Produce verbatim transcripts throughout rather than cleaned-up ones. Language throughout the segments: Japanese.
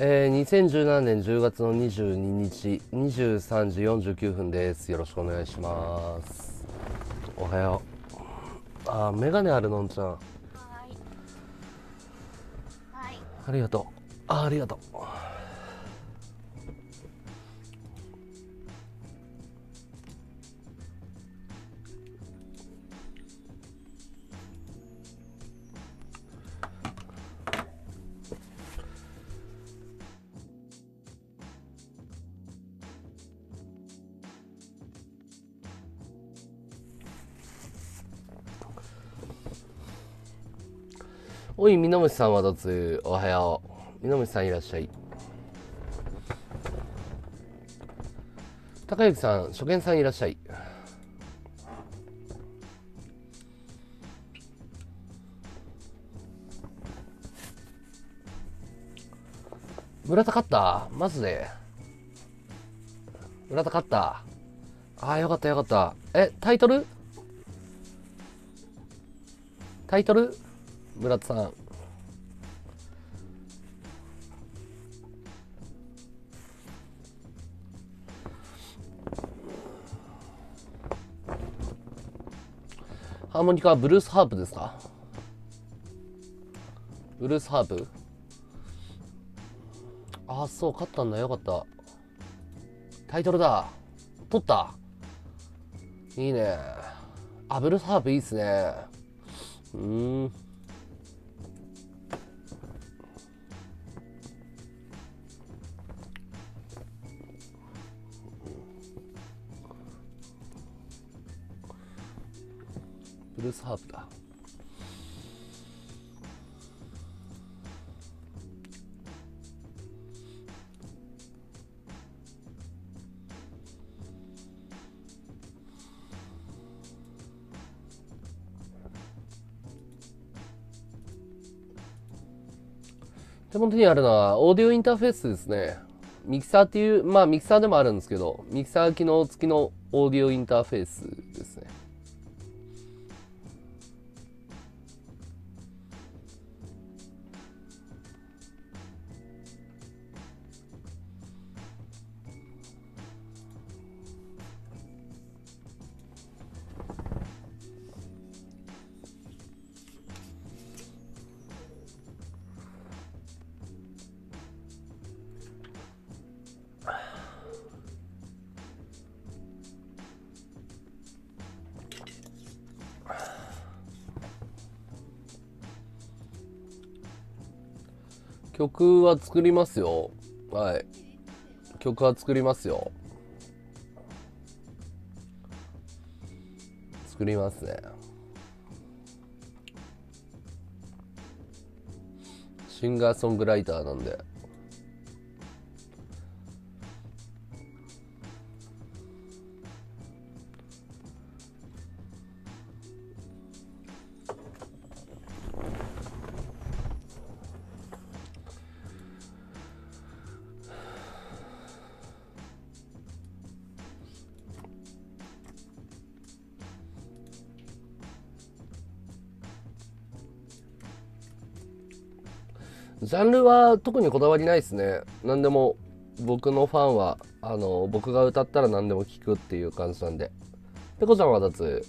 えー、にせんじゅうななねんじゅうがつのにじゅうににちにじゅうさんじよんじゅうきゅうふんです。よろしくお願いします。おはよう。あー、メガネあるのんちゃん。 はい。はい。 ありがとう。あー、ありがとう。おい、みのむしさんはどつ。おはよう。みのむしさんいらっしゃい。高之さん、初見さんいらっしゃい。村田勝った？マジで村田勝った。あー、よかったよかった。え、タイトルタイトル村田さん。ハーモニカはブルースハープですか？ブルースハープ。ああ、そう、勝ったんだ。よかった。タイトルだ。取った。いいね。あ、ブルースハープいいっすね。うーん。ブルースハープだ。手元にあるのはオーディオインターフェースですね。ミキサーっていう、まあミキサーでもあるんですけど、ミキサー機能付きのオーディオインターフェースですね。曲は作りますよ。はい。曲は作りますよ。作りますね。シンガーソングライターなんで。ジャンルは特にこだわりないですね。何でも僕のファンはあの僕が歌ったら何でも聞くっていう感じなんで。ペコちゃんはだつ。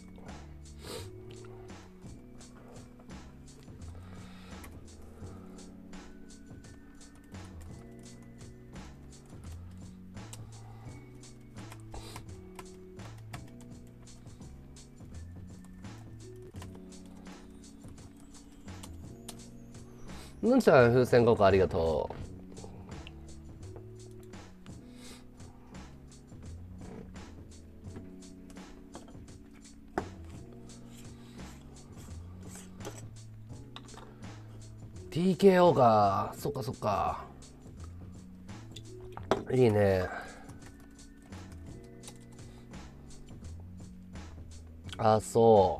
ぬんちゃん風船ごこありがとう。ティーケーオー か。そっかそっか。いいね。あ、そう。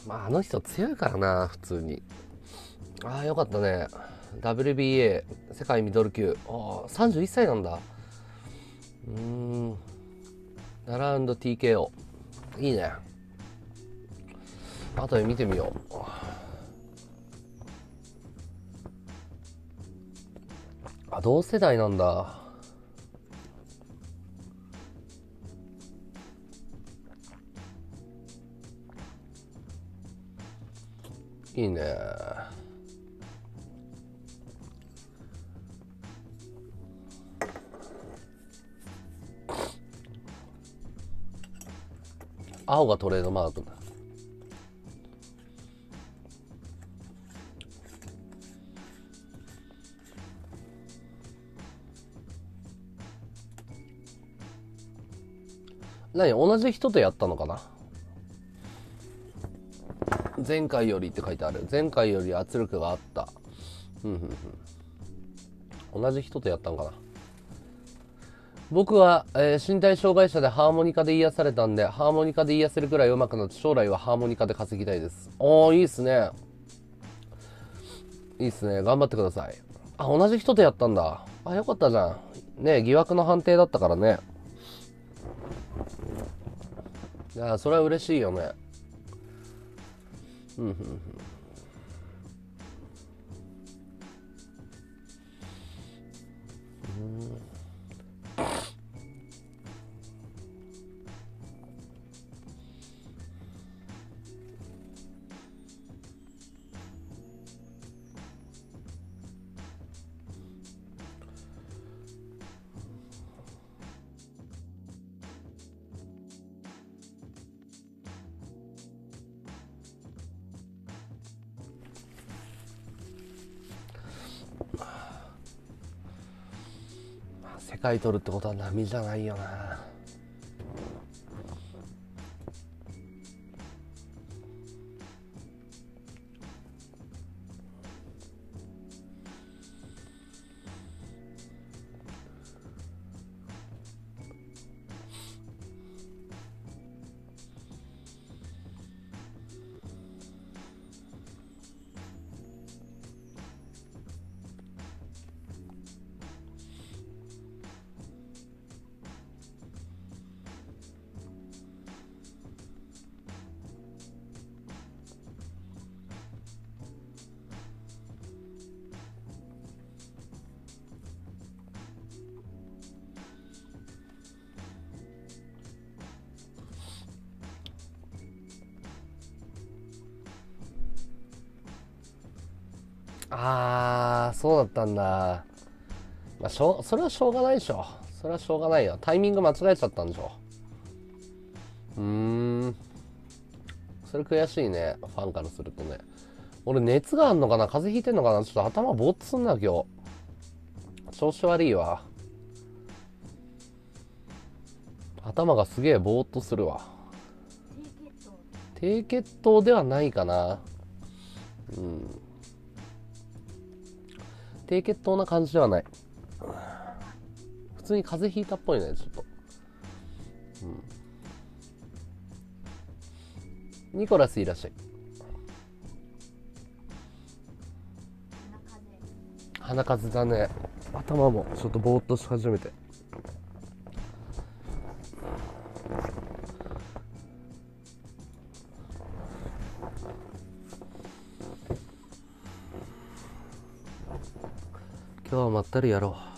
まああの人強いからな、普通に。ああ、よかったね。ダブリュービーエー 世界ミドル級。ああ、さんじゅういっさいなんだ。うーん。ナラウンド ティーケーオー。いいね。後で見てみよう。 あ、同世代なんだ。いいね。青がトレードマークだ。何、同じ人とやったのかな。前回よりって書いてある。前回より圧力があった。うんうんうん。同じ人とやったんかな。僕は、えー身体障害者でハーモニカで癒されたんで、ハーモニカで癒せるくらい上手くなって、将来はハーモニカで稼ぎたいです。おー、いいっすね。いいっすね。頑張ってください。あ、同じ人とやったんだ。あ、よかったじゃん。ね、疑惑の判定だったからね。いや、それは嬉しいよね。うんうんうん。世界取るってことは波じゃないよな。あー、そうだったんだ。まあ、しょう、それはしょうがないでしょ。それはしょうがないよ。タイミング間違えちゃったんでしょ。うーん。それ悔しいね。ファンからするとね。俺熱があんのかな、風邪ひいてんのかな、ちょっと頭ぼーっとすんな今日。調子悪いわ。頭がすげえぼーっとするわ。低血糖ではないかな。うん。低血糖な感じではない。普通に風邪ひいたっぽいね、ちょっと。うん。ニコラスいらっしゃい。鼻風だね。頭もちょっとぼーっとし始めて。今日はまったりやろう。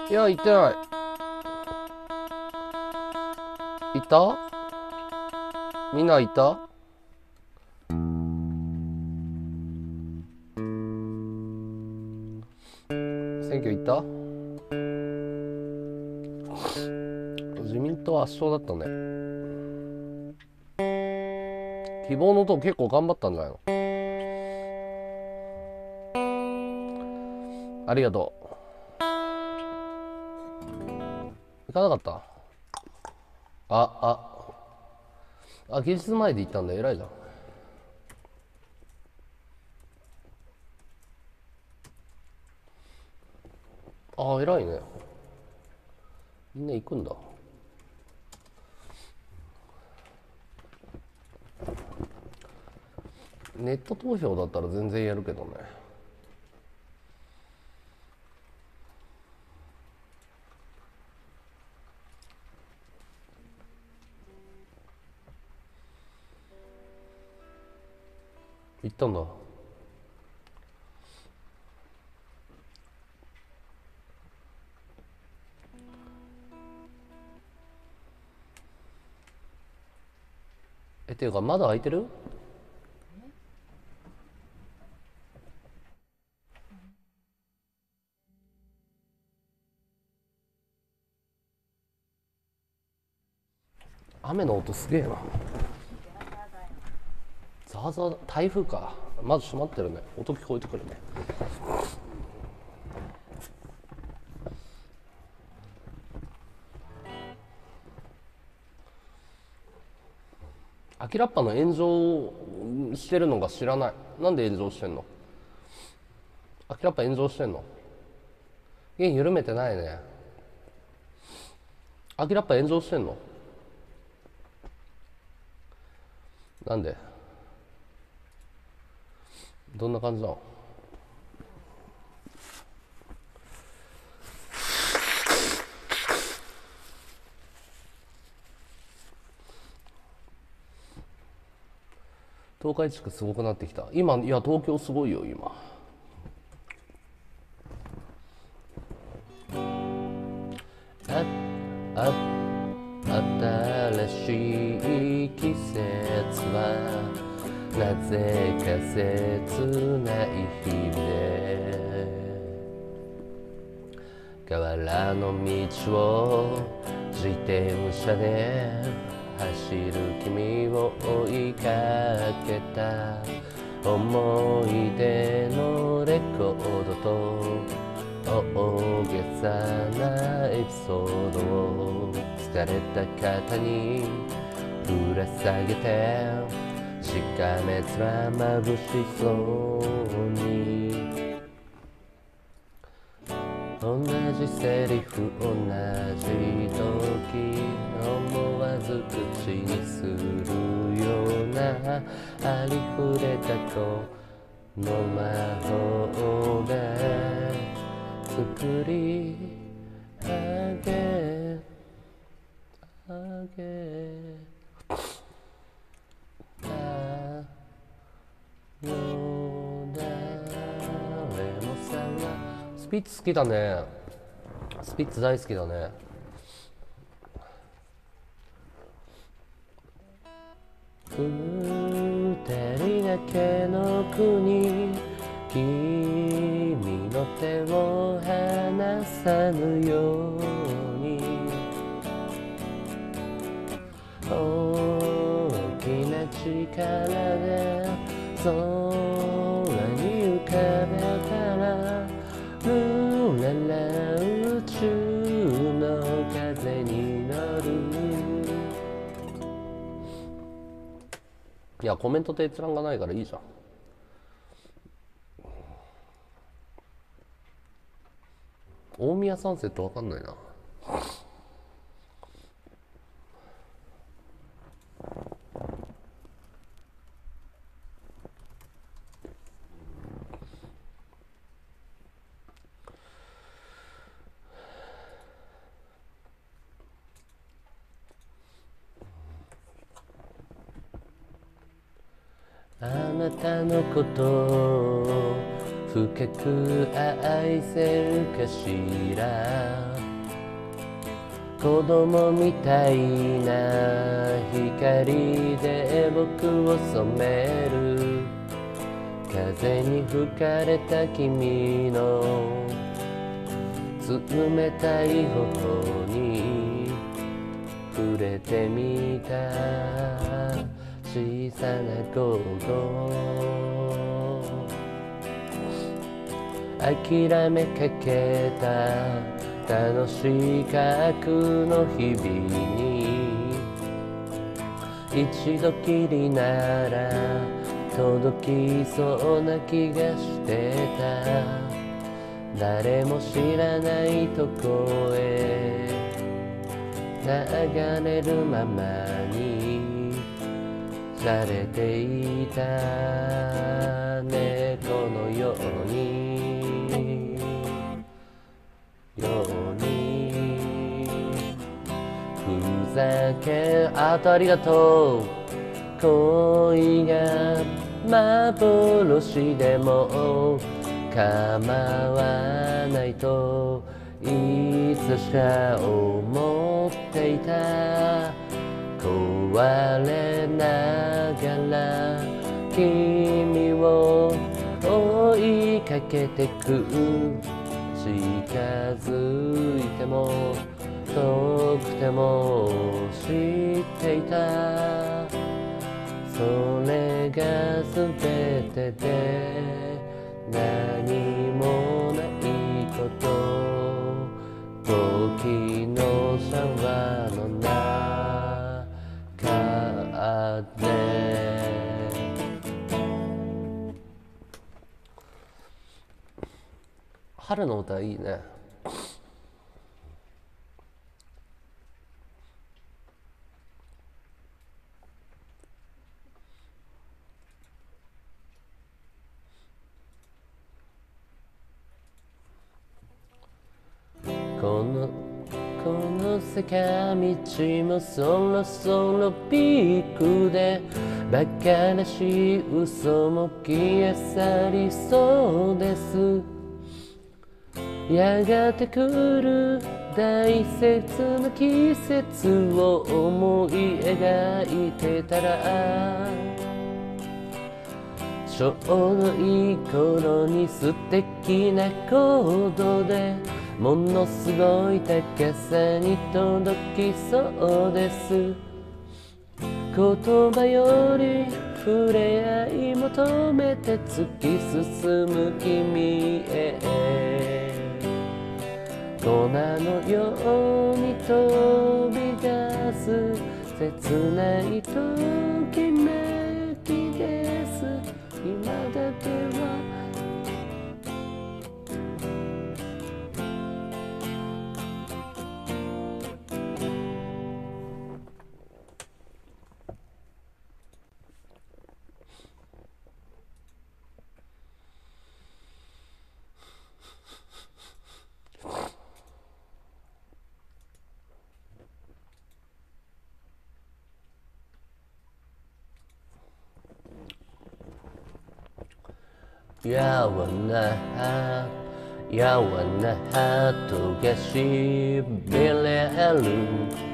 いや行ってない。行った？みんな行った？選挙行った？自民党圧勝だったね。希望の党結構頑張ったんじゃないの？ありがとう。行かなかった？あああ、芸術前で行ったんだ。偉いじゃん。ああ、偉いね。みんな行くんだ。ネット投票だったら全然やるけどね。行ったんだ。え、っていうかまだ開いてる？雨の音すげえな。ザーザー、台風か。まず閉まってるね。音聞こえてくるね。アキラッパの炎上してるのが知らない。なんで炎上してんの？アキラッパ炎上してんの？弦緩めてないね。アキラッパ炎上してんの？なんで？どんな感じなの？東海地区すごくなってきた。今、いや、東京すごいよ、今。あ、あ、新しい季節はなぜか切ない日々で河原の道を自転車で走る君を追いかけた。思い出のレコードと大げさなエピソードを疲れた肩にぶら下げてしかめ面まぶしそうに同じセリフ同じ時思わず口にするようなありふれたこの魔法で作り上げ上げたよ誰もさがスピッツ好きだね。スピッツ大好きだね。二人だけの国君の手を離さぬように大きな力で空に浮かべたらルララ宇宙の風に乗る。いやコメントと閲覧がないからいいじゃん。大宮サンセットわかんないな。あなたのこと深く愛せるかしら。子供みたいな光で僕を染める。風に吹かれた君の冷たい頬に触れてみた。小さな午後諦めかけた楽しい架空の日々に一度きりなら届きそうな気がしてた。誰も知らないとこへ流れるままに洒落ていた猫のようにようにふざけあとありがとう。恋が幻でも構わないといつしか思っていた。壊れながら君を追いかけてく。近づいても遠くても知っていた。それが全てで何もないこと。時のシャワーの中で春の歌いいね。このこの坂道もそろそろピークで馬鹿らしい嘘も消え去りそうです。やがて来る大切な季節を思い描いてたらちょうどいい頃に素敵なコードでものすごい高さに届きそうです。言葉より触れ合い求めて突き進む君へ粉のように飛び出す切ないときめきです。今だけはやわなやわなハートがしびれる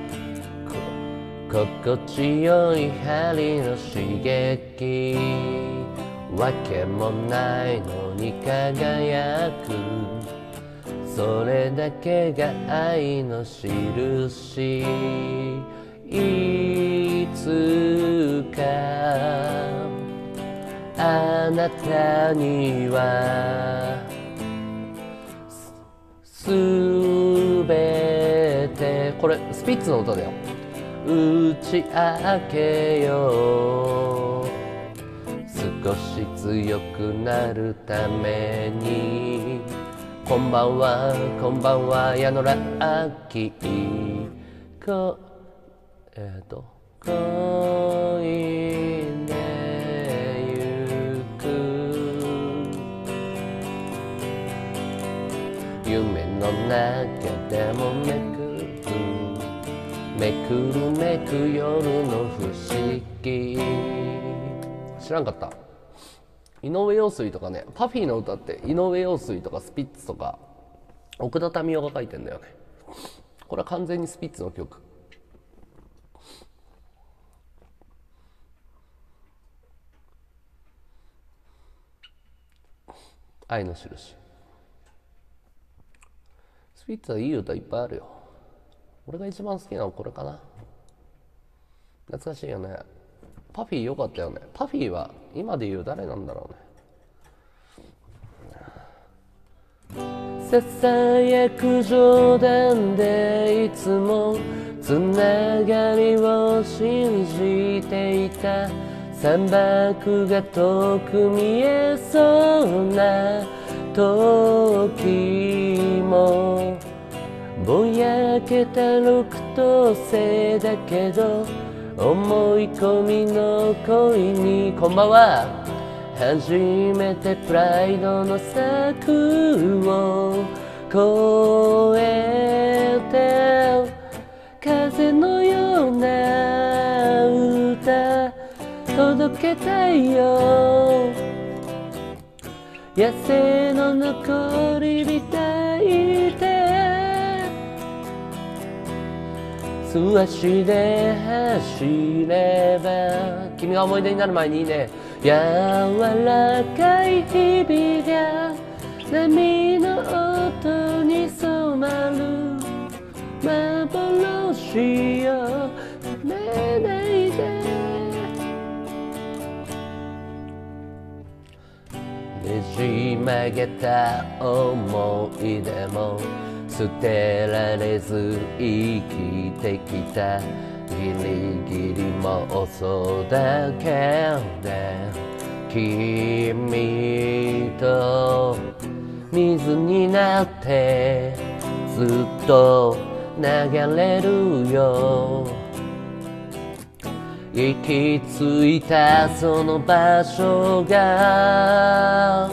心地よい針の刺激わけもないのに輝くそれだけが愛の印いつかあなたにはすべてこれスピッツの歌だよ打ち明けよう少し強くなるためにこんばんはこんばんは矢野ラッキーこえっ、ー、と恋夢の中でもめくるめくるめく夜の不思議知らんかった井上陽水とかね、パフィーの歌って井上陽水とかスピッツとか奥田民生が書いてんだよね。これは完全にスピッツの曲。愛の印。スピッツはいい歌いっぱいあるよ。俺が一番好きなのはこれかな。懐かしいよね。パフィー良かったよね。パフィーは今で言う誰なんだろうね。ささやく冗談でいつもつながりを信じていた。桟幕が遠く見えそうな時もぼやけた六等星だけど思い込みの恋にこんばんは。初めてプライドの柵を越えて風のような歌届けたいよ。野生の残り火抱いて素足で走れば君が思い出になる前にいいね。柔らかい日々が波の音に染まる幻よ止めないで。ねじ曲げた思い出も捨てられず生きてきた。ギリギリも遅だけで君と水になってずっと流れるよ。行き着いたその場所が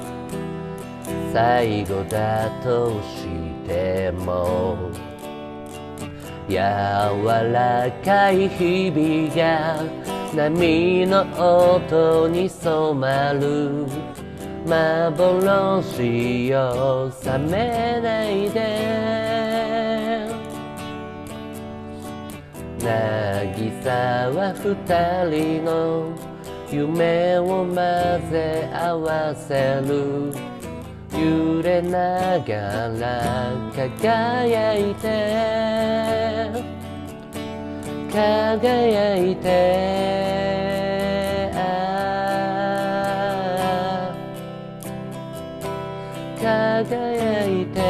最後だとしても柔らかい日々が波の音に染まる幻よ覚めないで。渚は二人の夢を混ぜ合わせる。揺れながら輝いて輝いて輝いて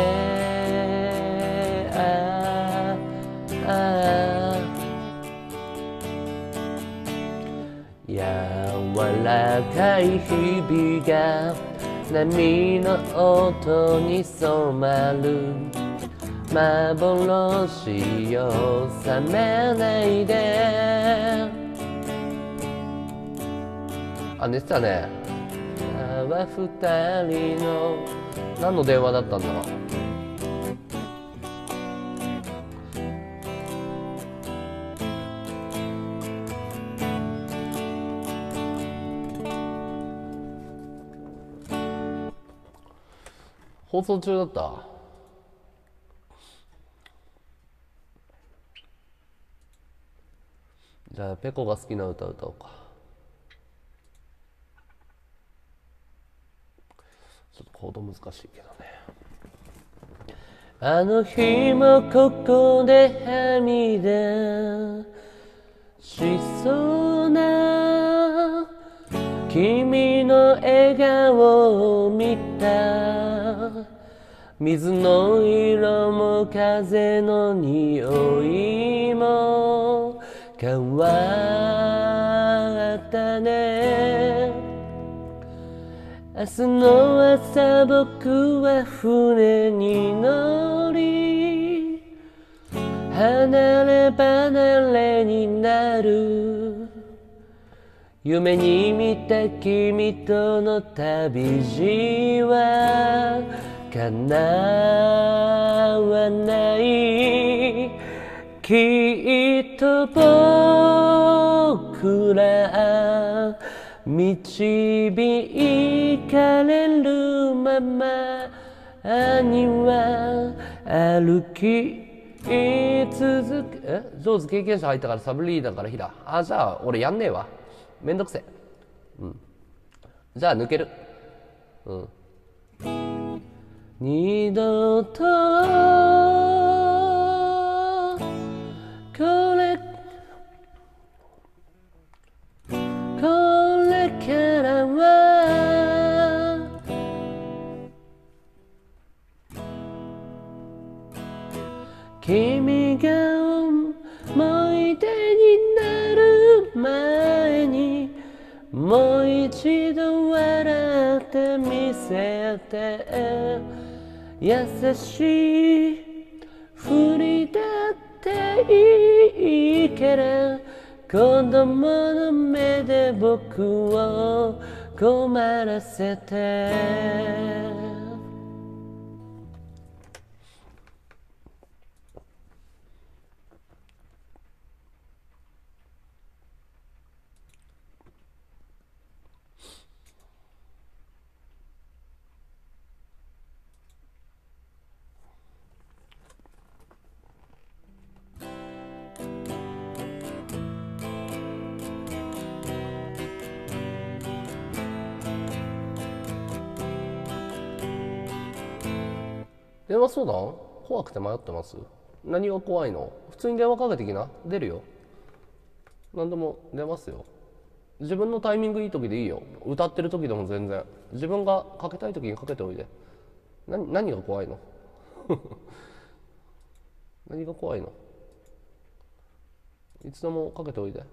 柔らかい日々が波の音に染まる幻よ覚めないで。あ、寝てたね。は二人の何の電話だったんだろう。放送中だった。じゃあペコが好きな歌歌おうか。ちょっとコード難しいけどね。あの日もここではみ出しそうな君の笑顔を見た。水の色も風の匂いも変わったね。明日の朝僕は船に乗り離れ離れになる。夢に見た君との旅路は叶わない。きっと僕ら導かれるままには歩き続け。え上手経験者入ったからサブリーダーからヒラ。あじゃあ俺やんねえわ、めんどくせえ。うんじゃあ抜ける。うん二度とこれこれからは君が思い出になる前にもう一度笑ってみせて、優しいふりだっていいから子供の目で僕を困らせて。電話相談怖くて迷ってます。何が怖いの？普通に電話かけてきな、出るよ。何でも出ますよ。自分のタイミングいい時でいいよ。歌ってる時でも全然自分がかけたい時にかけておいで。何何が怖いの？何が怖いの？いつでもかけておいで。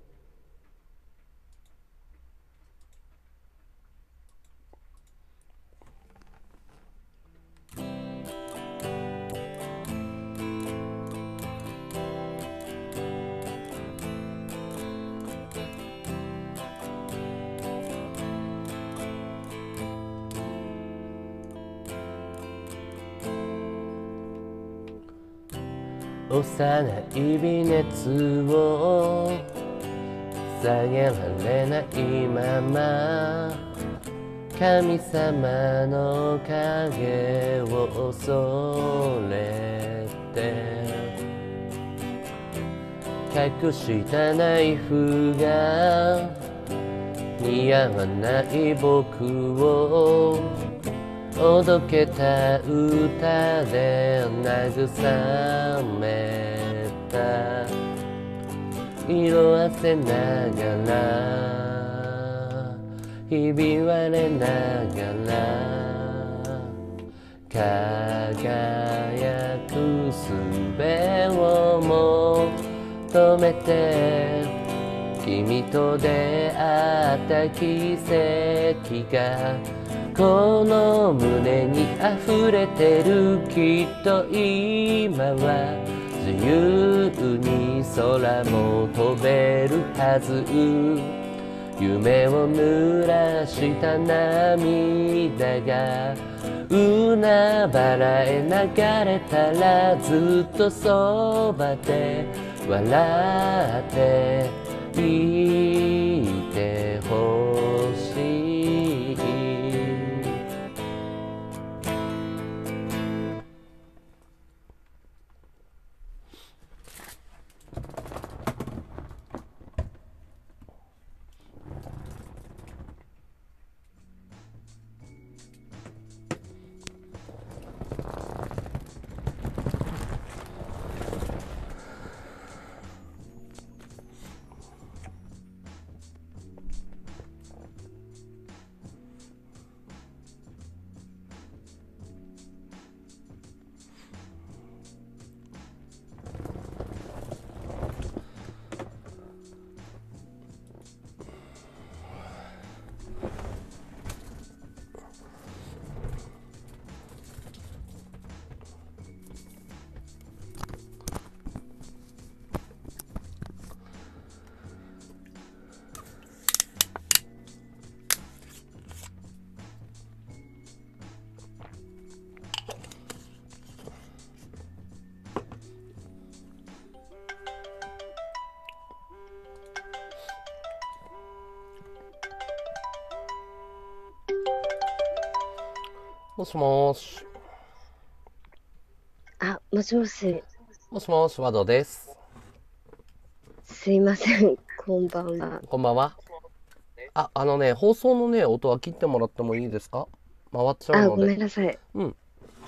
幼い微熱を下げられないまま神様の影を恐れて隠したナイフが似合わない僕をおどけた歌で慰めた。色あせながらひび割れながら輝く術を求めて君と出会った奇跡がこの胸に溢れてる。きっと今は自由に空も飛べるはず。夢を濡らした涙が海原へ流れたらずっとそばで笑っていてほしい。 もしもーし。 あ、もしもし、 もしもーし、和道です。 すいません、こんばんは。 こんばんは。あ、あのね、放送のね、音は切ってもらってもいいですか？回っちゃうあ、ごので。 めんなさい。 うん。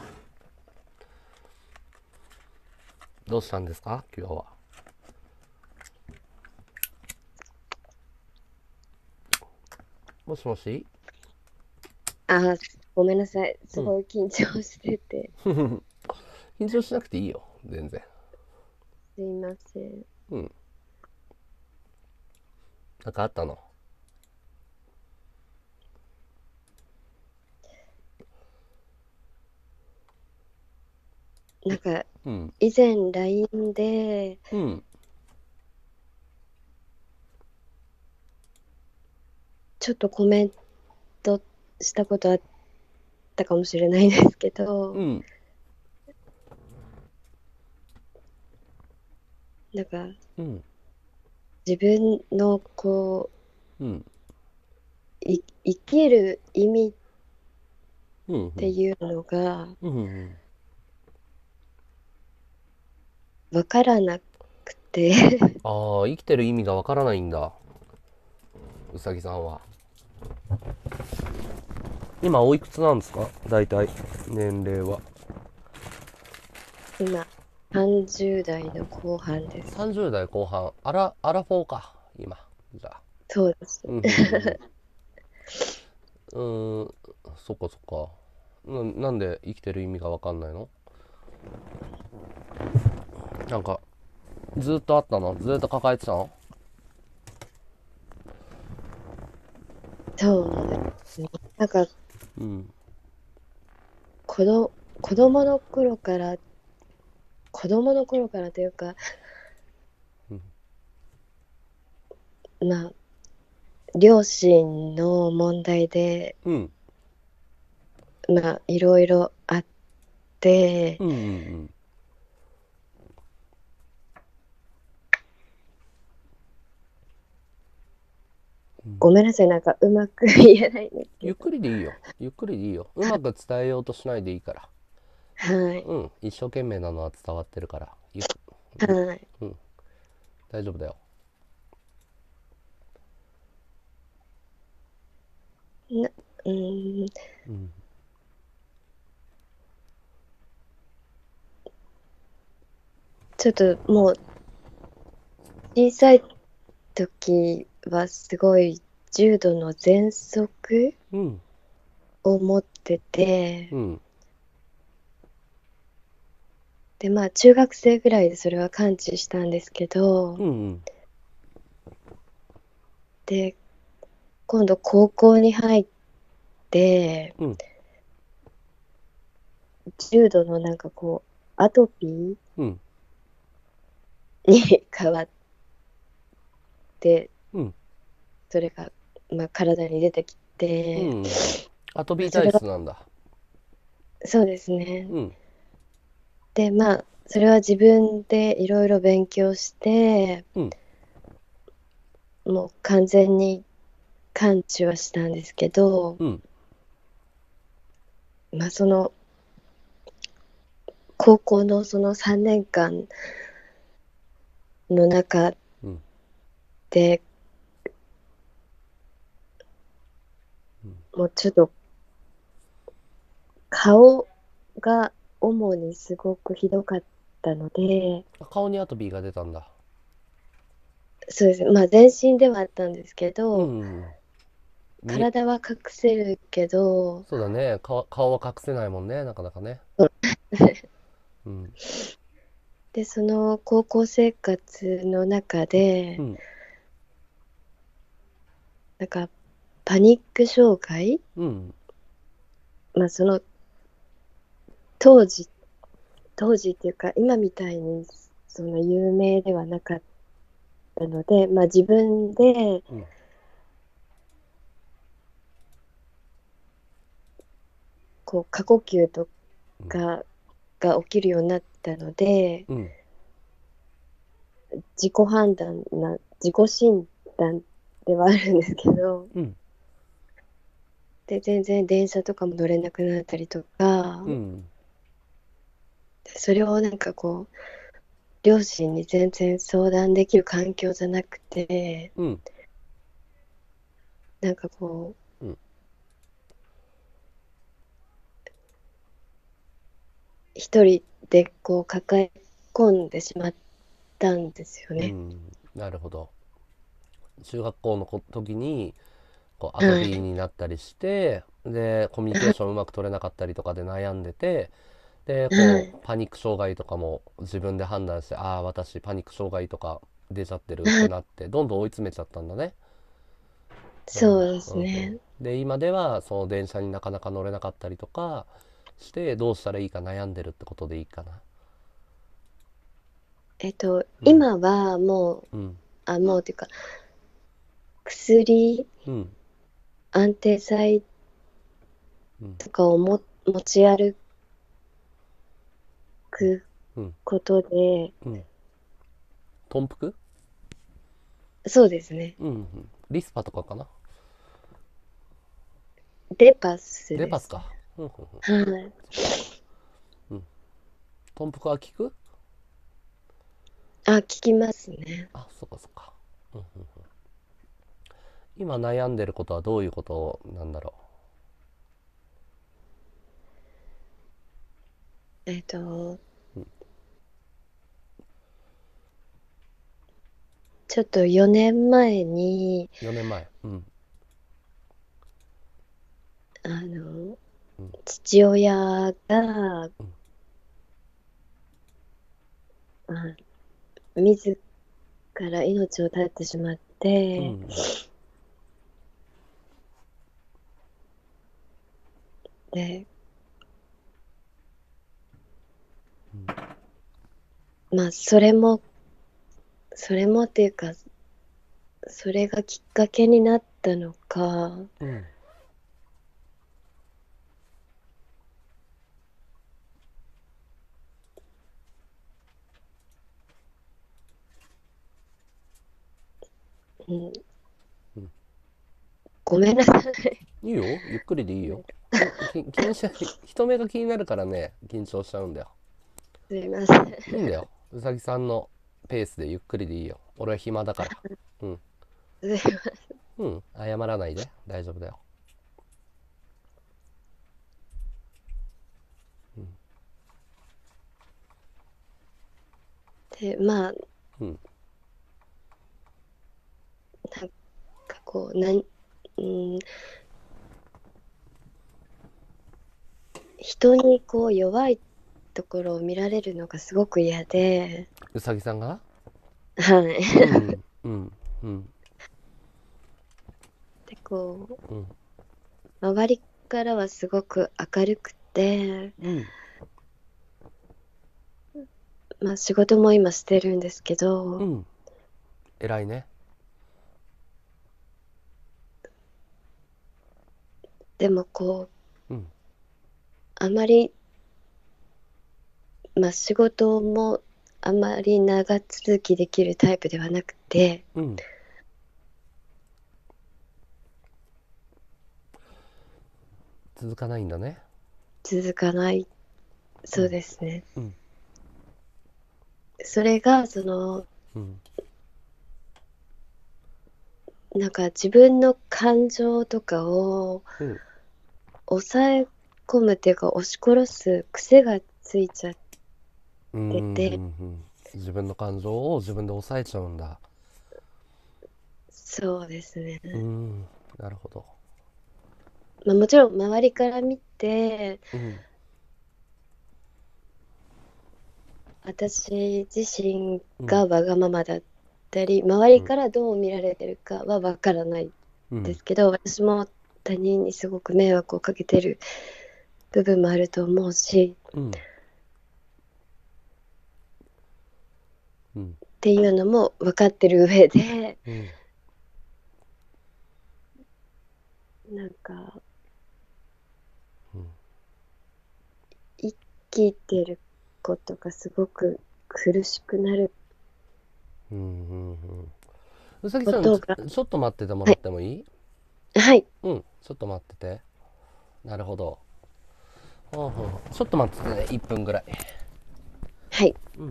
どうしたんですか今日は。もしもし。 あ、ごめんなさい。 うん。 すごい緊張してて。 緊張しなくていいよ。全然。 すいません。 うん。なんかあったの？ なんか、 うん。 以前 ライン で、 うん。 ちょっとコメントしたことあったかもしれないんですけど、 うん。 なんか、 うん。 自分のこうん。 う、い生きる意味っうん。 ていうのが、 うん。うん。 わからなくて、 ああ、生きてる意味がわからないんだ。うさぎさんは。今、おいくつなんですか大体、年齢は。 今、さんじゅう代の後半です。 さんじゅう代後半。アラ、アラフォーか。今。じゃあ。 そうです。 うん。うん。うん。うーん、そっかそっか。な、なんで生きてる意味がわかんないの？なんか、ずっとあったの？ずっと抱えてたの？ そうですね。なんか、 うん。 子ど、子供の頃から、子供の頃からというか、 うん。 まあ、両親の問題で、 うん。 まあ、いろいろあって、 うん。うん。 ごめんなさい、なんかうまく言えないんですゆっけど。 くりでいいよ。ゆっくりでいいよ。うまく伝えようとしないでいいから。 はい。 うん。一生懸命なのは伝わってるから。ゆっく、 はい。 うん。大丈夫だよ。 な、うーん、 うん。 ちょっともう、小さい時はすごい重度の喘息うん。 を持ってて、 うん。 で、まあ、中学生ぐらいでそれは完治したんですけど、 うん。 で、今度高校に入って、 うん。 重度のなんかこう、アトピうん。 ーに変わって、 うん。 それが、まあ、体に出てきうて、 ん。アトピー体まあそれは、 質なんだ。 そうですね。 うん。 で、まあ、それは自分でいろいろ勉強して、 うん。 もう完全に完治はしたんですけど、 うん。 まあ、その、高校のそのさんねんかんの中うん。 で、もうちょっと顔が主にすごくひどかったので、 顔にアトピーが出たんだ。 そうですね。まあ全身ではあったんですけうど、 ん。み、 体は隠せるけど、 そうだね。顔、顔は隠せないもんね。なかなかね。うん。 で、その高校生活の中で、 うん。 なんかパニック障害、 うん。 まあその当時、当時っていうか今みたいにその有名ではなかったので、まあ自分でうん。 こう過呼吸とかが起きるようになったので、 うん。 自己判断な、自己診断ではあるんですけど、 うん。 で全然電車とかも乗れなくなったりとか、 うん。 それをなんかこう両親に全然相談できる環境じゃなくて、 うん。 なんかこうん。 う一人でこう抱え込んでしまったんですよね。 うん。なるほど。中学校のこ時にこうアトはい。 ピーになったりして、でコミュニケーションうまく取れなかったりとかで悩んでて、ではい。 こうパニック障害とかも自分で判断して、ああ私パニック障害とか出ちゃってるってはい。 なってどんどん追い詰めちゃったんだね。うん。 そうでうんうん。 すね。 で今ではその電車になかなか乗れなかったりとかしてどうしたらいいか悩んでるってことでいいかな。 えっと、 うん。 今はもう、 うん。 あ、もうっていうか、薬、 うん。 安定剤うん。 とかをも持ち歩くうん。 ことで、 うん。豚腹。 そうですね。 うん、うん。リスパとかかな。 デパスですね。 デパスか。うんうんうん。 はい。 そっか。うん。豚腹は効く。 あ、聞きますね。 あ、そっかそっか。うんうん。今悩んでることはどういうことなんだろえっと、 う。うん。 ちょっとよねんまえに、 よねんまえ。うん。 あの、 うん。 父親が、 うん。 あ、自ら命を絶ってしまって、 うん。 で、 うん。 まあ、それも、それもっていうか、それがきっかけになったのか、 うん。 うん、 うん。 ごめんなさい。 いいよ。ゆっくりでいいよ。きき気にしない。人目が気になるからね、緊張しちゃうんだよ。 すいません。 いいんだよ。うさぎさんのペースでゆっくりでいいよ。俺は暇だから。うん。 すいません。 うん。謝らないで。大丈夫だよ。うん。 で、まあ、 うん。 なんかこう、なん、うん、人にこう弱いところを見られるのがすごく嫌で、 うさぎさんが。 はい。 うん。うん。うん。 で、こうん。 う、周りからはすごく明るくて、 うん。 まあ仕事も今してるんですけど、 うん。偉いね。 でもこう、 うん。 あまり、まあ仕事もあまり長続きできるタイプではなくて、 うん。続かないんだね。 続かない。そううん。 ですね。 うん。 それが、その、 うん。 なんか自分の感情とかをうん。 抑え込むっていうか押し殺す癖がついちゃっうん。うん。 てて、 うん。自分の感情を自分で抑えちゃうんだ。 そうですね。 うん。なるほど。 まあ、もちろん周りから見て、 うん。 私自身うん。 がわがままだったり、周りうん。 からどう見られてるかはわからないうん。 ですけど、私も他人にすごく迷惑をかけてる部分もあると思うし、 うん。うん。 っていうのも分かってる上で、 うん。 なんかうん。 生きてることがすごく苦しくなるうん。うん。うさぎさん、ちことが、 ょ、ちょっと待っててもはい、 らってもいい？ はい、 うん。ちょっと待ってて。 なるほど。ほうほう。ちょっと待っててね、いっぷんぐらい。 はい。 うん。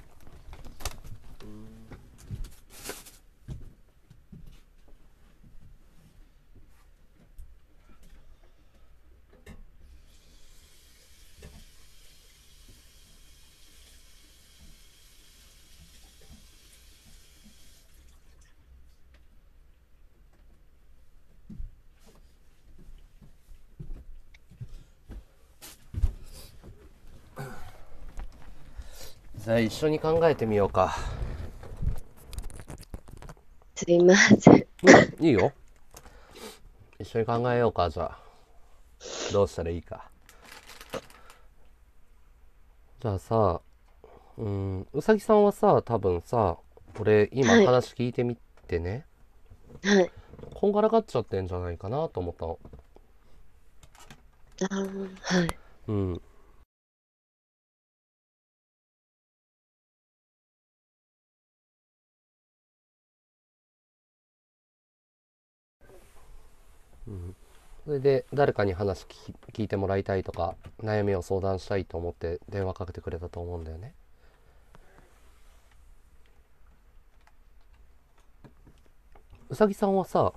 じゃあ一緒に考えてみようか。 すいません。 うん、いいよ。一緒に考えようか、じゃあ。どうしたらいいか。じゃあさ、うん、うさぎさんはさ、多分さ、俺今はい。 話聞いてみてね、 はい。 こんがらがっちゃってんじゃないかなと思ったの。 あー、はい。 うん。それで誰かに話聞き聞いてもらいたいとか、悩みを相談したいと思って電話かけてくれたと思うんだよね。うさぎさんはさ、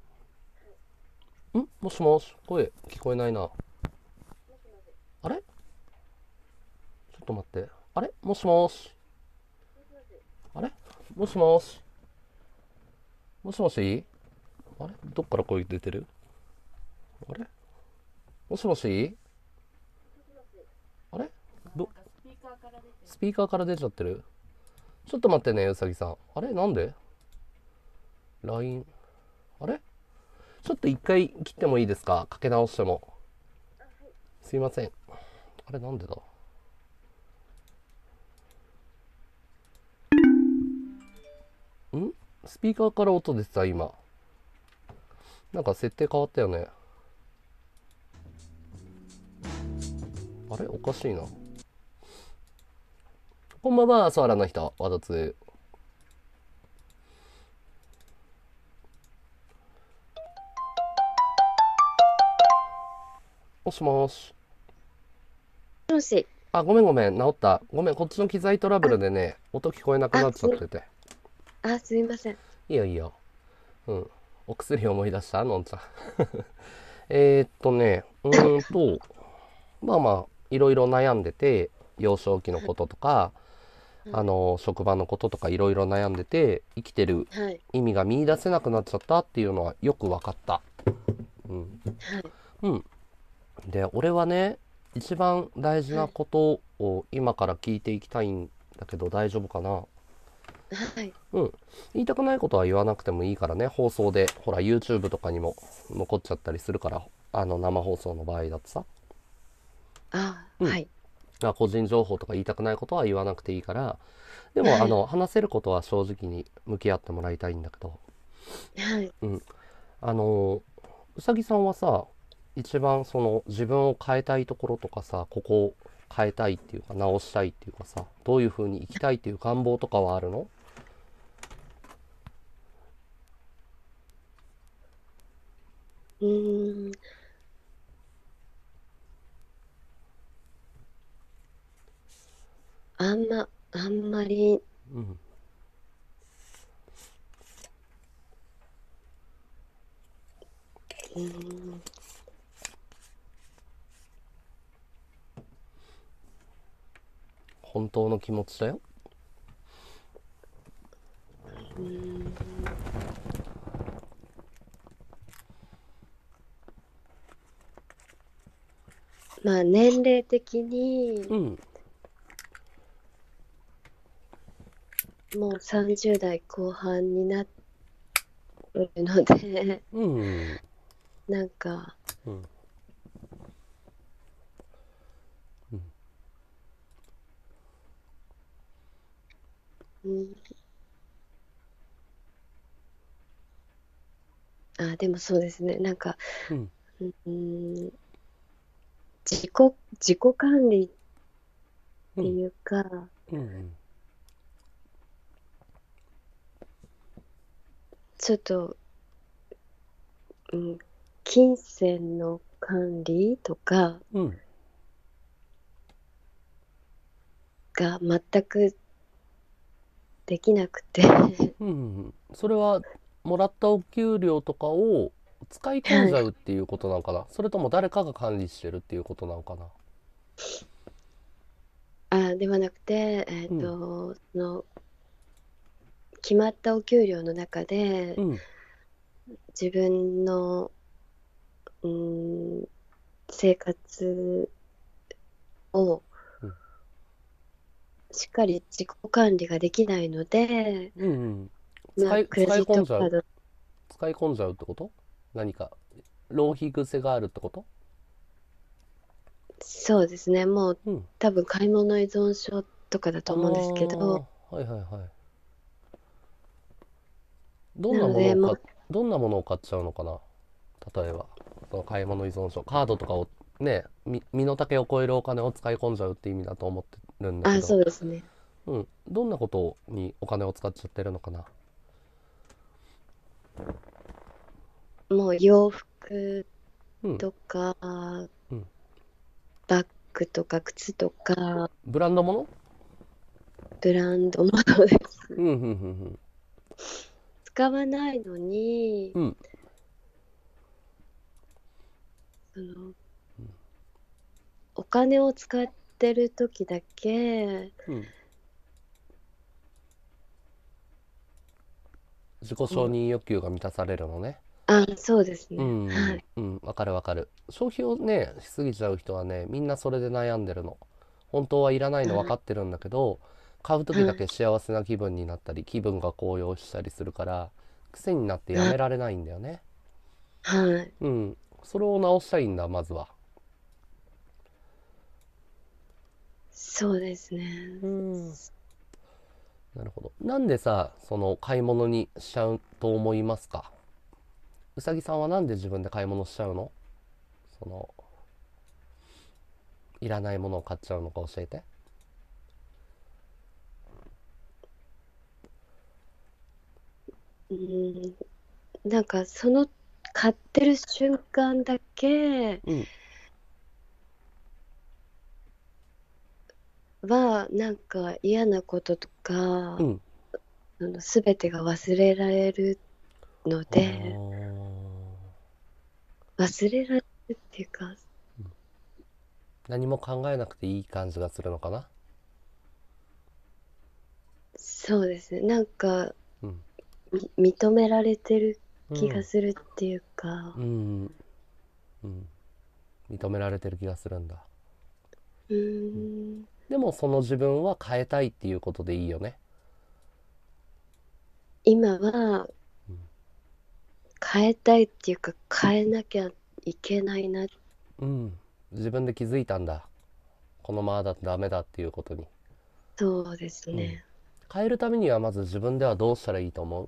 んもしもし、声聞こえないな。あれちょっと待って。あれもしもし。あれもしもし。もしもし。あれどっから声出てる？あれもしもし。あれど、スピーカーから出ちゃってる？ちょっと待ってね、うさぎさん。あれなんで？ ライン。あれちょっと一回切ってもいいですか？かけ直しても。すいません。あれなんでだ？んスピーカーから音出てた今。なんか設定変わったよね。あれおかしいな。こんばんは、ソアラの人。わざつ。もしもし。 もし、 あ、ごめんごめん。治った。ごめん、こっちの機材トラブあ、 ルでね、音聞こえなくあ、 なっちゃす、 ってて。 あ、すいません。 いいよいいよ。うん。お薬思い出したのんちゃん。えーっとね、うーんと、まあまあ、いろいろ悩んでて、幼少期のはい。 こととか、あはい。 の、職場のこととかいろいろ悩んでて、生きてるはい。 意味が見出せなくなっちゃったっていうのはよく分かった。うん。 はい。 うん。で、俺はね、一番大事はい。 なことを今から聞いていきたいんだけど大丈夫かな？ はい。 うん。言いたくないことは言わなくてもいいからね、放送で。ほら、YouTube とかにも残っちゃったりするから、あの、生放送の場合だとさ。 あ、 うん。 はい。 あ個人情報とか言いたくないことは言わなくていいから、でも、あはい。 の、話せることは正直に向き合ってもらいたいんだけど、 はい。 うん。あの、うさぎさんはさ、一番その自分を変えたいところとかさ、ここを変えたいっていうか直したいっていうかさ、どういう風に生きたいっていう願望とかはあるの？ うーん。あんま、あんまり、 うん。 うーん。 本当の気持ちだよ。 うーん。まあ、年齢的に、 うん。 もうさんじゅう代後半になるので、 うん。 なんか、 うん。 うん、あ、でもそうですね。なんか、 うん。 うん、自己、自己管理っうん。 ていうか、 うん。 ちょっと、うん、金銭の管理とかうん。 が全くできなくて。 うん。それは、もらったお給料とかを使い込んはい。 じゃうっていうことなのかな、それとも誰かが管理してるっていうことなのかな？ あ、ではなくて、えっうん。 と、その、決まったお給料の中で、 うん。 自分の、うーん、生活をうん。 しっかり自己管理ができないので、 うん。うん。 まあ、 使い、使いクレジッ込んじゃうトカード、 使い込んじゃうってこと？何か、浪費癖があるってこと？ そうですね、もううん。 多分買い物依存症とかだああ、 と思うんですけど、 はいはいはい。どんなので、 なものを買っ、 もう、 どんなものを買っちゃうのかな？例えば、その買い物依存症、カードとかをね、み身の丈を超えるお金を使い込んじゃうって意味だと思ってるんだけあ、 ど、 そうですね。 うん、どんなことにお金を使っちゃってるのかな？ もう洋服うん。 とか、 うん。 バッグとか靴とか、 ブランドもの？ ブランドものです。 うん、うん、うん、 使わないのに、 うん。うん。 その、お金を使ってる時だけ、 うん。自己承こう、 認欲求が満たされるのね。 あ、そうですうね。はん、 い。 うん、わかるわかる。消費をね、しすぎちゃう人はね、みんなそれで悩んでるの。本当はいらないの分かってるんだけど、買う時だけはい。 幸せな気分になったり、気分が高揚したりするから、癖になってやはい。 められないんだよね。 はい。 うん、それを直したいんだ、まずは。 そうですね。 うん、なるほど。なんでさ、その買い物にしちゃうと思いますか？うさぎさんはなんで自分で買い物しちゃうの？その、いらないものを買っちゃうのか教えて。 うん、なんかその買ってる瞬間だけうん、 は、なんか嫌なこととか、 うん。 あの、すべてが忘れられるのあで、 ー、 忘れられるっていうか、 何も考えなくていい感じがするのかな？ そうですね。なんか、 うん。 み認められてる気がうん。 するっていうか、 うん。うん。認められてる気がするんだ。 うーん、 でもその自分は変えたいっていうことでいいよね。 今は変えたいっていうか、変えなきゃいけないな。 うん。自分で気づいたんだ。このままだとダメだっていうことに。 そうですうん。 ね。 変えるためにはまず自分ではどうしたらいいと思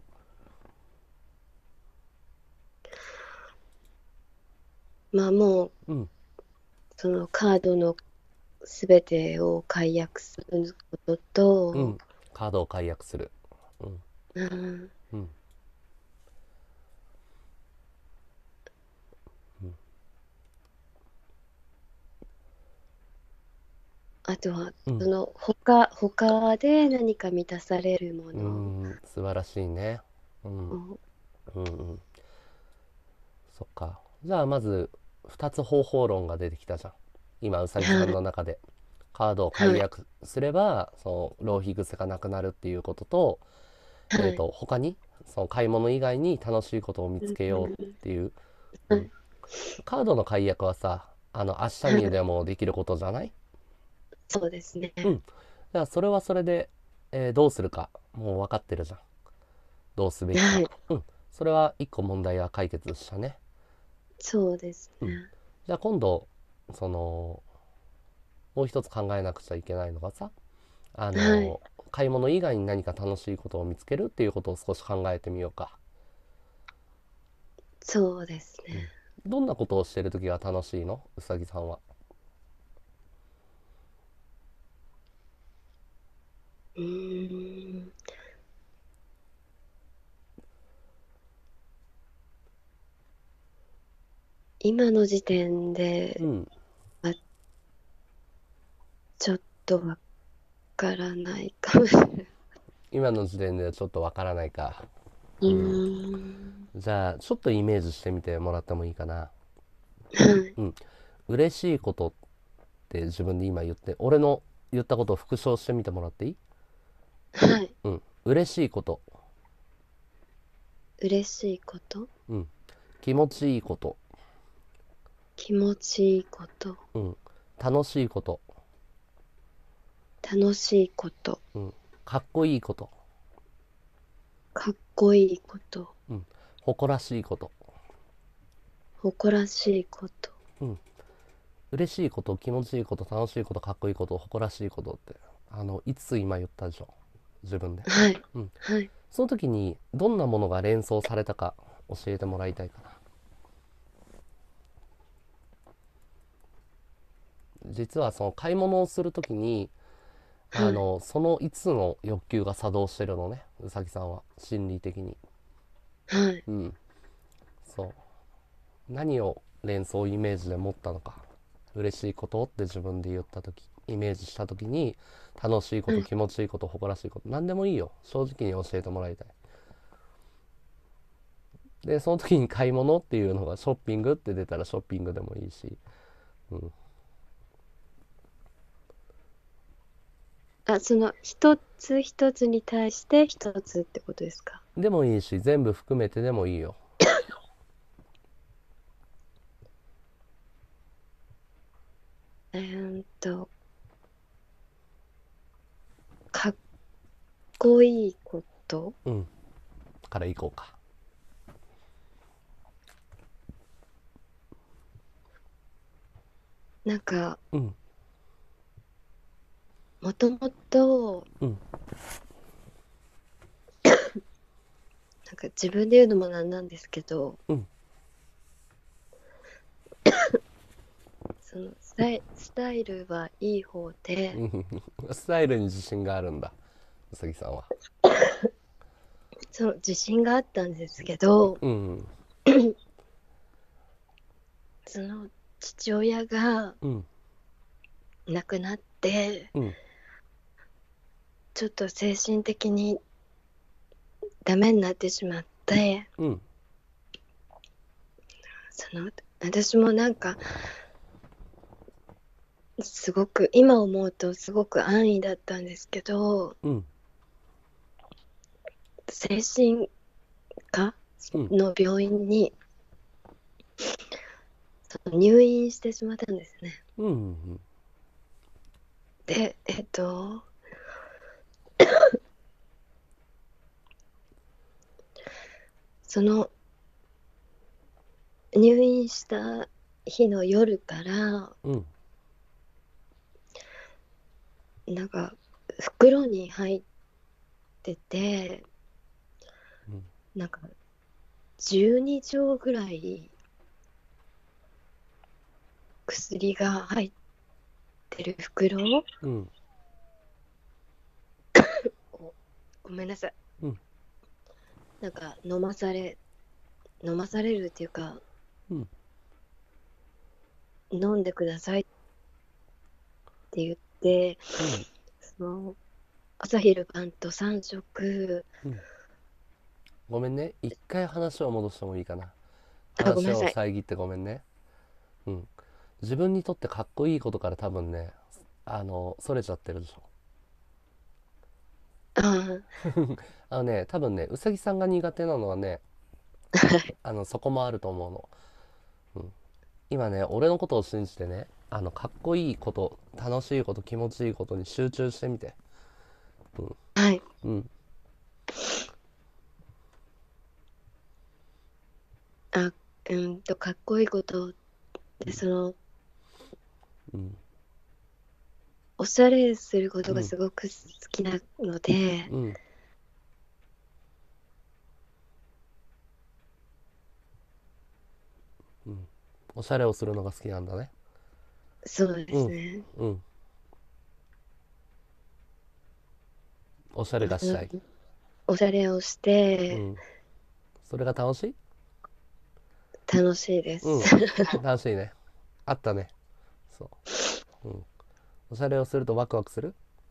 まあもう、 う？うん。 そのカードのすべてを解約することと、 うん。カードを解約する。うん。 うん、 うん。 あとは、 うん。 その他、他で何か満たされるもうのん。素晴らしいね。うん。 を、 うん。うん。そっか。じゃあまずふたつ方法論が出てきたじゃん。今うさぎさんはい、 の中で。カードを解はい、 約すればその浪費癖がなくなるっていうことと、えー、 はい、 と他にその買い物以外に楽しいことを見うん、 つけようっていう、うん、 はい、 カードの解約はさ、あの明日はい、 にでもできることじゃない？ そうですね。 うん。じゃあそれはそれで、えーどうするかもう分かってるじゃん。どうすべきか。 はい、 うん。それは一個問題は解決したね。 そうですうん。 ね。 じゃあ今度そのもう一つ考えなくちゃいけないのがさ、あはい、 の買い物以外に何か楽しいことを見つけるっていうことを少し考えてみようか。 そうですね。 うん。どんなことをしてる時が楽しいの、うさぎさんは？ うーん、 今の時点でうんはちょっとわからないかもしれない。 今の時点ではちょっとわからないか。 うーうん。 ん。 じゃあちょっとイメージしてみてもらってもいいかな。 はい。 うん。嬉しいことって自分で今言って、俺の言ったことを復唱してみてもらっていい？ はい。 うん。嬉しいこと。 嬉しいこと、 うん。気持ちいいこと。 気持ちいいこと、 うん。楽しいこと。 楽しいこと、 うん。かっこいいこと。 かっこいいこと、 うん。誇らしいこと。 誇らしいこと。 うん。嬉しいこと、気持ちいいこと、楽しいこと、かっこいいこと、誇らしいことって、あのいつつ今言ったでしょ、自分で。 はい。 うん。 はい。 その時にどんなものが連想されたか教えてもらいたいかな。実はその買い物をする時に、あはい。 のそのいつつの欲求が作動してるのね、うさぎさんは心理的に。 はい。 うん。そう。何を連想イメージで持ったのか。嬉しいことって自分で言った時、イメージした時に、楽しいこと、 はい。 気持ちいいこと、誇らしいこと、何でもいいよ、正直に教えてもらいたい。でその時に買い物っていうのがショッピングって出たらショッピングでもいいし。うん。 あ、その一つ一つに対して一つってことですか？ でもいいし、全部含めてでもいいよ。 えーっと、かっこいいこと、 うん。から行こうか。 なんか、 うん。 もともと、 うん。 なんか自分で言うのもなんなんですけど、 うん。 そのスタイ、スタイルはいい方で、 うん。スタイルに自信があるんだ、うさぎさんは。 その自信があったんですけど、 うん。 その父親がうん。 亡くなって、 うん。 ちょっと精神的にダメになってしまって、 うん。 その私もなんかすごく今思うとすごく安易だったんですけど、 うん。 精神科うん。 の病院にその入院してしまったんですね。 うん。 で、えっと、その入院した日の夜からうん。 なんか袋に入ってて、 うん。 なんかじゅうに錠ぐらい薬が入ってる袋うん。 を、ごめんなさい、 うん。 なんか飲まされ飲まされるっていうか、 うん。 飲んでくださいって言って、 うん。 その朝昼晩とさん食、 うん。ごめんね、一回話を戻してもいいかな。 あ、ごめ話をんなさい。 遮ってごめんね。うん。自分にとってかっこいいことから多分ね、あのそれちゃってるでしょ。 ああのね、多分ね、うさぎさんが苦手なのはね、 あ、 あのそこもあると思うの。うん。今ね、俺のことを信じてね、あのかっこいいこと、楽しいこと、気持ちいいことに集中してみて。 はい。 うん。 あ、うんと、かっこいいことで、その、 うん。 おしゃれすることがうん。 すごく好きなので、 うん。うん。おしゃれをするのが好きなんだね。 そうでうん。 すね。 うん。おしゃれまあ、その、 がしたい。 おしゃれをして、 うん。それが楽しい。 楽しいでうん、 す。 楽しいね。あったね。そう。うん。おしゃれをするとワクワクする。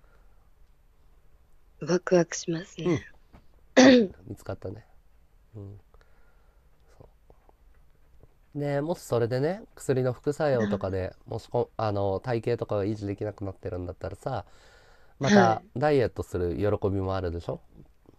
ワクワクしますね。 うん。見つかったね。うん。で、もしそれでね、薬の副作用とかでもしこあの体型とかが維持できなくなってるんだったらさ、またはい。 ダイエットする喜びもあるでしょ。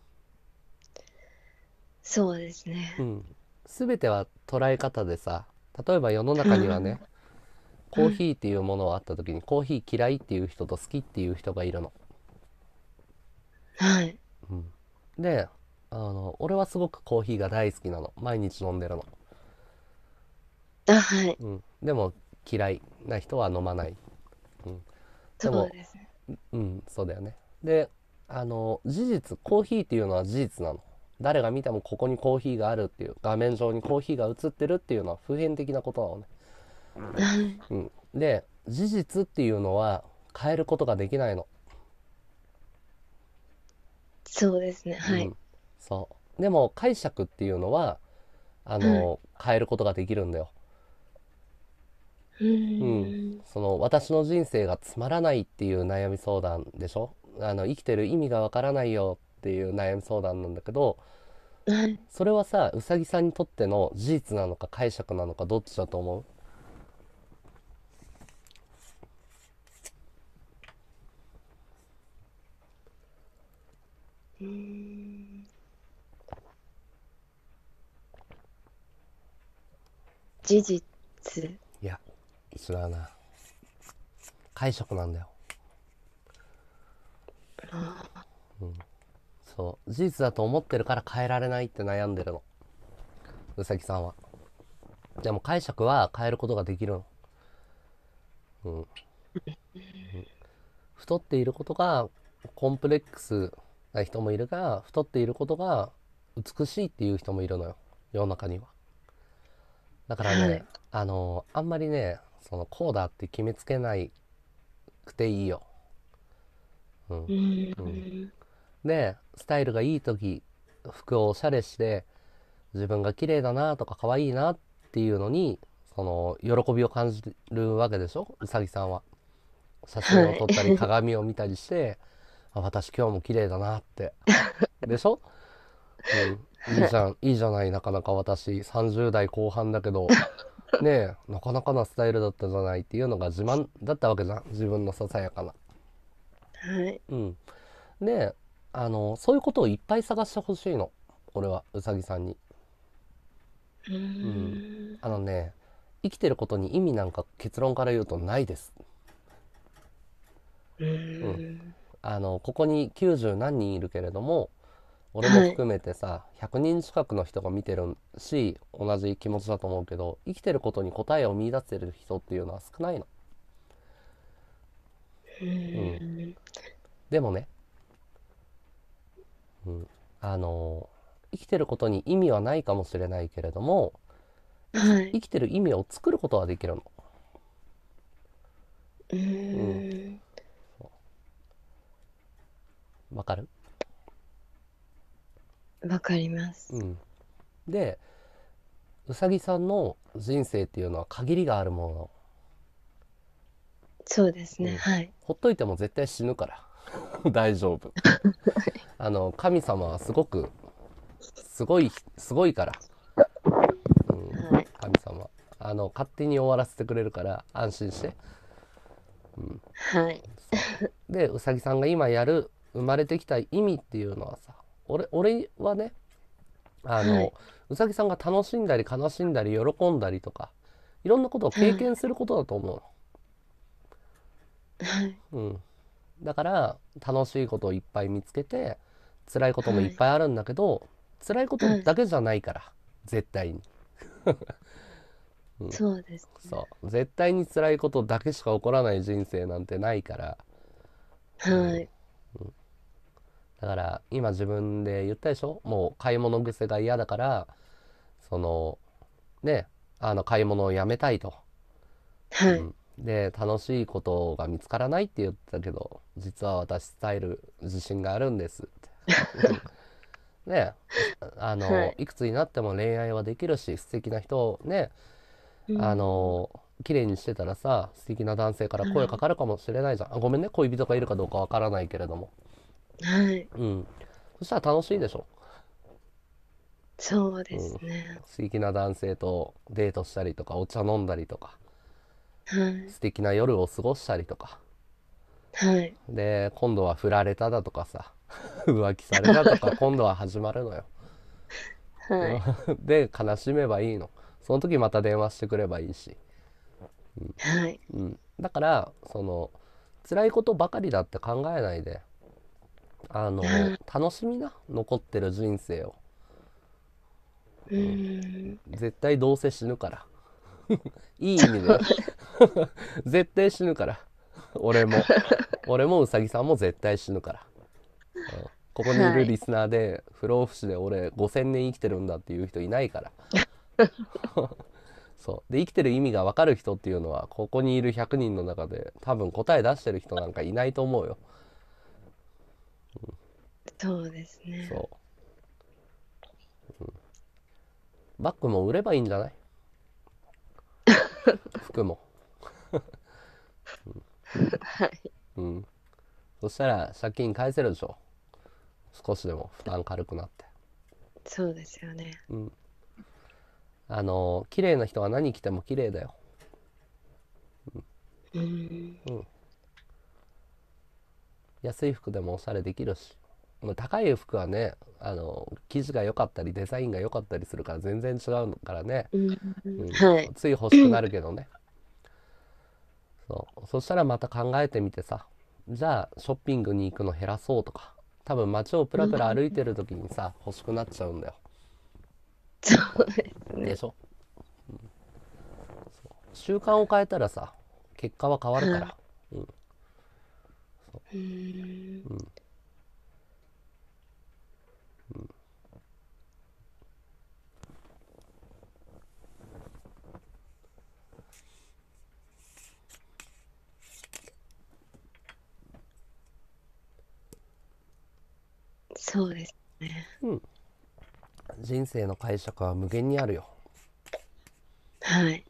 そうですね。 うん。全ては捉え方でさ、例えば世のは中にはね、 い。はい。 コーヒーっていうものがあった時にコーヒー嫌いっていう人と好きっていう人がいるの。 はい。 うん。で、あの俺はすごくコーヒーが大好きなの。毎日飲んでるの。 あ、はい。 うん。でも嫌いな人は飲まない。うん。でも、 そうですね。 うん、そうだよね。で、あの事実、コーヒーっていうのは事実なの。誰が見てもここにコーヒーがあるっていう、画面上にコーヒーが映ってるっていうのは普遍的なことなのね。 はい。 うん。で、事実っていうのは変えることができないの。 そうですね。はい。 うん。そう。でも解釈っていうのは、あはい。 の、変えることができるんだよ。 ううん。 ーん。 その、私の人生がつまらないっていう悩み相談でしょ。あの、生きてる意味がわからないよっていう悩み相談なんだけど、 はい。 それはさ、うさぎさんにとっての事実なのか解釈なのかどっちだと思う？ うーん。事実。 いや、違うな。解釈なんだよ。 あそう。事実だと思ってるから変えられないって悩んでるの。うさぎさんは。でも解釈は変えることができるの。うん。太っていることがコンプレックスな人もいるが、太っていることが美しいっていう人もいるのよ、世の中には。だからね、 はい。 あのあんまりね、そのこうだって決めつけなくていいよ。うん。 うーうん。 ん。 で、スタイルがいい時、服をおしゃれして自分が綺麗だなとか可愛いなっていうのに、その喜びを感じるわけでしょ、うさぎさんは。写真はい。 を撮ったり鏡を見たりして、あ、私今日も綺麗だなって。でしょ。うん。いいはい。 じゃん、いいじゃない。なかなか私さんじゅう代後半だけどねえ、なかなかなスタイルだったじゃないっていうのが自慢だったわけじゃん、自分のささやかな。 はい。 うん。で、あのそういうことをいっぱい探してほしいの、俺はうさぎさんに。 ううん。 ーん。 あのね、生きてることに意味なんか結論から言うとないです。 ううん。 ーん。 あのここにきゅうじゅう何人いるけれども、俺もはい。 含めてさひゃくにん近くの人が見てるし、同じ気持ちだと思うけど、生きてることに答えを見出せる人っていうのは少ないの。 ううん。 ーん。 でもね、うん、あの生きてることに意味はないかもしれないけれども、生きはい。 生きてる意味を作ることはできるの。 ううん。 ーん。 わかる？ わかります。 うん。で、うさぎさんの人生っていうのは限りがあるもそうですね。 の。うん。 はい。 ほっといても絶対死ぬから大丈夫。あの神様はすごくすごいすごいから。うん。 はい。 神様あの勝手に終わらせてくれるから安心して。 はい。 そうで、うさぎさんが今やる生まれてきた意味っていうのはさ、俺俺はね、あのはい。 うさぎさんが楽しんだり悲しんだり喜んだりとか、いろんなことを経はい。 験することだと思はい。 うの。うん。だから楽しいことをいっぱい見つけて、辛いこともいはい。 っぱいあるんだけど、辛いことはい。 だけじゃないから、絶対に。うん。 そうですね。 そう絶対に辛いことだけしか起こらない人生なんてないから。うん。 はい。 だから今自分で言ったでしょ、もう買い物癖が嫌だから、そのね、あの買い物をやめたいと。うはい。 ん。で、楽しいことが見つからないって言ってたけど、実は私スタイル自信があるんですって。 ね、あはい。 のいくつになっても恋愛はできるし、素敵な人をね、 うあん。 の綺麗にしてたらさ、素敵な男性から声かはい。 かるかもしれないじゃん。あ、ごめんね、恋人がいるかどうかわからないけれども。 はい。 うん。そしたら楽しいでしょ。 そうでうん。 すね。 素敵な男性とデートしたりとか、お茶飲んだりとか、 はい。 素敵な夜を過ごしたりとか、 はい。 で今度は振られただとかさ、浮気されたとか、今度は始まるのよ。 はい。 で悲しめばいいの。その時また電話してくればいいし。 はい。 うん、だからその辛いことばかりだって考えないで、あのはい。 楽しみな、残ってる人生を。 うーん。 絶対どうせ死ぬから、いい意味でよ。絶対死ぬから。俺も俺もうさぎさんも絶対死ぬから。ここにいはい。 るリスナーで不老不死で俺ごせんねん生きてるんだっていう人いないから。そうで、生きてる意味が分かる人っていうのはここにいるひゃくにんの中で多分答え出してる人なんかいないと思うよ。 そうですね。 そう、バッグも売ればいいんじゃない？服も。 はい。 うん。そしたら借金返せるでしょ。少しでも負担軽くなって。 そうですよね。 うん。あの綺麗な人は何着ても綺麗だよ。 うーん。 うん。安い服でもおしゃれできるし、高い服はね、あの生地が良かったりデザインが良かったりするから全然違うからね。 ううん、 ん。はい。 つい欲しくなるけどね。そうそしたらまた考えてみてさ、じゃあショッピングに行くの減らそうとか、多分街をプラプラ歩いてる時にさ欲しくなっちゃうんだよ。 そうですね。 でしょ。習慣を変えたらさ、結果は変わるから。 はい。 うん。 うーん。 うん。 そうですね。 うん。人生の解釈は無限にあるよ。 はい。 うん。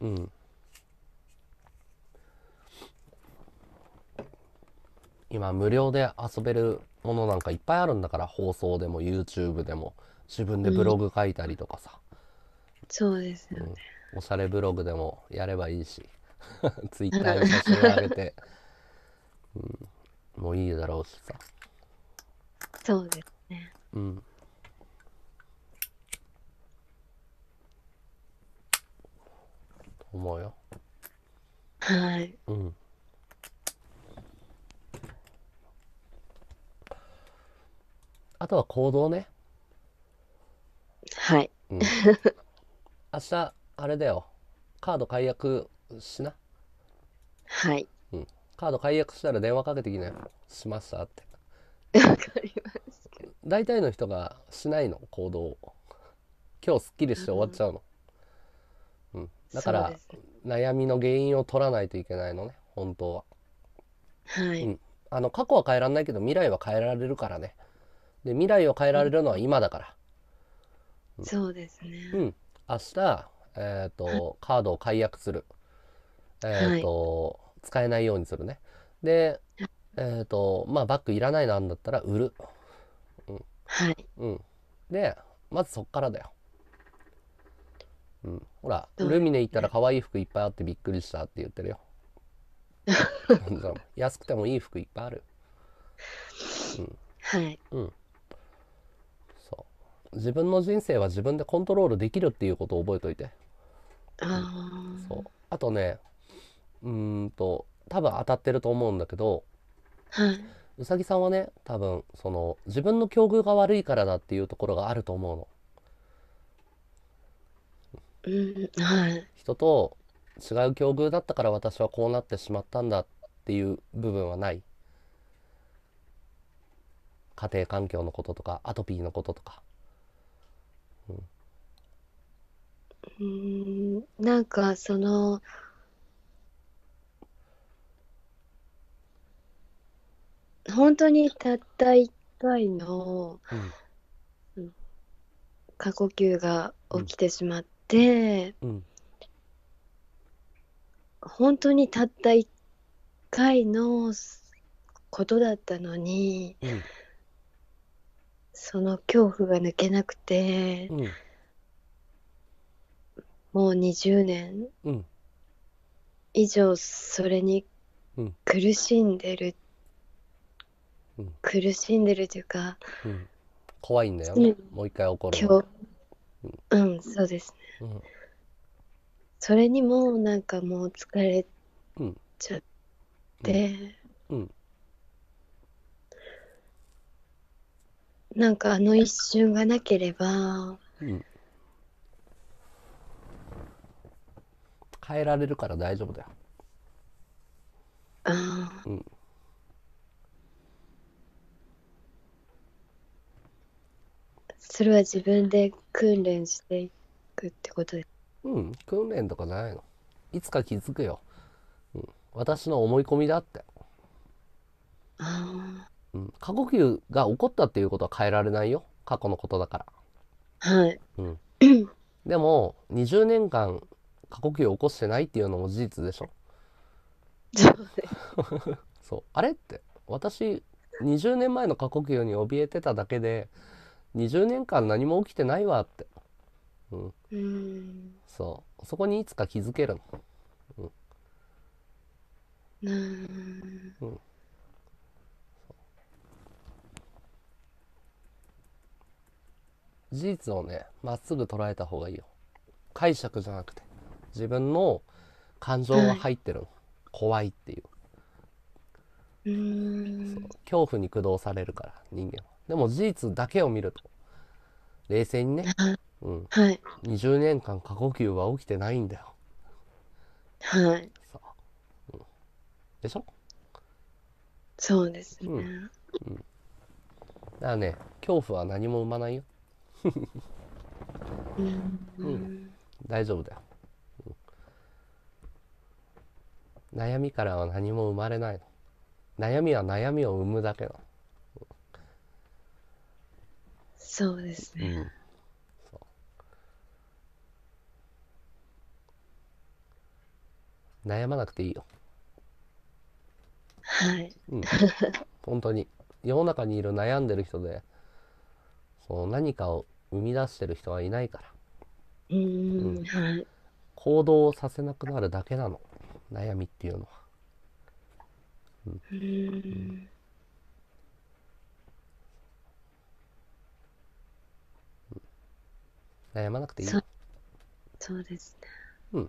今無料で遊べるものなんかいっぱいあるんだから、放送でも YouTube でも、自分でブうん。 ログ書いたりとかさ、 そうですよね。 うん、おしゃれブログでもやればいいし、 は Twitter に写真を上げい。 てもういいだろうしさ。 そうですね。 うん。思うよ。 はい。 うん。あとは行動ね。 はい。 うん。明日あれだよ、カード解約しな。 はい。 うん。カード解約したら電話かけてきなよ、しましたって。 わかります。 大体の人がしないの、行動を。今日すっきりして終わっちゃうの。うん、だからそうですね。 悩みの原因を取らないといけないのね、本当は。 はい。 うん。あの過去は変えられないけど未来は変えられるからね。で未来を変えうん。 られるのは今だから。 そうですね。 うん。明日、えっ、 はとカードを解約する。えっ、 はい。 と使えないようにするね。で、えっ、とまあバッグいらないなんだったら売る。 はい。 うん。でまずそっからだよ。うん。ほらそうルミネ行ったらですね。 可愛い服いっぱいあってびっくりしたって言ってるよ。安くてもいい服いっぱいある。 はい。 うん。そう、自分の人生は自分でコントロールできるっていうことを覚えといて。 あそう、あとね、うーんと多分当たってると思うんだけど、 あ。はい。 うさぎさんはね、多分その自分の境遇が悪いからだっていうところがあると思うの。 うん。はい。 人と違う境遇だったから私はこうなってしまったんだっていう部分はない？家庭環境のこととかアトピーのこととか。 うん。なんか、その、本当にたった一回の、 うん。 過呼吸が起きてしまって、 うん、 本当にたった一回のことだったのに、 うん、 その恐怖が抜けなくて、 うん、 もうにじゅうねんうん、 以上それにうん、 苦しんでる、 うん、 苦しんでるというか、 うん。怖いんだよね。 常にもう一回起こるのが。 今日、うん、そうですね。 うん、 それにもなんかもう疲れうん、 ちゃっうん、 て、 うん。 なんかあの一瞬がなければ、 うん。変えられるから大丈夫だよ。 ああ、 うん。 それは自分で訓練していくってことです。 うん。訓練とかないの。いつか気づくよ。うん。私の思い込みだって。 あうん。過呼吸が起こったっていうことは変えられないよ。過去のことだから。 あ、はい。 うん。でも、にじゅうねんかん過呼吸を起こしてないっていうのも事実でしょ。 そうです。 そう。あれって、私、にじゅうねんまえの過呼吸に怯えてただけで、にじゅうねんかん何も起きてないわって。うん。 うーん。 そう。そこにいつか気づけるの。 うーん。 うん。事実をね、まっすぐ捉えた方がいいよ。解釈じゃなくて。自分の感情がはい。 入ってるの。怖いっていう。 うーそう。 ん。 恐怖に駆動されるから、人間は。でも事実だけを見ると、冷静にね、 はい。 うん。 はい。 にじゅうねんかん過呼吸は起きてないんだよ。 はい。 さあ、でしょ。 そうですうん。だね。 からね、恐怖は何も生まないよ。 うーうん。 ん。 大丈夫だよ。悩みからは何も生まれないの。悩みは悩みを生むだけなの。 そうですね。 うん。悩まなくていいよ。 はい。 うん。本当に。世の中にいる悩んでる人で、そう何かを生み出してる人はいないから。 うーん。はい。 行動をさせなくなるだけなの。悩みっていうのは。 うーん。 悩まなくていいよ。 そう、そうですね。 うん。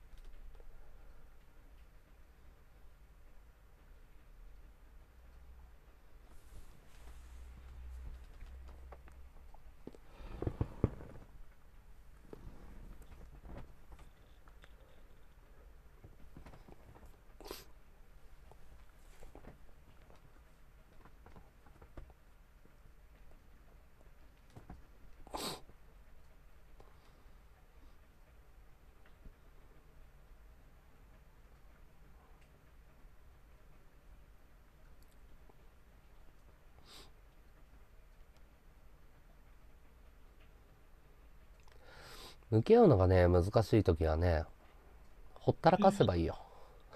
向き合うのがね、難しい時はね、ほったらかせばいいよ。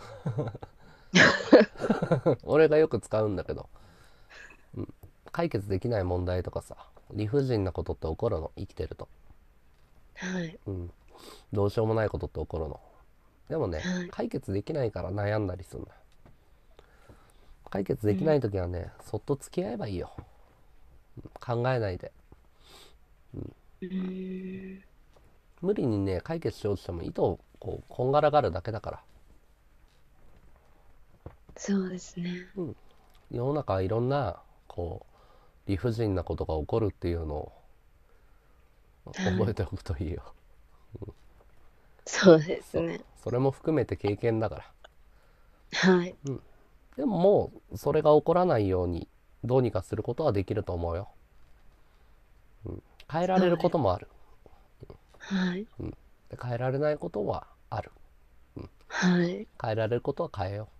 俺がよく使うんだけど、解決できない問題とかさ、理不尽なことって起こるの、生きてると。 はい。 うん。どうしようもないことって起こるの。でもね、 はい。 解決できないから悩んだりするんだ。解決うん。 できない時はね、そっと付き合えばいいよ。考えないで。 うーん。 無理にね、解決しようとしても糸をこうこんがらがるだけだから。 そうですね。 うん。世の中はいろんなこう理不尽なことが起こるっていうのをはい。 覚えておくといいよ。 そうですそう。 ね。 それも含めて経験だから。 はい。 うん。でももうそれが起こらないようにどうにかすることはできると思うよ。変えられるそうです。 こともある。 はい。 うん。で変えられないことはある。 はい。 変えられることは変えよ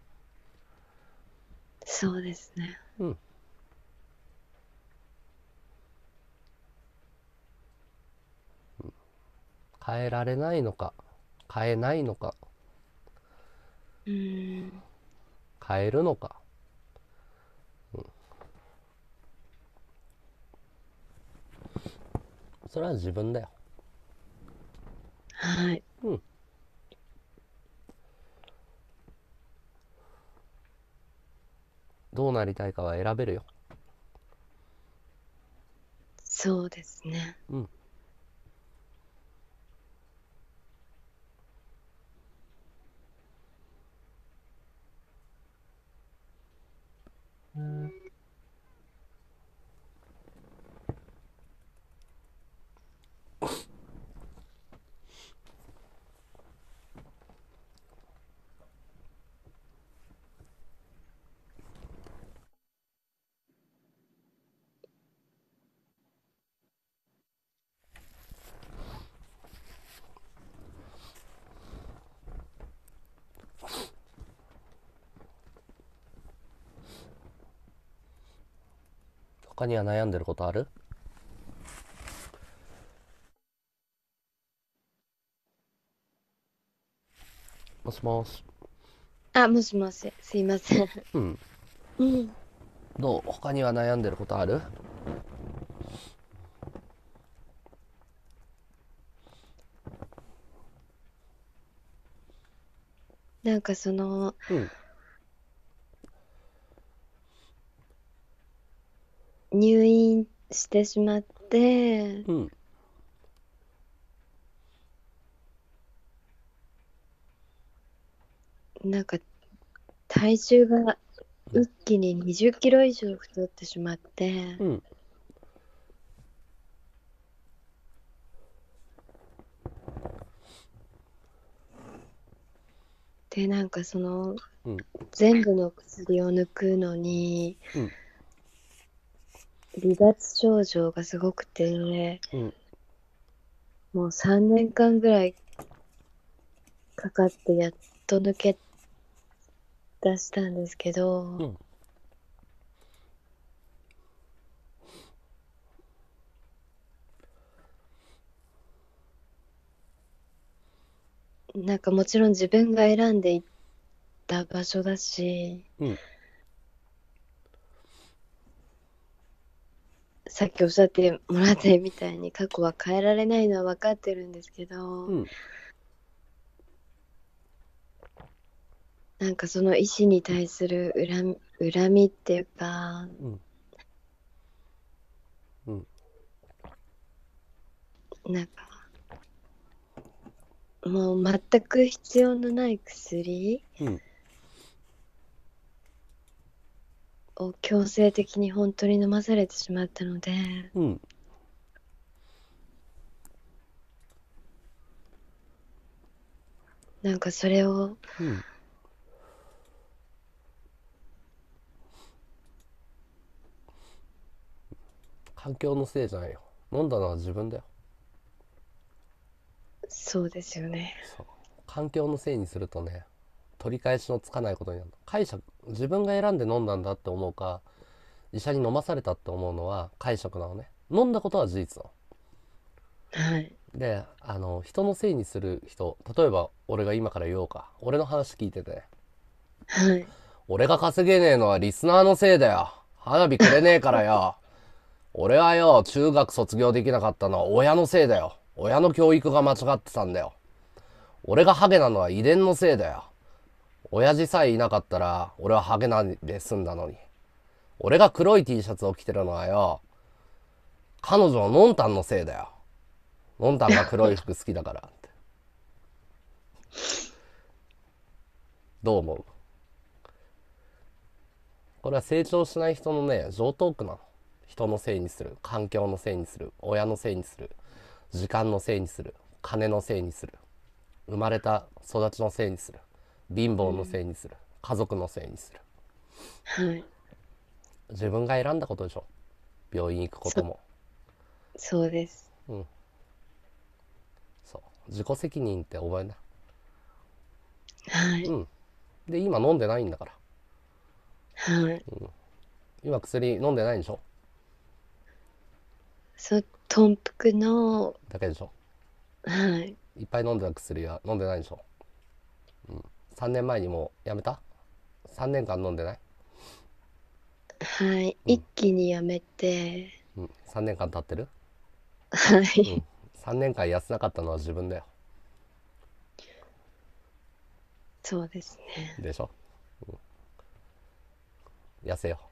そうですね。 う。うん。 変えられないのか、変えないのか、 うーん。 変えるのか。それは自分だよ。 はい。 うん。どうなりたいかは選べるよ。 そうですね。 うん。他には悩んでることある？もしもし。 あ、もしもし、すいません。 うん。 うん。 どう？他には悩んでることある？ なんかその、 うん。 入院してしまって、 うん。 なんか体重が一気ににじゅっキロ以上太ってしまって、 うん。 で、なんかその、 うん。 全部の薬を抜くのに、 うん。 離脱症状がすごくて、 うん。 もうさんねんかんぐらいかかってやっと抜け出したんですけど、 うん。 なんかもちろん自分が選んでいった場所だし、 うん。 さっきおっしゃってもらったみたいに過去は変えられないのは分かってるんですけど、 うん。 なんかその意思に対する恨み、恨みっていうか、 うん。うん。 なんかもう全く必要のない薬うん。 を強制的に本当に飲まされてしまったので、 うん。 なんかそれを、 うん。環境のせいじゃないよ。飲んだのは自分だよ。 そうですよね。 そう。環境のせいにするとね、取り返しのつかないことになる。解釈、自分が選んで飲んだんだって思うか、医者に飲まされたって思うのは解釈なのね。飲んだことは事実なの。 はい。 で、あの、人のせいにする人、例えば俺が今から言おうか。俺の話聞いててね。 はい。 俺が稼げねえのはリスナーのせいだよ。花火くれねえからよ。俺はよ、中学卒業できなかったのは親のせいだよ。親の教育が間違ってたんだよ。俺がハゲなのは遺伝のせいだよ。親父さえいなかったら、俺はハゲなんで済んだのに。俺が黒い T シャツを着てるのはよ、彼女ののんたんのせいだよ。のんたんが黒い服好きだからって。どう思う？これは成長しない人のね、常套句なの。人のせいにする。環境のせいにする。親のせいにする。時間のせいにする。金のせいにする。生まれた育ちのせいにする。貧乏のせいにする。家族のせいにする。 はい。 自分が選んだことでしょ。病院行くことそ、 も。 そうです。 うん。そう。自己責任って覚えな。 はい。 うん。で、今飲んでないんだから。 はい。 今薬飲んでないんでしょ？ そう、豚腹の、 だけでしょ？ はい。 いっぱい飲んでた薬は飲んでないでしょ。さんねんまえにもうやめた？ さん 年間飲んでない？ はい。 うん。 一気にやめて、 うん、さんねんかん経ってる。 はうん。 い。 さんねんかん痩せなかったのは自分だよ。 そうですね。 でしょ。痩せよ。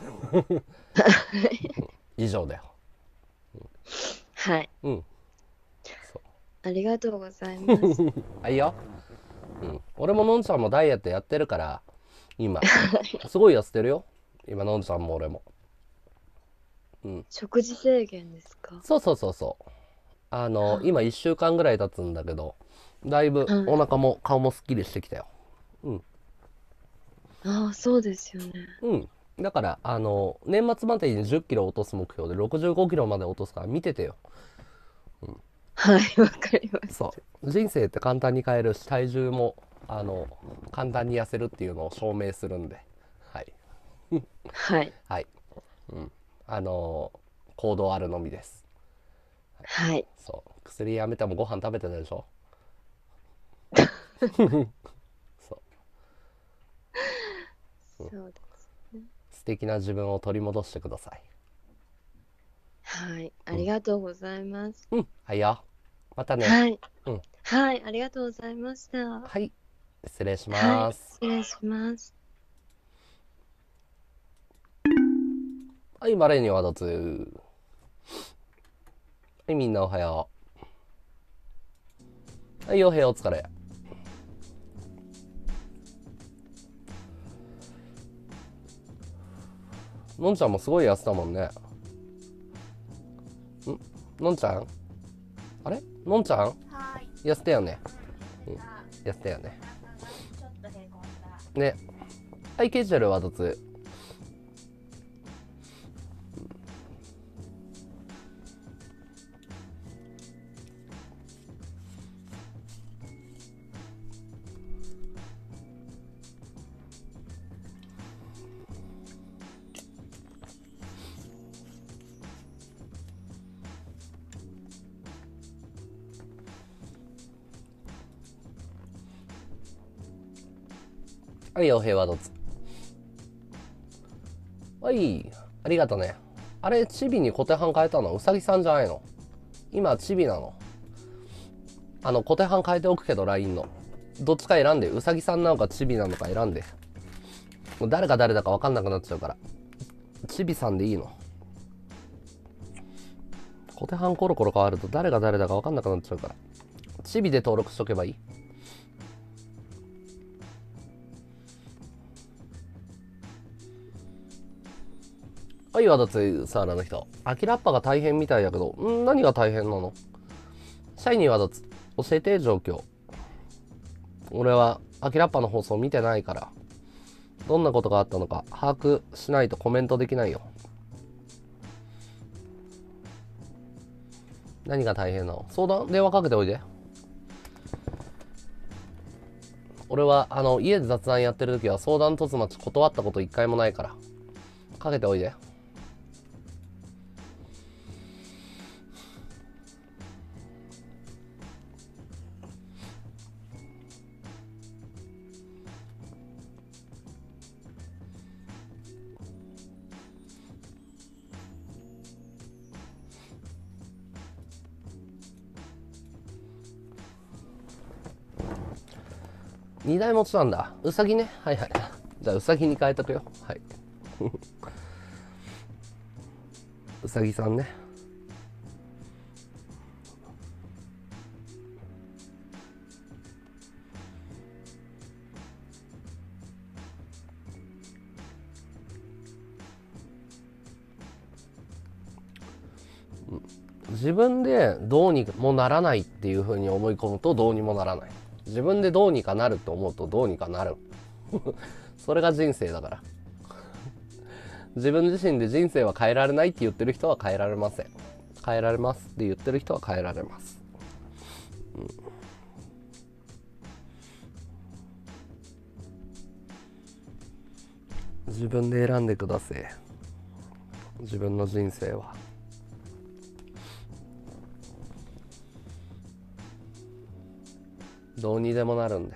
以上だよ。 はい。 うん。そう。 ありがとうございます。 あ、いいよ。うん。俺ものんちゃんもダイエットやってるから今すごい痩せてるよ。今のんちゃんも俺も。うん。 食事制限ですか？ そうそうそうそう。あのは今いっしゅうかんぐらい経つんだけど、だいぶおはい。 腹も顔もすっきりしてきたよ。うん。 ああ、そうですよね。 うん。だからあの年末までにじゅっキロ落とす目標でろくじゅうごキロまで落とすから見ててよ。 はい、わかりました。 そう人生って簡単に変えるし、体重もあの簡単に痩せるっていうのを証明するんで、はい。 はい。 はい。あの行動あるのみです。 はい。 そう薬やめてもご飯食べてたでしょ。そうそうですね。 素敵な自分を取り戻してください。 はい。ありがとうございます。 うん。はいよ。またね。 はい。 うん。 はい。ありがとうございました。 はい。失礼しはい。 ます。 失礼します。 はい、マレーにはどつ。はい、みんなおはよう。はい、おはよう、お疲れ。のんちゃんもすごい痩せたもんね。んのんちゃん、あれのんちゃんはーい。 痩せたよね。うん。 あ、 痩せたよね。 なんかちょっとへこんだ。 ね。はい、ケジュアルはどつ。はい、お平和どつ。はい、ありがとね。あれ、チビに小手半変えたのうさぎさんじゃないの？今、チビなの？あの、小手半変えておくけど、ライン の。どっちか選んで。うさぎさんなのかチビなのか選んで。もう誰が誰だか分かんなくなっちゃうから。チビさんでいいの？小手半コロコロ変わると誰が誰だか分かんなくなっちゃうから。チビで登録しとけばいい。はい、わだつサーラの人。アキラッパが大変みたいやけど、ん何が大変なの？シャイニーわだつ。教えて、状況。俺はアキラッパの放送見てないから、どんなことがあったのか把握しないとコメントできないよ。何が大変なの？相談電話かけておいで。俺はあの家で雑談やってる時は相談突待ち断ったこと一回もないから、かけておいで。二台持ちなんだ。うさぎね。はいはい。じゃあうさぎに変えとくよ。はい。うさぎさんね。自分でどうにもならないっていう風に思い込むとどうにもならない。自分でどうにかなると思うとどうにかなる。それが人生だから。自分自身で人生は変えられないって言ってる人は変えられません。変えられますって言ってる人は変えられます。うん、自分で選んでください。自分の人生は。 どうにでもなるんで。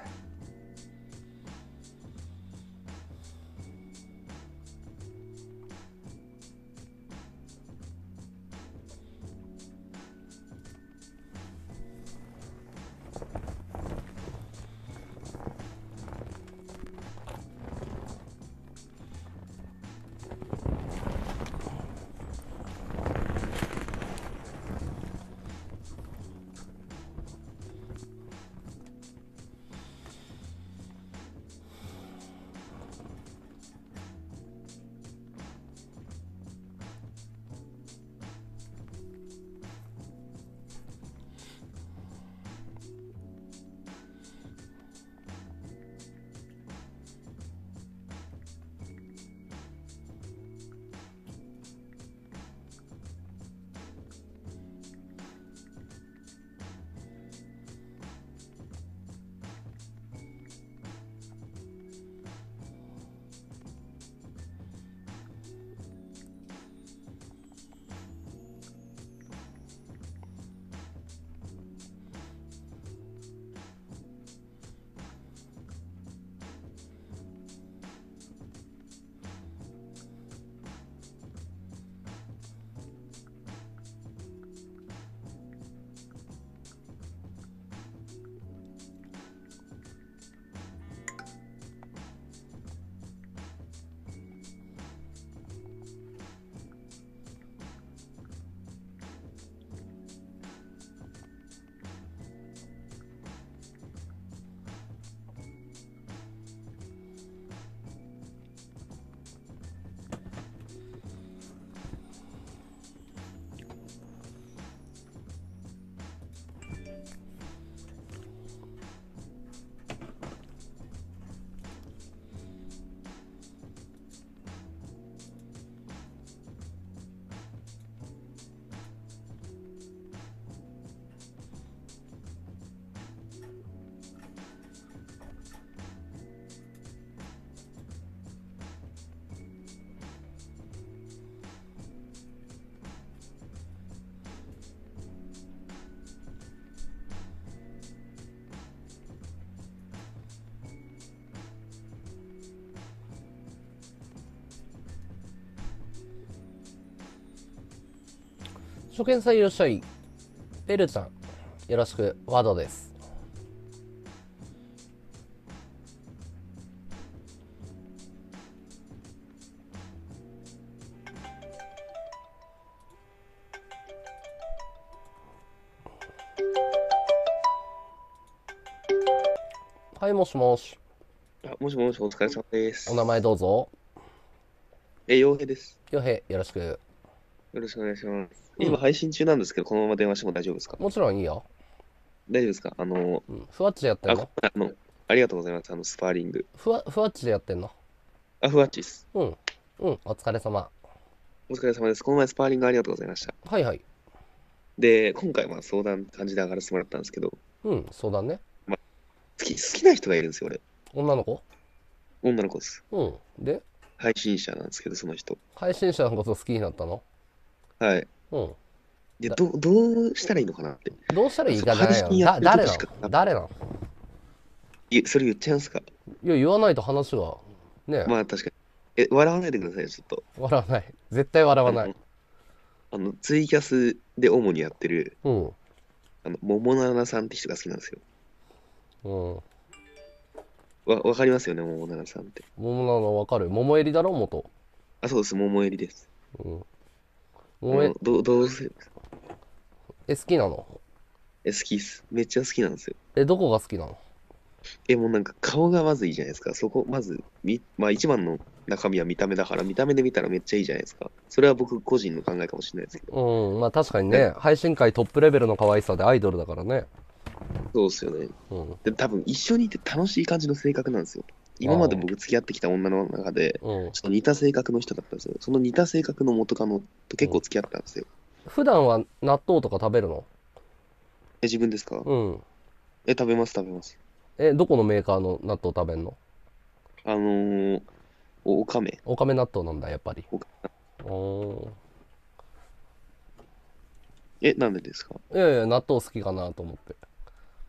初見さんいらっしゃい。ペルちゃんよろしく。ワドです。はい、もしもし。 あ、もしもし、お疲れ様です。 お名前どうぞ。 え、洋平です。 よへよろしく。 よろしくお願いします。 うん今配信中なんですけど、このまま電話しても大丈夫ですか？ もちろんいいよ。 大丈夫ですか？あの、 うん、ふわっちでやってんあ、 の？ あの、ありがとうございます。あの、スパーリング。 ふわふわっちでやってんの？ あ、ふわっちです。 うんうんお疲れ様。 お疲れ様です。この前スパーリングありがとうございました。 はいはい。 で、今回は相談感じで上がらせてもらったんですけど、 うんそうだね。 好き、好きな人がいるんですよ、俺。 女の子？ 女の子です。 うんで配信者なんですけど、その人。 配信者のこと好きになったの？ はい。 うんで、 だどう、どうしたらいいのかなって。 どうしたらいいそうかじゃないの。 配信やってるだ誰な時しかの誰なの？ いそれ言っちゃいますか？ いや言わないと話がね。 まあ、確かに。え、笑わないでくださいよ、ちょっと。 笑わない。絶対笑わない。 あの、ツイキャスで主にやってる、 うんあの、桃奈々さんって人が好きなんですよ。 うんわ、わかりますよね、桃奈々さんって。 桃なの分かる。桃襟だろ元。 あ、そうです、桃襟です。 うんあ桃えのど、どうせ、 え好きなの？ え、好きっす。めっちゃ好きなんですよ。 えどこが好きなの？ え、もうなんか顔がまずいいじゃないですか。そこ、まず、み、まあ一番の中身は見た目だから、見た目で見たらめっちゃいいじゃないですか。それは僕個人の考えかもしれないですけど。 うんまあ確かにね配信界トップレベルの可愛さでアイドルだからね。 そうっすよね。 うんで、多分一緒にいて楽しい感じの性格なんですよ。今まで僕付き合ってきた女の中で、 うんちょっと似た性格の人だったんですよ。その似た性格の元カノと結構付き合ったんですよ。 普段は納豆とか食べるの？ え、自分ですか？ うんえ、食べます、食べます。 えどこのメーカーの納豆食べんの？ あのー、お、おかめ。 おかめ納豆なんだやっぱり。 おかおえ、なんでですか？ いやいや納豆好きかなと思って。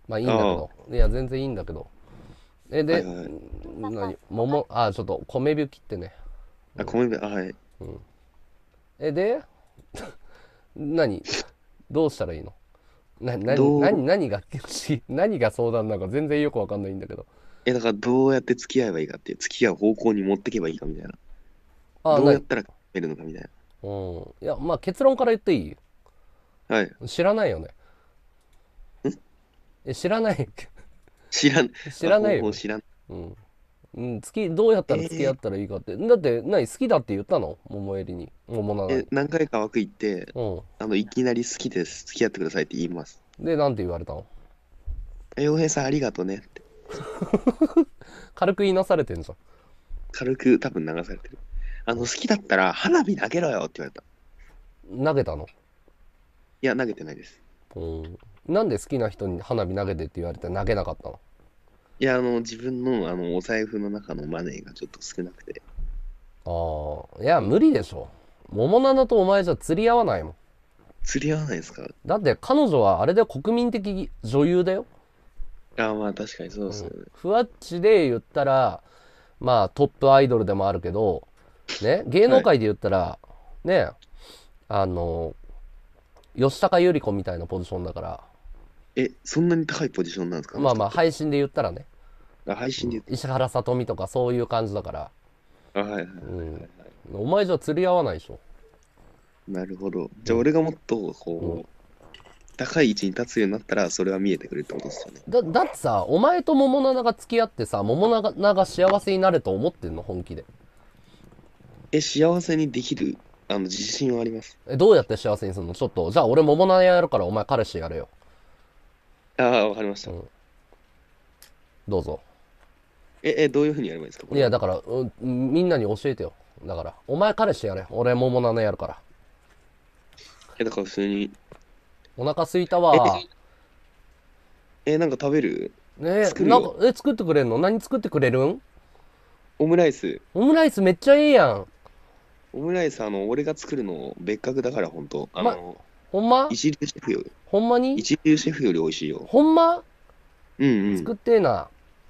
まあいいんだけど。いや、全然いいんだけど。え、で、 はいはいはい何桃、あ、ちょっと米び切ってね。 あ、米び、あ、はい。 え、で、何どうしたらいいの？な、な、 どう何、何が、何が相談なんか全然よくわかんないんだけど。 え、だからどうやって付き合えばいいかっていう、付き合う方向に持っていけばいいかみたいな。 あ、何？ どうやったら決めるのかみたいうん。いや、まあ結論から言っていい？ な。はい。 知らないよね。 んえ、知らない。 知らん。 知らないよあ方法知らん。 うん。うん、付き、どうやったら付き合ったらいいかって。だって、何好きだって言ったの桃襟に。桃七えに。、 何回か枠行って、 うあの、いきなり好きです。付き合ってくださいって言います。 ん。で、なんて言われたの？ え、洋平さんありがとねって。 軽く言いなされてんじゃん。 軽く多分流されてる。あの、好きだったら花火投げろよって言われた。 投げたの？ いや、投げてないです。 うん。なんで好きな人に花火投げてって言われて投げなかったの？ いや、あの、自分の、あの、お財布の中のマネーがちょっと少なくて。 ああ、いや、無理でしょ。桃七とお前じゃ釣り合わないもん。 釣り合わないですか？ だって彼女はあれで国民的女優だよ。 ああ、まあ確かにそうですよね。 ふわっちで言ったら、まあトップアイドルでもあるけど、ね、芸能界で言ったら、ね、あの、吉高由里子みたいなポジションだから、 え、そんなに高いポジションなんですか？ まあまあの人っ配信で言ったらね、 てあ、配信で言って石原さとみとかそういう感じだから、 あ、はいはいはいはい、 うんお前じゃ釣り合わないでしょ。 なるほど。じゃあ俺がもっと、こう、高い位置に立つようになったら、それは見えてくるってことですよね。 だ、だってさ、お前と桃七が付き合ってさ、桃七が幸せになれと思ってんの本気で。 え、幸せにできる、あの、自信はあります。 え、どうやって幸せにするの？ちょっと、じゃあ俺桃七やるからお前彼氏やれよ。 ああ、わかりました。 うんどうぞ。 え、え、どういうふうにやればいいですか？これいや、だから、うんみんなに教えてよ。だから、お前彼氏やれ。俺桃七やるから。 え、だから普通に、 お腹すいたわ。 え、なんか食べるねえ、 作るよなんか、え、作ってくれんの？何作ってくれるん？ オムライス。 オムライスめっちゃいいやん。 オムライス、あの、俺が作るの別格だから、ほんと。あの、 ほんま？ 一流シェフより、 ほんまに？ 一流シェフより美味しいよ。 ほんま？ うんうん。 作ってえな。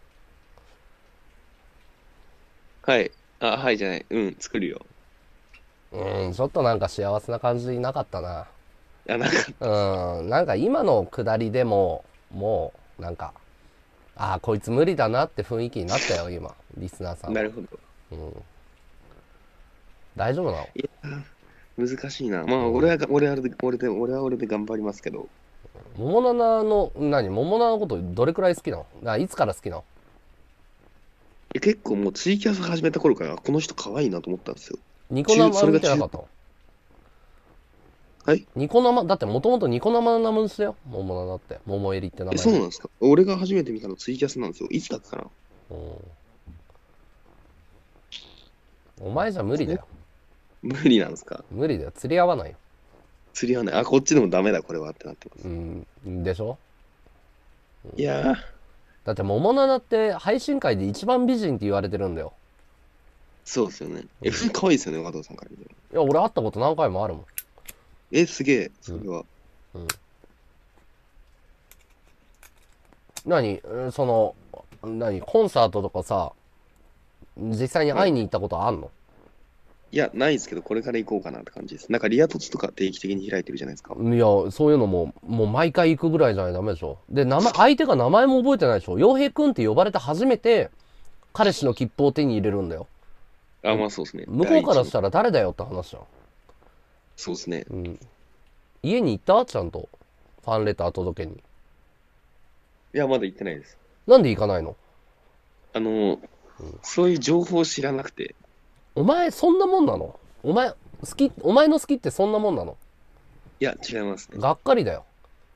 はい。あ、はいじゃない。うん、作るよ。 うん、ちょっとなんか幸せな感じなかったな。 あ、なんか、 うん、なんか今のくだりでも、もう、なんか、ああ、こいつ無理だなって雰囲気になったよ、今、リスナーさんは。 なるほど。 大丈夫なの？ いや、難しいな。まあ、俺はが、俺は俺で、俺で、俺は俺で頑張りますけど。 桃七の、何桃七のことどれくらい好きなの？あいつから好きなの？ え結構もうツイキャス始めた頃から、この人可愛いなと思ったんですよ。 ニコ生中それが見てなかったの？ はいニコ生、だってもともとニコ生なもんしたよ。桃七って。桃襟って名え、 前。 そうなんですか？俺が初めて見たのツイキャスなんですよ。いつだったかな？ お前じゃ無理だよ。 無理なんですか？ 無理だよ。釣り合わないよ。 釣りはね、あ、こっちでもダメだ、これはってなってます。 うん、でしょ？ いやー、 だって桃七って配信界で一番美人って言われてるんだよ。 そうですよね。え、普通に可愛いですよね、加藤さんから見ても。 いや、俺会ったこと何回もあるもん。 え、すげえ、それは。 何うんその、何コンサートとかさ、実際に会いに行ったことあんの？ いや、ないですけど、これから行こうかなって感じです。なんかリア凸とか定期的に開いてるじゃないですか。 いや、そういうのも、もう毎回行くぐらいじゃないとダメでしょ。で、名前、相手が名前も覚えてないでしょ。洋平くんって呼ばれて初めて、彼氏の切符を手に入れるんだよ。 あ、まあそうですね。 向こうからし第一のたら誰だよって話じゃん。 そうですね。 家に行ったちゃんと。ファンレター届けに。 いや、まだ行ってないです。 なんで行かないの？ あの、そういう情報を知らなくて。 お前、そんなもんなの？お前、好き、お前の好きってそんなもんなの？ いや、違いますね。 がっかりだよ。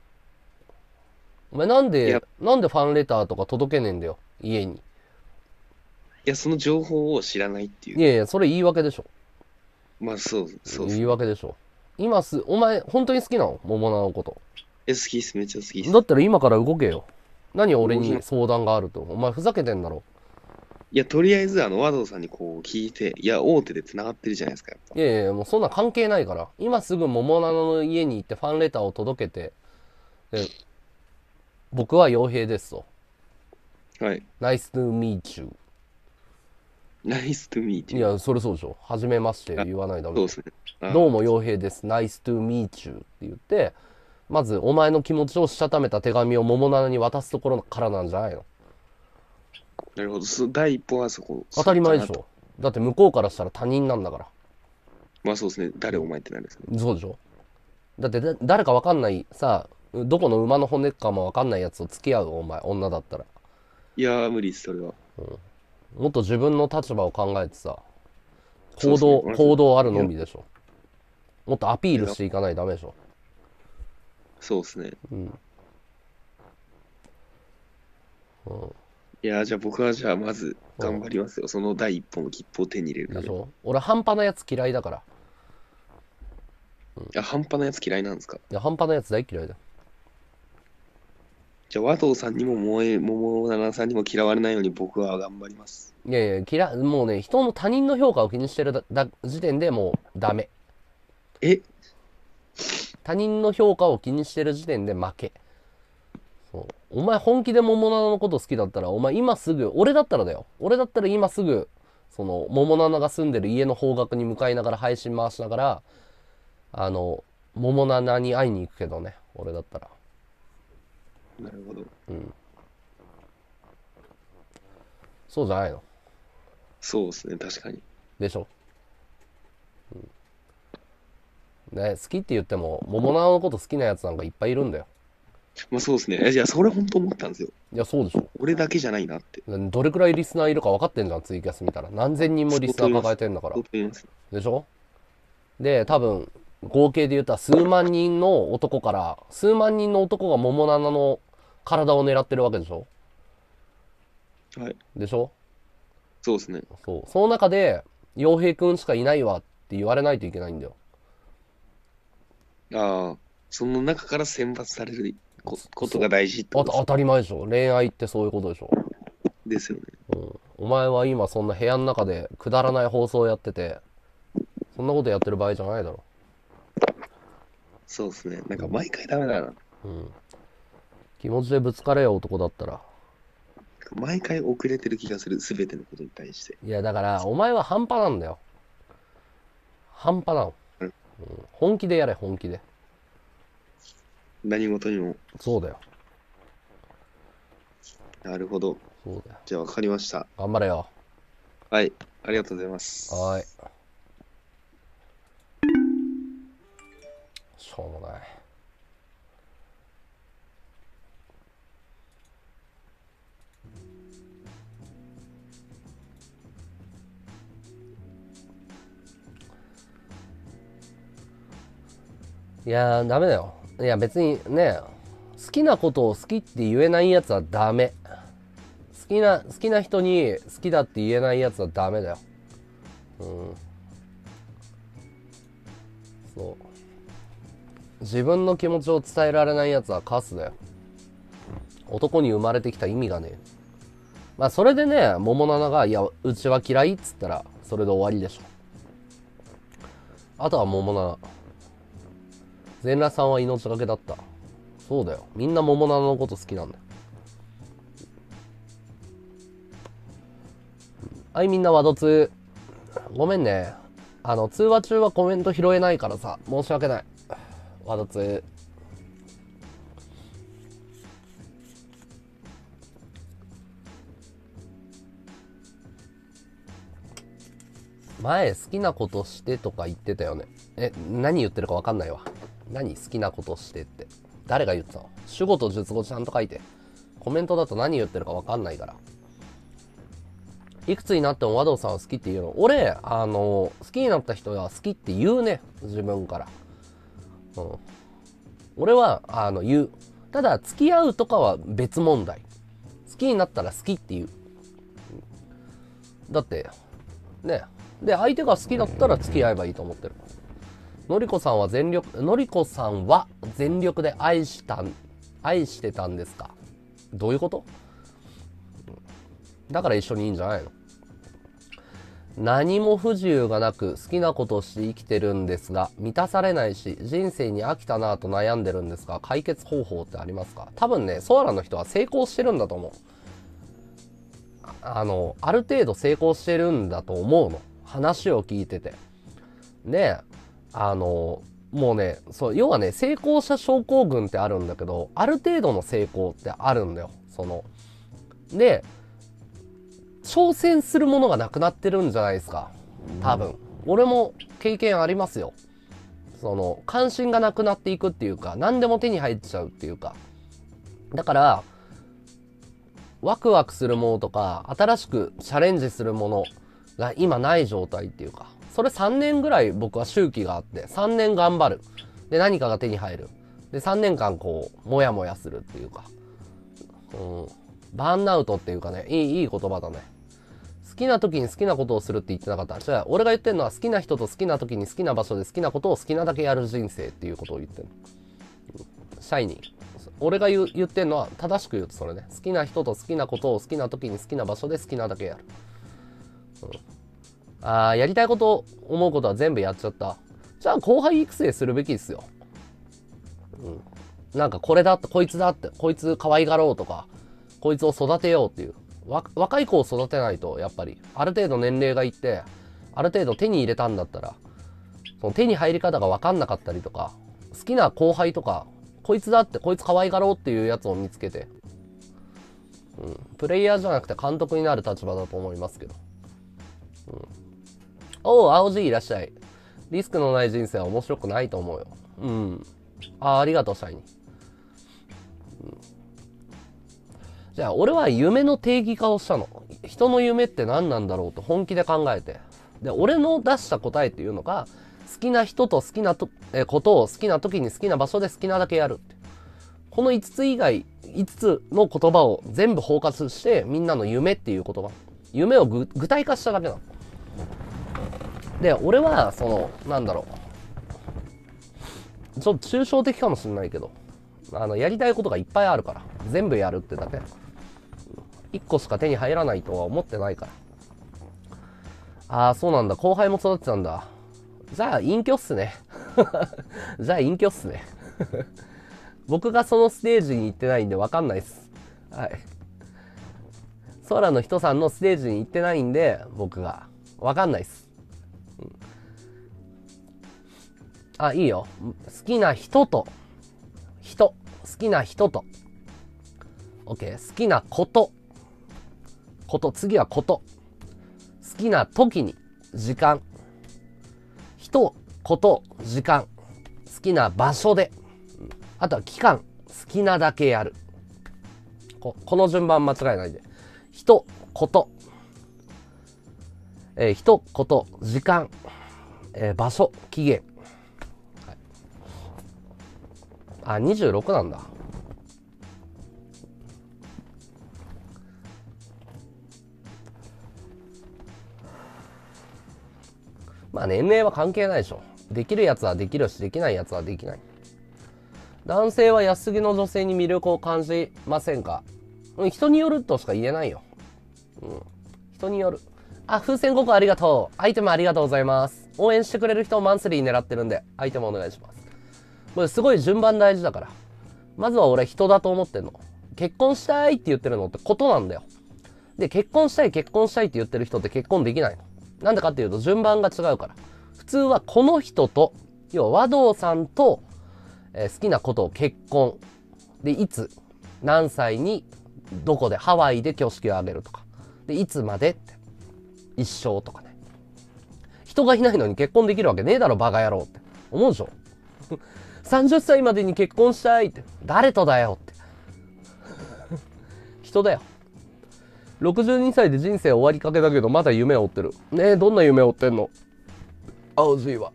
お前なんいでや、 なんでファンレターとか届けねえんだよ。家に。 いや、その情報を知らないっていう。 いやいや、それ言い訳でしょ。 まあそう、そうっす言い訳でしょ。今す、お前、本当に好きなの？桃菜のこと。 え、好きっす。めっちゃ好きっす。 だったら今から動けよ。何俺に相談があると。お前ふざけてんだろ。 いや、とりあえず、あの、和道さんにこう聞いて、いや、大手で繋がってるじゃないですか。やっぱいやいや、もうそんな関係ないから。今すぐ桃菜の家に行ってファンレターを届けて、で、 僕は傭兵ですと。 はい。 Nice to meet you。 Nice to meet い you. や、それそうでしょ。はじめまして言わないとダメでしょ。 そうですね。あどうも傭兵です。Nice to meet you って言って、まずお前の気持ちをしたためた手紙を桃七に渡すところからなんじゃないの。 なるほど。そ第一歩はそこ。 当たり前でしそっかなと。 ょ。だって向こうからしたら他人なんだから。 まあそうですね。誰お前ってなるんですね。 そうでしょ。だってだ誰かわかんないさ、どこの馬の骨かもわかんないやつと付き合うお前、女だったら。 いやー、無理です、それは。 もっと自分の立場を考えてさ、 そうですね行動、 まず行動あるのみでしょ。もっとアピールしていかないとダメでしょ。 そうですね。 うん。 いやー、じゃあ僕はじゃあまず頑張りますよ。その第一歩の切符を手に入れるために。 でしょ。俺半端なやつ嫌いだから。 あ、半端なやつ嫌いなんですか？ いや、半端なやつ大嫌いだよ。 じゃあ和道さんにも桃江桃七さんにも嫌われないように僕は頑張ります。 いやいや、嫌い、もうね、人の他人の評価を気にしてるだだ時点でもうダメ。 え他人の評価を気にしてる時点で負け。そうお前本気で桃七のこと好きだったら、お前今すぐ、俺だったらだよ。俺だったら今すぐ、その、桃七が住んでる家の方角に向かいながら配信回しながら、あの、桃七に会いに行くけどね。俺だったら。 なるほど。 そうじゃないの。 そうですね、確かに。 でしょ。うん、ね、好きって言っても、桃七のこと好きなやつなんかいっぱいいるんだよ。 まあそうですね。えじゃあそれ本当思ったんですよ。 いや、そうでしょ。 俺だけじゃないなって。 どれくらいリスナーいるか分かってんじゃん、ツイキャス見たら。何千人もリスナー抱えてんだからそう。と言います。 でしょ。で、多分、合計で言ったら数万人の男から、数万人の男が桃七の体を狙ってるわけでしょ。 はい。 でしょ。 そうですね。 そう。その中で、洋平くんしかいないわって言われないといけないんだよ。 ああ、その中から選抜されるこことが大事ってことあ当たり前でしょ。恋愛ってそういうことでしょ。 ですよね。 お前は今そんな部屋の中でくだらない放送やってて、そんなことやってる場合じゃないだろ。 そうですね。なんか毎回ダメだな。 気持ちでぶつかれよ、男だったら。 毎回遅れてる気がする。すべてのことに対して。 いや、だから、お前は半端なんだよ。半端なの。 うんうん、本気でやれ、本気で。 何事にも。 そうだよ。 なるほど。 そうだよ。 じゃあ分かりました。 頑張れよ。 はい。ありがとうございます。 はーい。しょうもない。いやー、ダメだよ。いや、別にね、好きなことを好きって言えないやつはダメ。好きな、好きな人に好きだって言えないやつはダメだよ。うん。そう。自分の気持ちを伝えられないやつはカスだよ。男に生まれてきた意味がねえ。まあ、それでね、桃七が、いや、うちは嫌いっつったら、それで終わりでしょ。あとは桃七。全裸さんは命がけだった。そうだよ。みんな桃七のこと好きなんだよ。はい、みんなワドツー。ごめんね。あの、通話中はコメント拾えないからさ、申し訳ない。ワドツー。前好きなことしてとか言ってたよね。え、何言ってるか分かんないわ。何好きなことしてって。誰が言ってたの？主語と述語ちゃんと書いて。コメントだと何言ってるか分かんないから。いくつになっても和道さんは好きって言うの？俺、あの、好きになった人は好きって言うね。自分から。うん。俺は、あの、言う。ただ、付き合うとかは別問題。好きになったら好きって言う。だって、ね。で、相手が好きだったら付き合えばいいと思ってる。のりこさんは全力、のりこさんは全力で愛したん、愛してたんですか？どういうこと？だから一緒にいいんじゃないの？ 何も不自由がなく好きなことをして生きてるんですが、満たされないし、人生に飽きたなぁと悩んでるんですが、解決方法ってありますか？多分ね、ソアラの人は成功してるんだと思う。あの、ある程度成功してるんだと思うの。話を聞いてて。で、あの、もうね、そう、要はね、成功者症候群ってあるんだけど、ある程度の成功ってあるんだよ。その、で、挑戦するものがなくなってるんじゃないですか。多分。俺も経験ありますよ。その、関心がなくなっていくっていうか、何でも手に入っちゃうっていうか。だから、ワクワクするものとか、新しくチャレンジするものが今ない状態っていうか、それさんねんぐらい僕は周期があって、さんねん頑張る。で、何かが手に入る。で、さんねんかんこう、もやもやするっていうか、うん、バーンアウトっていうかね、いい、いい言葉だね。好きな時に好きなことをするって言ってなかった。じゃあ、俺が言ってるのは好きな人と好きな時に好きな場所で好きなことを好きなだけやる人生っていうことを言ってる。シャイニー。俺が言う言ってんのは正しく言うとそれね。好きな人と好きなことを好きな時に好きな場所で好きなだけやる。うん、ああ、やりたいこと思うことは全部やっちゃった。じゃあ後輩育成するべきですよ。うん。なんかこれだって、こいつだって、こいつ可愛がろうとか、こいつを育てようっていう。わ若い子を育てないと、やっぱり、ある程度年齢がいって、ある程度手に入れたんだったら、その手に入り方が分かんなかったりとか、好きな後輩とか、こいつだって、こいつ可愛がろうっていうやつを見つけて、うん、プレイヤーじゃなくて監督になる立場だと思いますけど。うん、おう、青Gいらっしゃい。リスクのない人生は面白くないと思うよ。うん。あ、ありがとう、シャイニー。うん、じゃあ、俺は夢の定義化をしたの。人の夢って何なんだろうと本気で考えて。で、俺の出した答えっていうのが、好きな人と好きなと、えことを好きな時に好きな場所で好きなだけやるって。このいつつ以外、いつつの言葉を全部包括して、みんなの夢っていう言葉。夢を具体化しただけなの。で、俺は、その、なんだろう。ちょっと抽象的かもしれないけど、あの、やりたいことがいっぱいあるから、全部やるってだけ。いっこしか手に入らないとは思ってないから。ああ、そうなんだ。後輩も育てたんだ。じゃあ、隠居っすね。じゃあ、隠居っすね。僕がそのステージに行ってないんで分かんないっす。はい。空の人さんのステージに行ってないんで、僕が。分かんないっす。うん、あ、いいよ。好きな人と、人。好きな人と。OK。好きなこと。こと。次はこと。好きな時に、時間。人、こと、時間。好きな場所で。あとは期間。好きなだけやる。こ、この順番間違えないで。人、こと。えー、人、こと、時間。えー、場所、期限。はい、あ、にじゅうろくなんだ。まあ年齢は関係ないでしょ。できるやつはできるし、できないやつはできない。男性は安すぎの女性に魅力を感じませんか？うん、人によるとしか言えないよ。うん。人による。あ、風船ごこありがとう。アイテムありがとうございます。応援してくれる人をマンスリー狙ってるんで、アイテムお願いします。これすごい順番大事だから。まずは俺人だと思ってんの。結婚したいって言ってるのってことなんだよ。で、結婚したい結婚したいって言ってる人って結婚できないの。なんでかっていうと順番が違うから。普通はこの人と、要は和道さんと、えー、好きなことを結婚。で、いつ、何歳に、どこで、ハワイで挙式を挙げるとか。で、いつまでって。一生とかね。人がいないのに結婚できるわけねえだろ、バカ野郎って。思うでしょさんじゅっさいまでに結婚したいって。誰とだよって。人だよ。ろくじゅうにさいで人生終わりかけだけど、まだ夢を追ってる。ねえ、どんな夢を追ってんの？青じいは。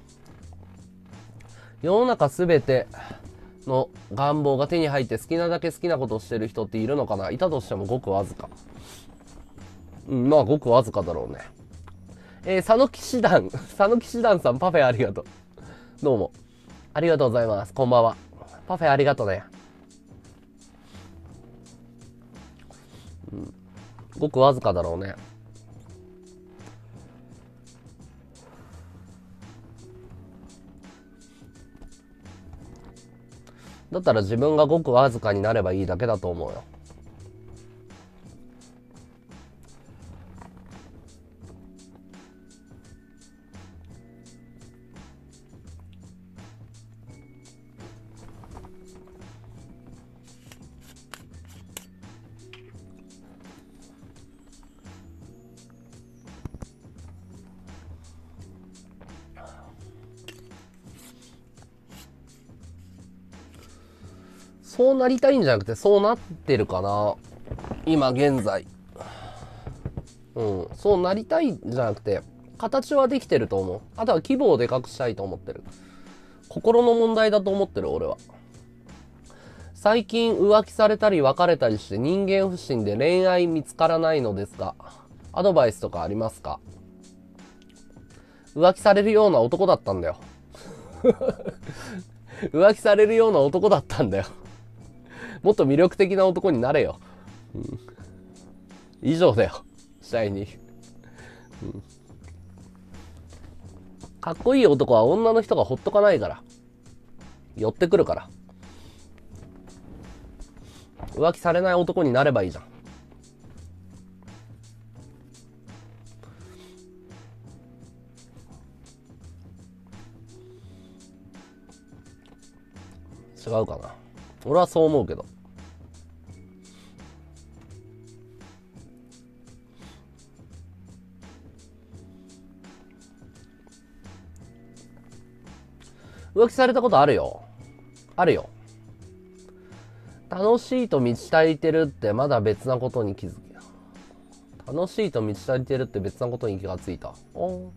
世の中すべての願望が手に入って好きなだけ好きなことをしてる人っているのかな？いたとしてもごくわずか。うん、まあごくわずかだろうね。えー、佐野騎士団、佐野騎士団さんパフェありがとう。どうも。ありがとうございます。こんばんは。パフェありがとうね。うん、ごくわずかだろうね。 だったら自分がごくわずかになればいいだけだと思うよ。そうなりたいんじゃなくて、そうなってるかな。今現在。うん。そうなりたいんじゃなくて、形はできてると思う。あとは規模をでかくしたいと思ってる。心の問題だと思ってる、俺は。最近浮気されたり別れたりして人間不信で恋愛見つからないのですが、アドバイスとかありますか？浮気されるような男だったんだよ。浮気されるような男だったんだよ。もっと魅力的な男になれよ。うん、以上だよ。シャイニー、うん。かっこいい男は女の人がほっとかないから。寄ってくるから。浮気されない男になればいいじゃん。違うかな。俺はそう思うけど。浮気されたことあるよ。あるよ。楽しいと満ち足りてるってまだ別なことに気づき。楽しいと満ち足りてるって別なことに気がついた。お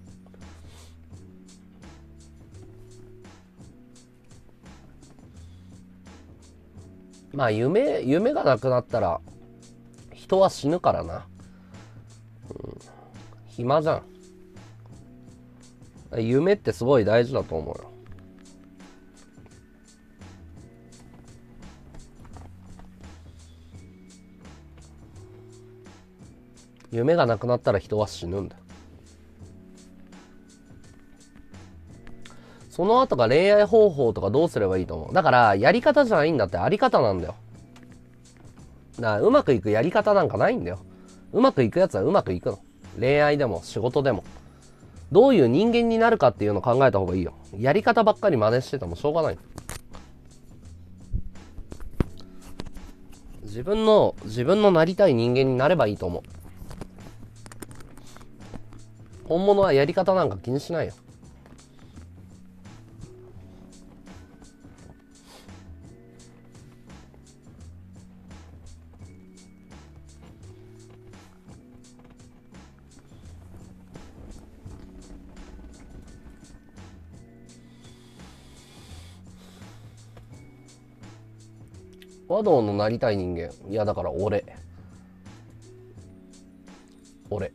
まあ夢、夢がなくなったら人は死ぬからな。うん、暇じゃん。夢ってすごい大事だと思うよ。夢がなくなったら人は死ぬんだ。その後が恋愛方法とかどうすればいいと思う。だからやり方じゃないんだって、あり方なんだよ。だからうまくいくやり方なんかないんだよ。うまくいくやつはうまくいくの。恋愛でも仕事でも。どういう人間になるかっていうのを考えた方がいいよ。やり方ばっかり真似しててもしょうがない。自分の自分のなりたい人間になればいいと思う。本物はやり方なんか気にしないよ。和道のなりたい人間。いやだから俺。俺。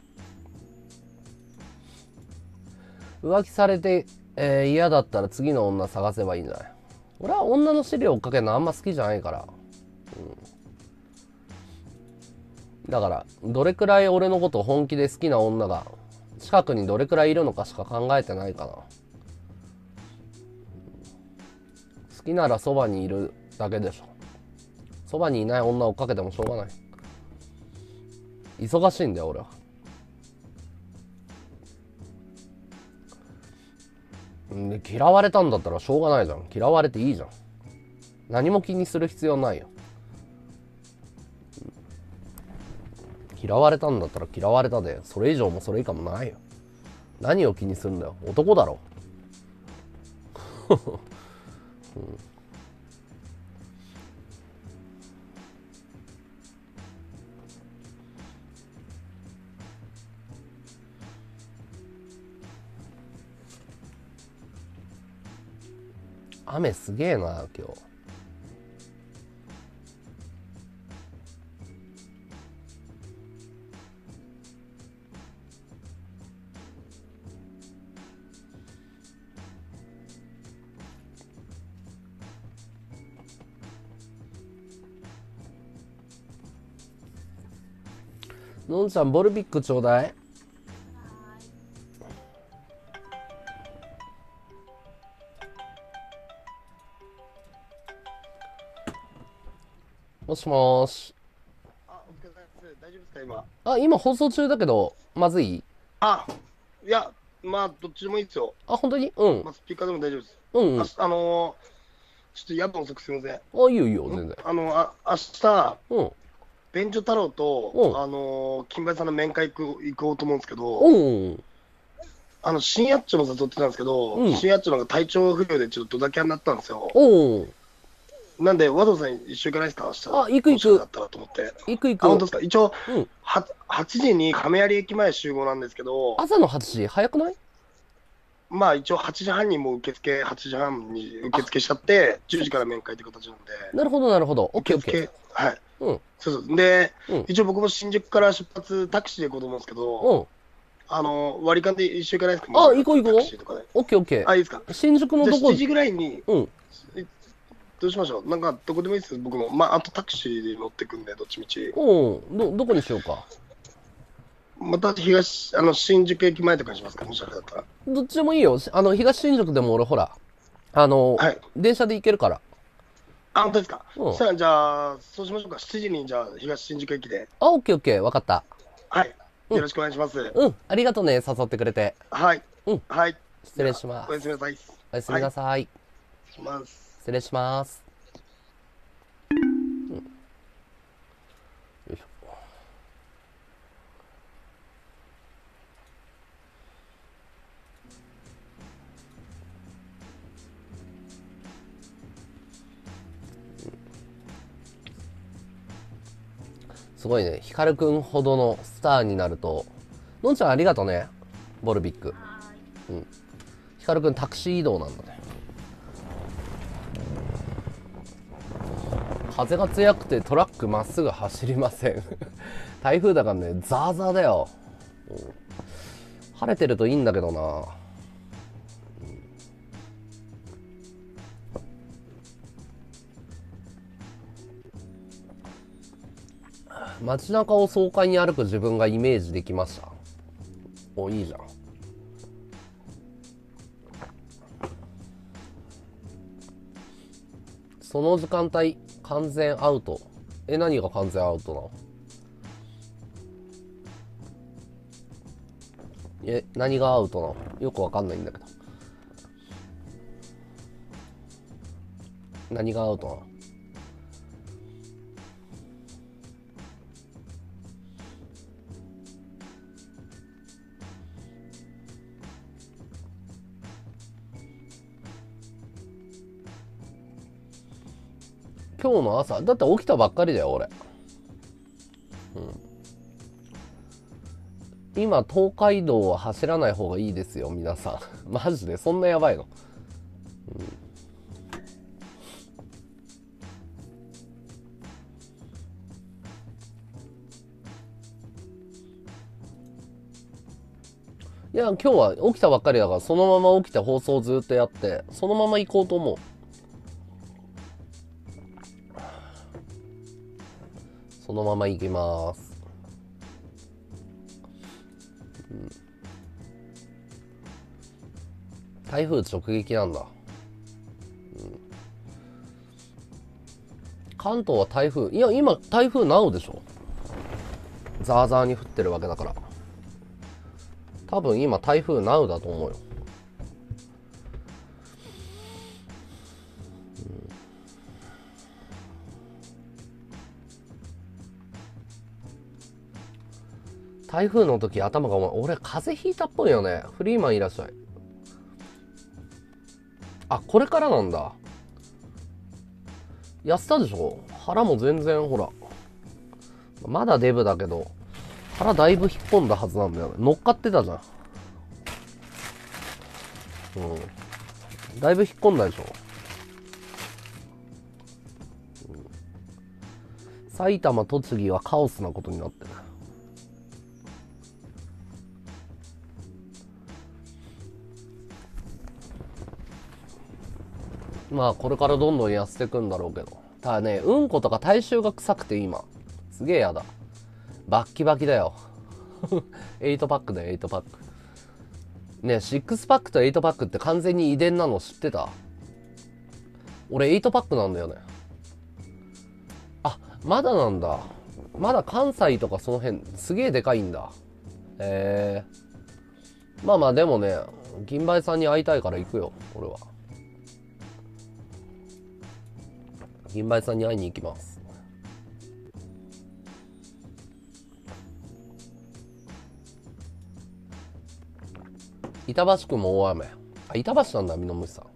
浮気されて、えー、嫌だったら次の女探せばいいんじゃない？俺は女の資料追っかけるのあんま好きじゃないから。うん、だから、どれくらい俺のこと本気で好きな女が近くにどれくらいいるのかしか考えてないかな。好きならそばにいるだけでしょ。そばにいない女を追っかけてもしょうがない。忙しいんだよ俺は。で嫌われたんだったらしょうがないじゃん。嫌われていいじゃん。何も気にする必要ないよ。嫌われたんだったら嫌われたで、それ以上もそれ以下もないよ。何を気にするんだよ。男だろ。うん、雨すげえな今日。のんちゃんボルビックちょうだい。 もしもーし。 あ、お疲れ様です。大丈夫ですか、今。 あ、今放送中だけど、まずい？ あ、いや、まあ、どっちでもいいですよ。 あ、本当に？うん。 まあ、スピーカーでも大丈夫です。 うんうん。 あ、あのー、ちょっと夜分遅くすみません。 あ、いいよいいよ、全然。 あの、あ、明日、 うん。 便所太郎と、 うんあのー、金梅さんの面会行く行こうと思うんですけど、 うんうん。 あの、新やっちょも誘ってたんですけど、 うん新やっちょなんか体調不良でちょっとドタキャンになったんですよ。 おう。 なんで、和道さん一緒行かないですか、明日。 あ行く行くもしだったらと思って。あ、 行く行く。 本当ですか。一応、 うん。 ははちじに亀有駅前集合なんですけど、 朝のはちじ早くない？ まあ一応はちじはんにもう受付、はちじはんに受付しちゃって、じゅうじから面会って形なんで、 なるほどなるほど。オッケーオッケー。 受付、はい。 うん。 そうそう。で、 うん一応僕も新宿から出発、タクシーで行こうと思うんですけど、 うん。 あの、割り勘で一緒行かないですか？ あ行こう行こうタクシーとかで。 オッケーオッケあ、いいですか？ ー。新宿のじゃあどこ？ しちじぐらいに、 うん。 どうしましょう？なんか、どこでもいいです僕も。まあ、あとタクシーで乗ってくんで、どっちみち。 うん。ど、どこにしようか。 また東、あの、新宿駅前とかにしますか？もしあれだったら。 どっちでもいいよ。あの、東新宿でも俺ほら、あの、 はい。 電車で行けるから。 あ、本当ですか？ うんそしたら、じゃあ、そうしましょうか。しちじに、じゃあ、東新宿駅で。 あ、オッケーオッケー。わかった。 はい。 うんよろしくお願いします。 うん。ありがとうね。誘ってくれて。 はい。 うんはい。 失礼しますおやすみなさい。 おやすみなさい。 します。 失礼します。うん。よいしょ。すごいね。ヒカルくんほどのスターになると、のんちゃんありがとね。ボルビック。 はーい。 うん。ヒカルくんタクシー移動なんだね。風が強くてトラックまっすぐ走りません。台風だからね、ザーザーだよ。うん、晴れてるといいんだけどな。うん、街中を爽快に歩く自分がイメージできました。お、いいじゃん。その時間帯完全アウト。え、何が完全アウトなの？え、何がアウトなの？よくわかんないんだけど。何がアウトなの？今日の朝だって起きたばっかりだよ俺。うん。今東海道は走らない方がいいですよ皆さん。マジでそんなやばいの？うん。いや今日は起きたばっかりだからそのまま起きて放送ずっとやってそのまま行こうと思う。そのまま行きます、うん、台風直撃なんだ、うん、関東は台風いや今台風なうでしょ。ザーザーに降ってるわけだから多分今台風なうだと思うよ。台風の時頭が重い。俺風邪ひいたっぽいよね。フリーマンいらっしゃい。あ、これからなんだ。やったでしょ。腹も全然ほらまだデブだけど腹だいぶ引っ込んだはずなんだよね。乗っかってたじゃん。うん、だいぶ引っ込んだでしょ、うん、埼玉栃木はカオスなことになってる。まあこれからどんどん痩せてくんだろうけど、ただねうんことか体臭が臭くて今すげえやだ。バッキバキだよ。エイトパックだよエイトパックね。シックスパックとエイトパックって完全に遺伝なの知ってた？俺エイトパックなんだよね。あ、 まだなんだ。まだ関西とかその辺すげえでかいんだ。えー、まあまあでもね、銀梅さんに会いたいから行くよ俺は。銀梅さんに会いに行きます。板橋区も大雨。あ、板橋なんだ、みのむしさん。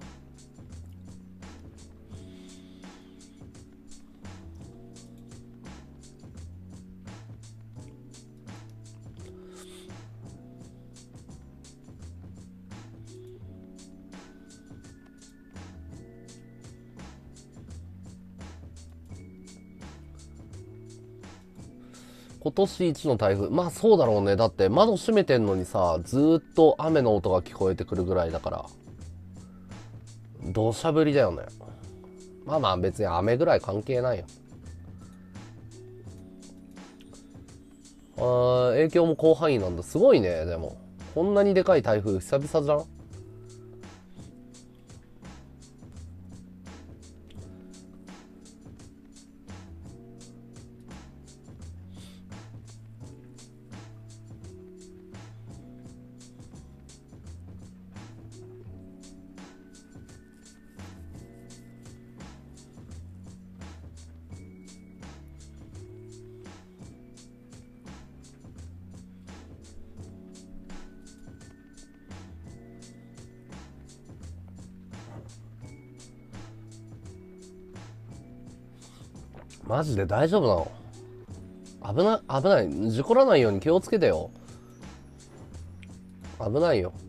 今年一の台風。まあそうだろうね。だって窓閉めてんのにさ、ずーっと雨の音が聞こえてくるぐらいだから土砂降りだよね。まあまあ別に雨ぐらい関係ないよ。あー、影響も広範囲なんだ。すごいね。でもこんなにでかい台風久々じゃん。マジで大丈夫なの？危ない、危ない。事故らないように気をつけてよ。危ないよ。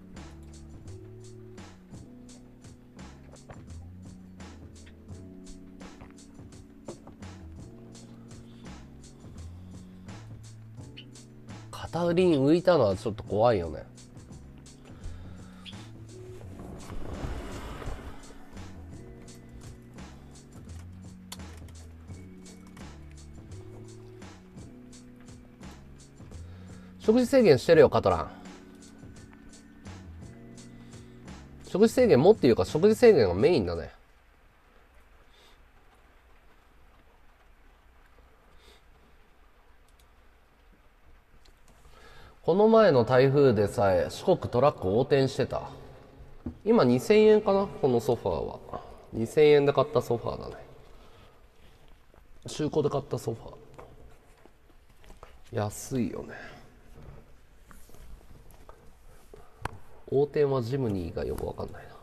片売りに浮いたのはちょっと怖いよね。食事制限してるよ、カトラン。食事制限もっていうか、食事制限がメインだね。この前の台風でさえ四国トラック横転してた。今にせんえんかな、このソファーは。にせんえんで買ったソファーだね。中古で買ったソファー。安いよね。横転はジムニーがよくわかんないな。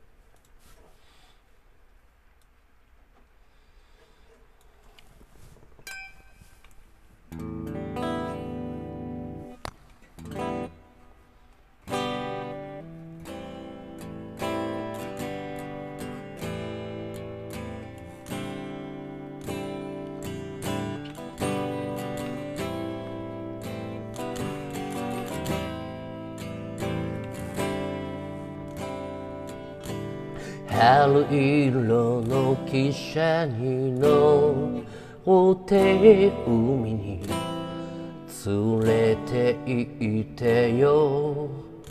春色の汽車に乗って海に連れて行ってよ。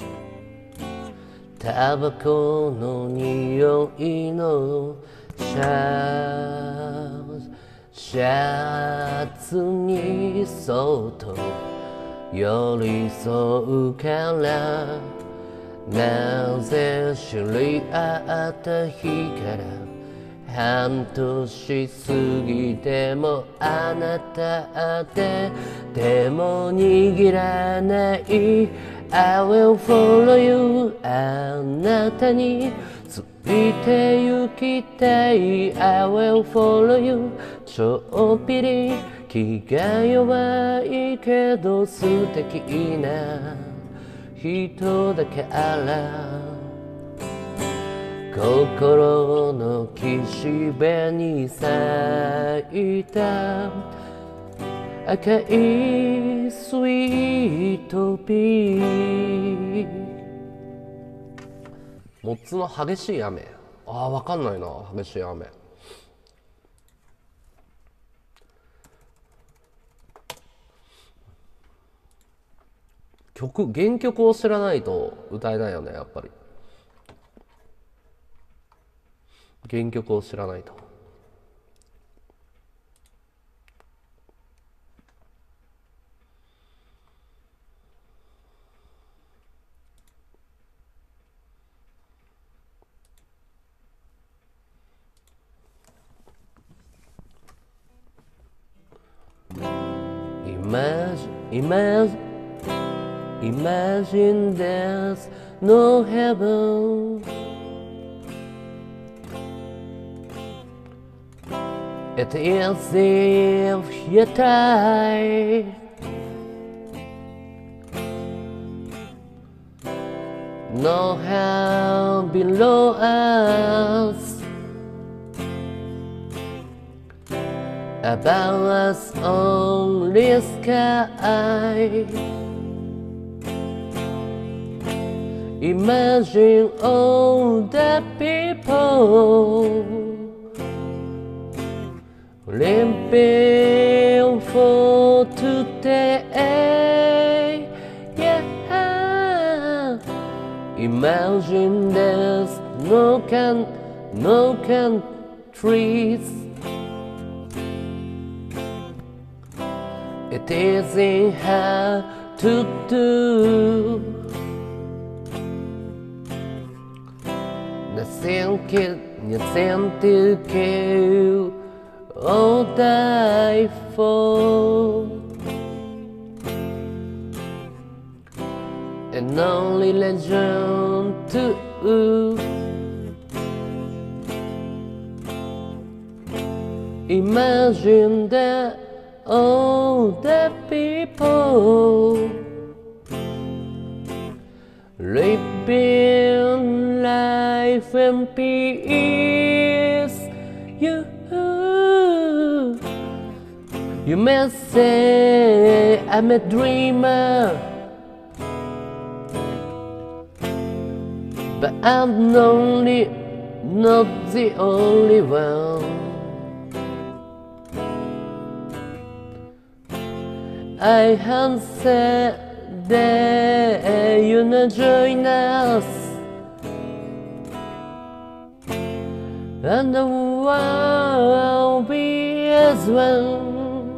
タバコの匂いのシャシャツにそっと寄り添うからなぜ知り合った日から半年過ぎてもあなたって手も握らない I will follow you あなたについて行きたい I will follow you ちょっぴり気が弱いけど素敵な人だから心の岸辺に咲いた赤いスイートピー。モッツの激しい雨。あーわかんないな、激しい雨。曲、原曲を知らないと歌えないよね、やっぱり。原曲を知らないと。 Imagine, imagine, imagine there's no heaven. It is if you try. No hell below us. Above us only sky. Imagine all the people living for today. Yeah. Imagine there's no can, no countries. It isn't hard to do. Nothing can, nothing to kill or die for. And only legend to imagine that all the people living life in peace. You, you may say I'm a dreamer, but I'm only, not the only one. I have said that you not join us, and the world will be as well.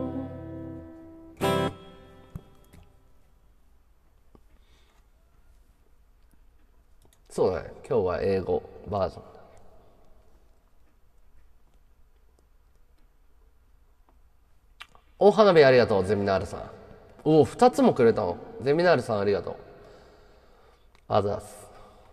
そうだね、今日は英語バージョンだ。お花火ありがとう、ゼミナールさん。おお、ふたつもくれたの。ゼミナールさんありがとう。あざす。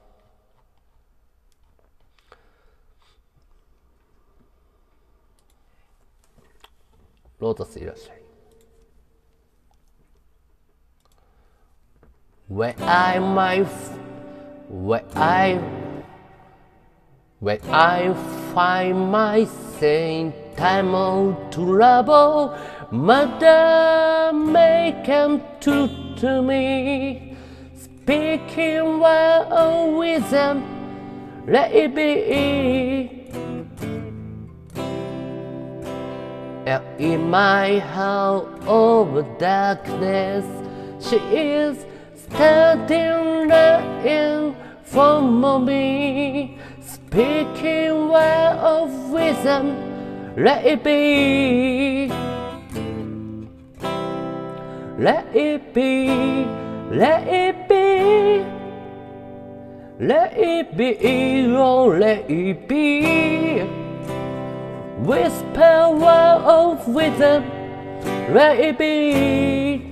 ロータスいらっしゃい。Where I my Where I Where I find myself time out to trouble, mother may come to, to me, speaking word of wisdom, let it be. And in my house of darkness, she is standing there in front of me, speaking word of wisdom, let it be. Let it be, let it be, let it be, oh let it be. Whisper word of wisdom, let it be.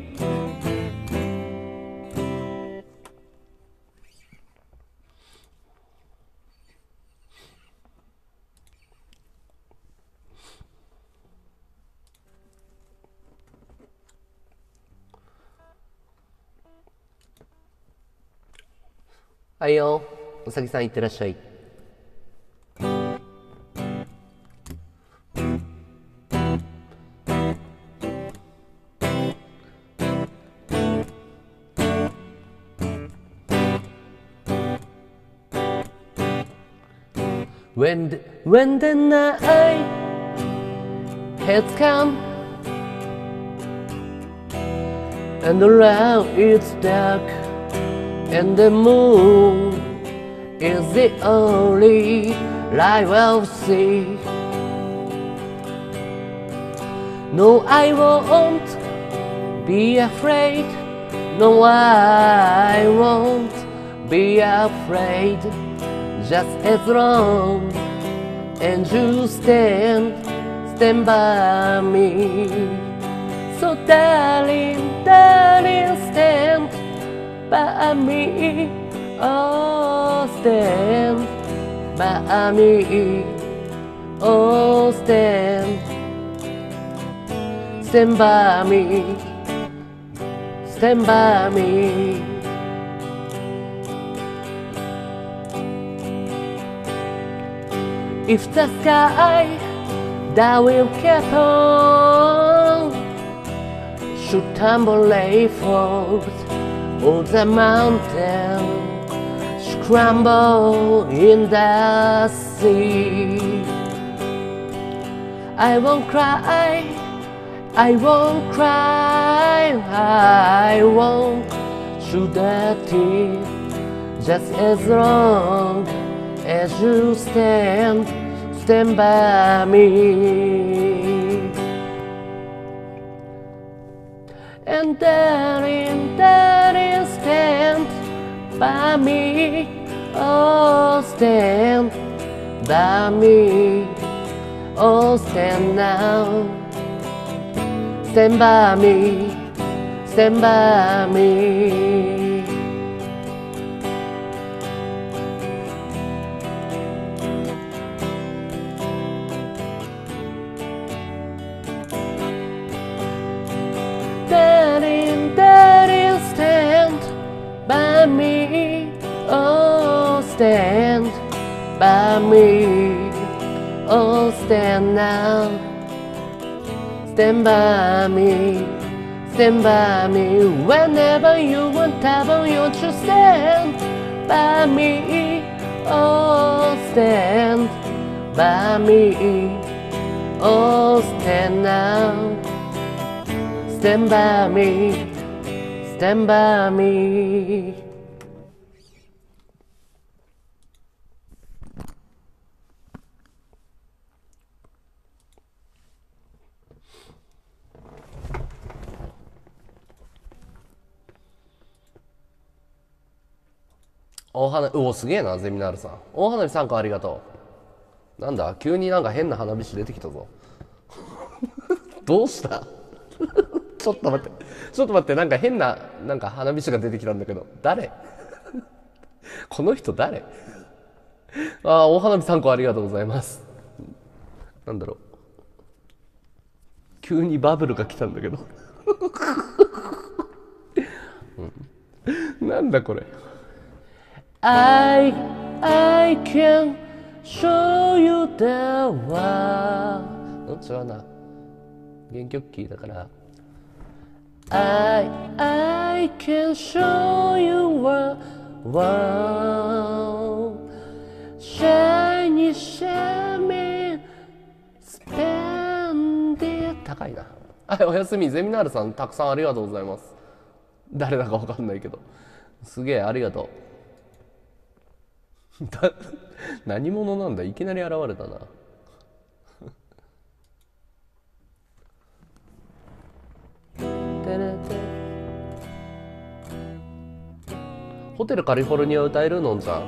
はいよ、うさぎさんいってらっしゃい。When the, when the night has come and around it's dark and the moon is the only light I'll see. No, I won't be afraid. No, I won't be afraid. Just as long as you stand, stand by me. So darling, darling, stand by me. Oh, stand by me. Oh, stand, stand by me. Stand by me. If the sky that will keep on should tumble and fall, or the mountain should crumble in the sea, I won't cry, I won't cry, I won't shed a tear, just as long as you stand, stand by me. And darling, darling, stand by me. Oh, stand by me. Oh, stand now. Stand by me. Stand by me. Darling, darling, stand by me. Oh, stand by me. Oh, stand now. Stand by me. Stand by me. Whenever you want trouble, you should stand by me. Oh, stand by me. Oh, stand now. Stand by me, stand by me. 大花火、うお、すげえな、ゼミナールさん。大花火参加ありがとう。なんだ、急になんか変な花火師出てきたぞ。どうしたちょっと待って、ちょっと待って、なんか変な、なんか花火師が出てきたんだけど、誰この人誰ああ、大花火参考ありがとうございます。なんだろう。急にバブルが来たんだけど。うん、なんだこれ。I, I can show you the world。うん、違うな。原曲キーだから。I, I can show you a world. Shiny, shiny, splendid. 高いな。はい、おやすみ。ゼミナールさん、たくさんありがとうございます。誰だかわかんないけど。すげえ、ありがとう。だ何者なんだ、いきなり現れたな。ホテルカリフォルニア歌えるのんちゃん。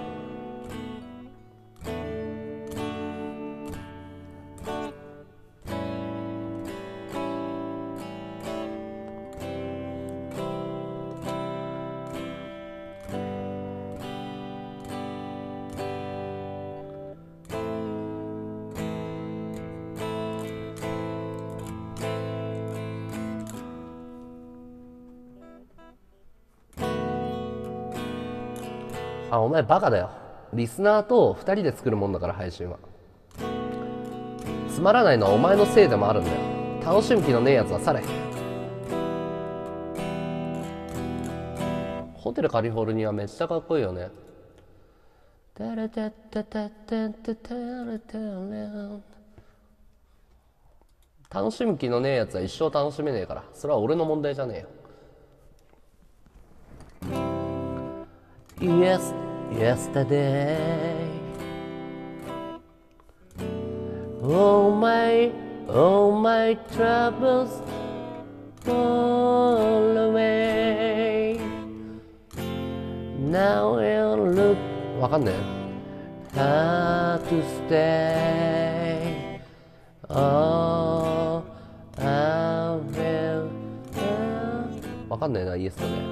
あ、お前バカだよ。リスナーとふたりで作るもんだから、配信は。つまらないのはお前のせいでもあるんだよ。楽しむ気のねえやつは去れ。ホテルカリフォルニアめっちゃかっこいいよね。楽しむ気のねえやつは一生楽しめねえから、それは俺の問題じゃねえよ。Yes, yesterday, all my, all my troubles fall away. Now I'll look, わかんねえ。How to stay? Oh, I will かんないな、イエスタね。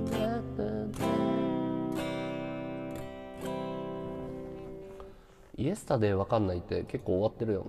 イエスタでわかんないって結構終わってるよね。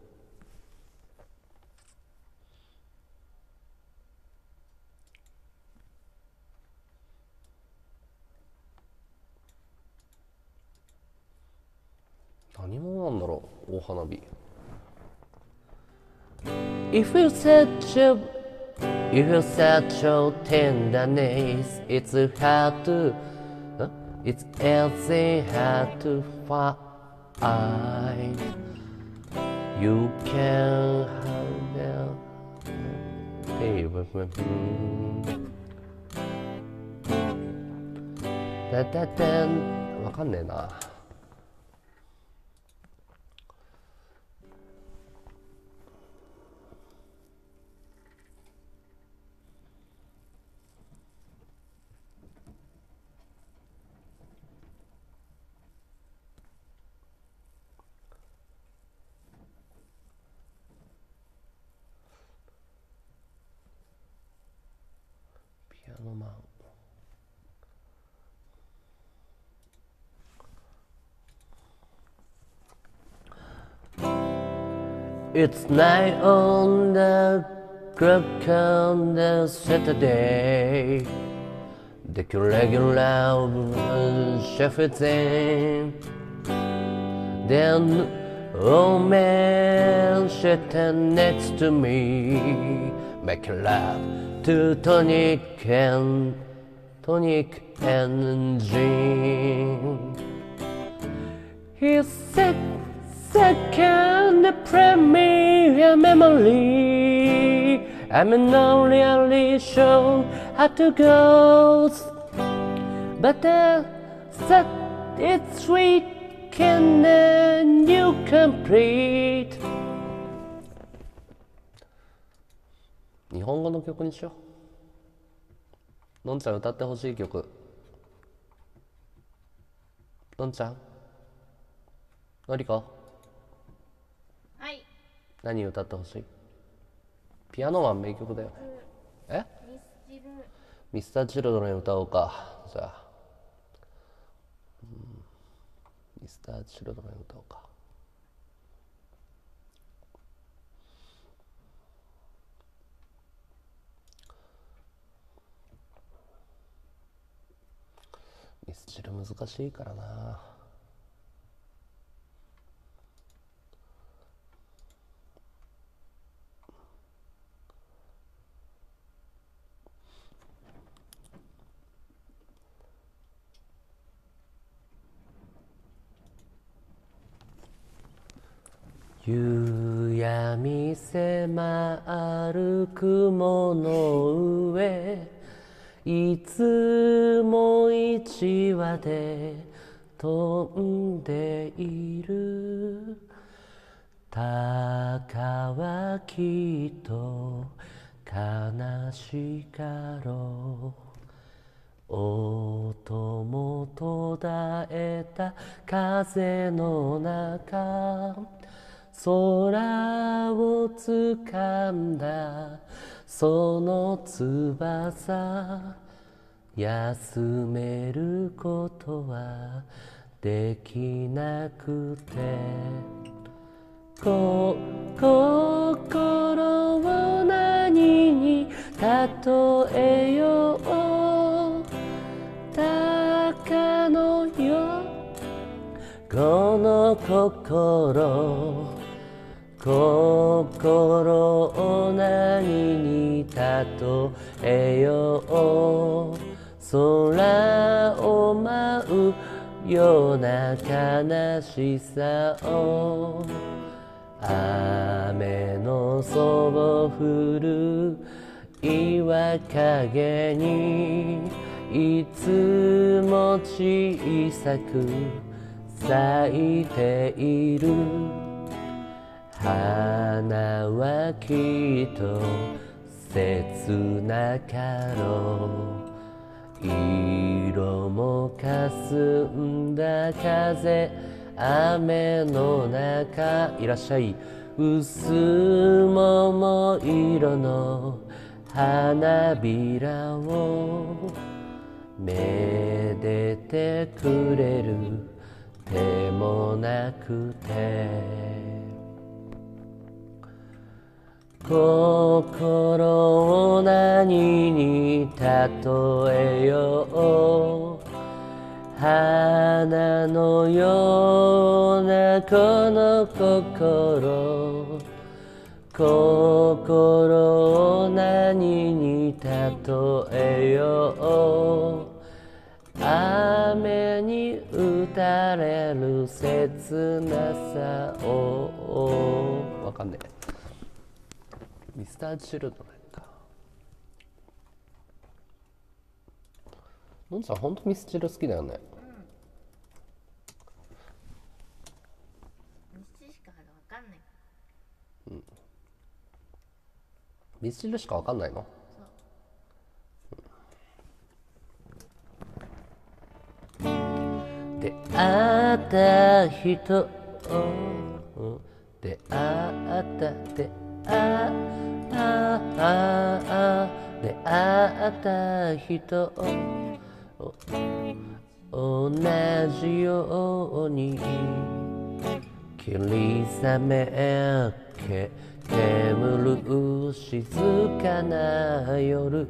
何者なんだろう、大花火。If you set your If you set your tenderness, it's hard to huh? It's easy hard to find. You can have itだだだん、わかんねえな。ピアノマン。It's night on the clock on the Saturday. The regular chef is in. Then old man sitting next to me, making love to tonic and tonic and gin. He said, second premier memory. I'm not really sure how to go, but uh, said it's sweet. Can you complete? 日本語の曲にしよう。のんちゃん歌ってほしい曲。のんちゃん、のりこ、 はい。 何歌ってほしい？ピアノマン名曲だよね。え？ ミスチル。 ミスターチルドレン歌おうか。じゃあ、うん、ミスターチルドレン歌おうか。ミスチル難しいからな。夕闇迫る雲の上、いつも一羽で飛んでいる。鷹はきっと悲しかろう。音も途絶えた風の中、空をつかんだその翼、休めることはできなくて、こ心を何に例えよう。鷹のよこの心、心を何に例えよう。空を舞うような悲しさを、雨のそぼ降る岩陰にいつも小さく咲いている。花はきっと切なかろう。色もかすんだ風、雨の中、いらっしゃい。薄桃色の花びらをめでてくれる手もなくて、心を何に例えよう、花のようなこの心、心を何に例えよう、雨に打たれる切なさを。わかんねえ。ミスターチルドレンか。のんちゃんほんとミスチル好きだよね。 ミスチルしかわかんない。 ミスチルしかわかんないの？出会った人、出会った出会った出会った人、同じように霧雨け煙る静かな夜、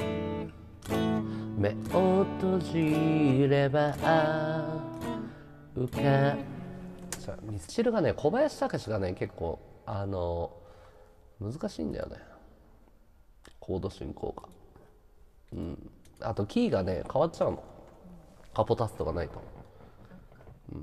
目を閉じれば浮かミスチルがね、小林武史がね結構あの難しいんだよね、コード進行が。うん、あとキーがね変わっちゃうの、カポタストがないと。うん、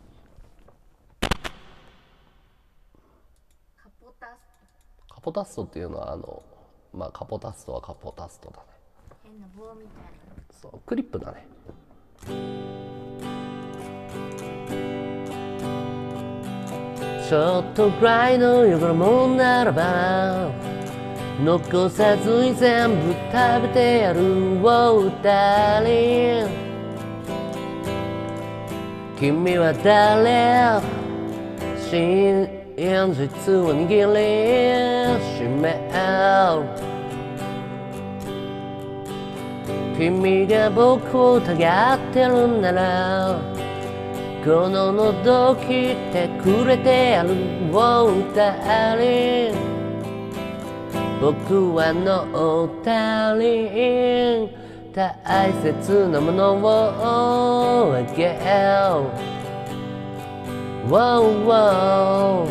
カポタスカポタストっていうのはあのまあカポタストはカポタストだね。 変な棒みたいな。 そうクリップだね。ちょっとぐらいの汚れもんならば残さずに全部食べてやるをダーリン、君は誰、真実を握りしめる、君が僕を疑ってるならこの喉切ってくれてやるをダーリン、僕はノータリン、大切なものをあげよう、wow, wow、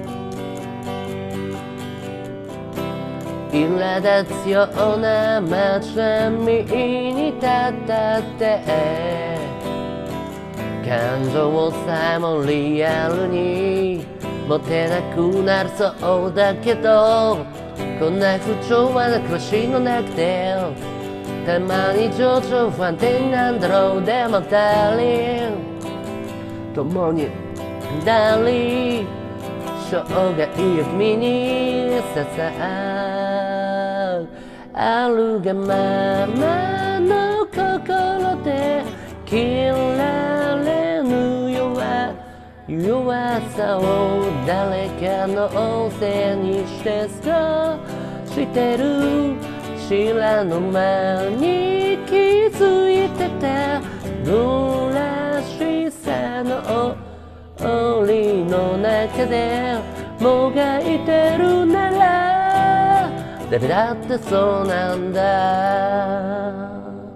苛立つような街並みに立ったって感情さえもリアルに持てなくなるそうだけど、こんな不調和な暮らしの中でたまに情緒不安定なんだろう。でもダーリン共にダーリン生涯を君に捧ぐ、あるがままの心で切られぬ弱弱さを誰かのせいにしてそうしてる、知らぬ間に気づいてた虚しさの檻の中でもがいてるなら誰だってそうなんだ。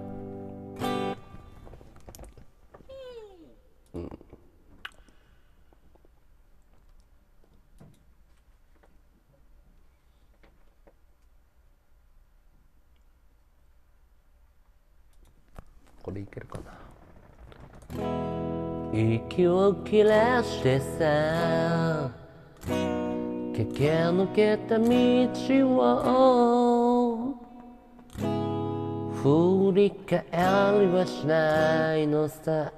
これいけるかな。息を切らしてさ駆け抜けた道を振り返りはしないのさ、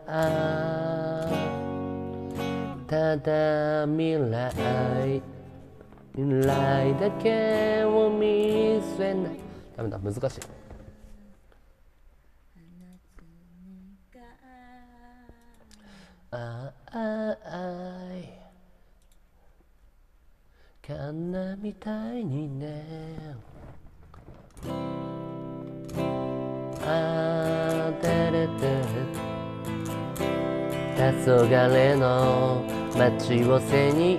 ただ未来未来だけを見せない。ダメだ、難しい。あああいかなみたいにね黄昏の街を背に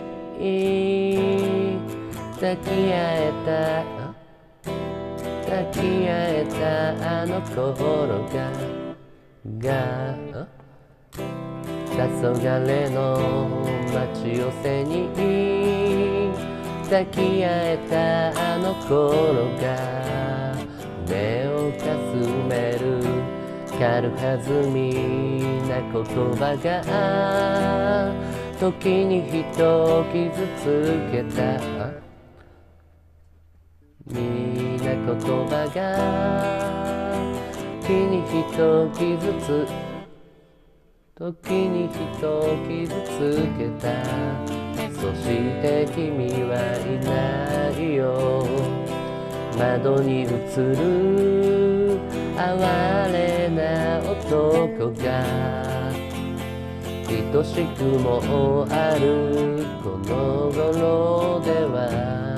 抱き合えた抱き合えたあの頃がが黄昏の街を背に抱き合えたあの頃が目をかすめる軽はずみな言葉が時に人を傷つけたみな言葉が時に人を傷つ時に人を傷つけたそして君はいないよ窓に映る哀れな男が愛しくもあるこの頃では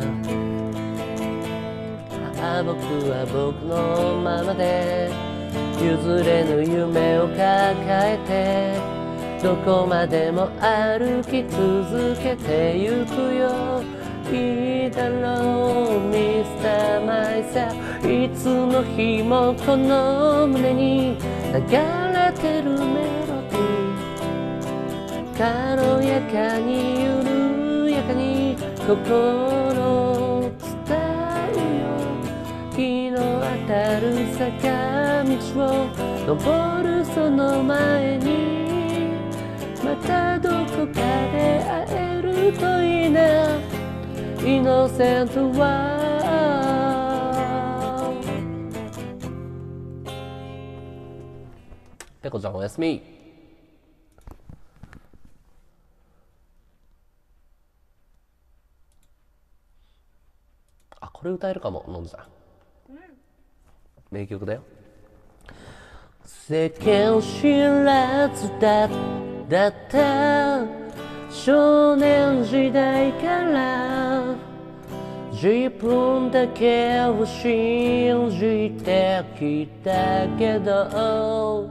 ああ僕は僕のままで譲れぬ夢を抱えてどこまでも歩き続けてゆくよいいだろうミスターマイセルいつの日もこの胸に流れてるメロディー軽やかに緩やかに心を伝えよ日の当たる坂道を登るその前にまたどこかで会えるといいなイノセントはペコちゃんおやすみ。あ、これ歌えるかものんちゃん、うん、名曲だよ。世間知らずだだった少年時代から自分だけを信じてきたけど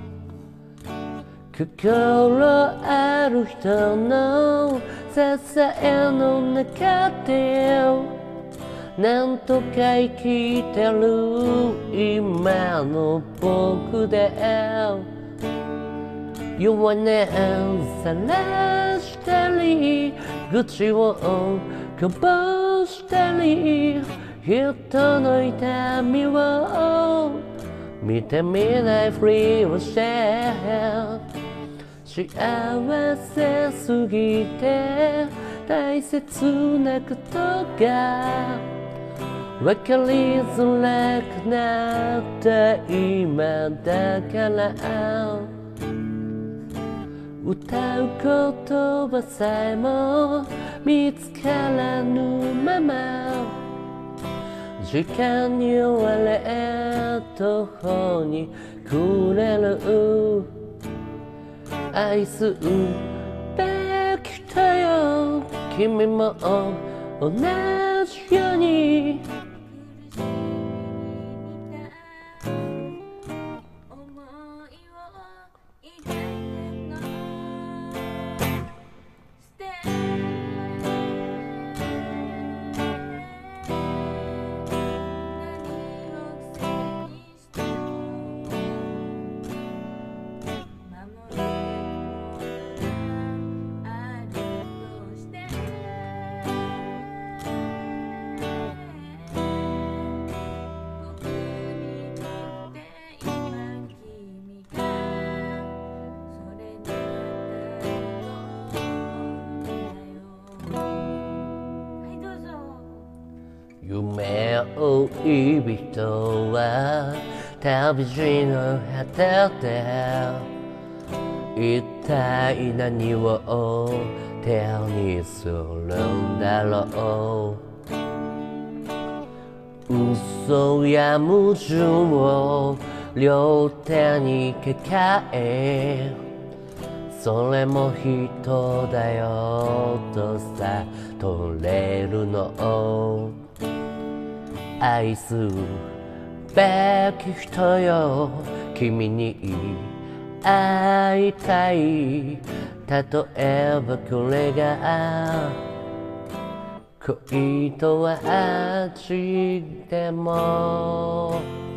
心ある人の支えの中でなんとか生きてる今の僕で弱音さらしたり愚痴をこぼしたり人の痛みを見てみないふりをして幸せすぎて大切なことが分かりづらくなった今だから歌う言葉さえも見つからぬまま時間に追われ途方に暮れる愛すべき人よ君も同じように夢を追う人は旅路の果てで一体何を手にするんだろう嘘や矛盾を両手に抱えそれも人だよと悟れるの愛すべき人よ君に会いたい。例えばこれが恋とは違っても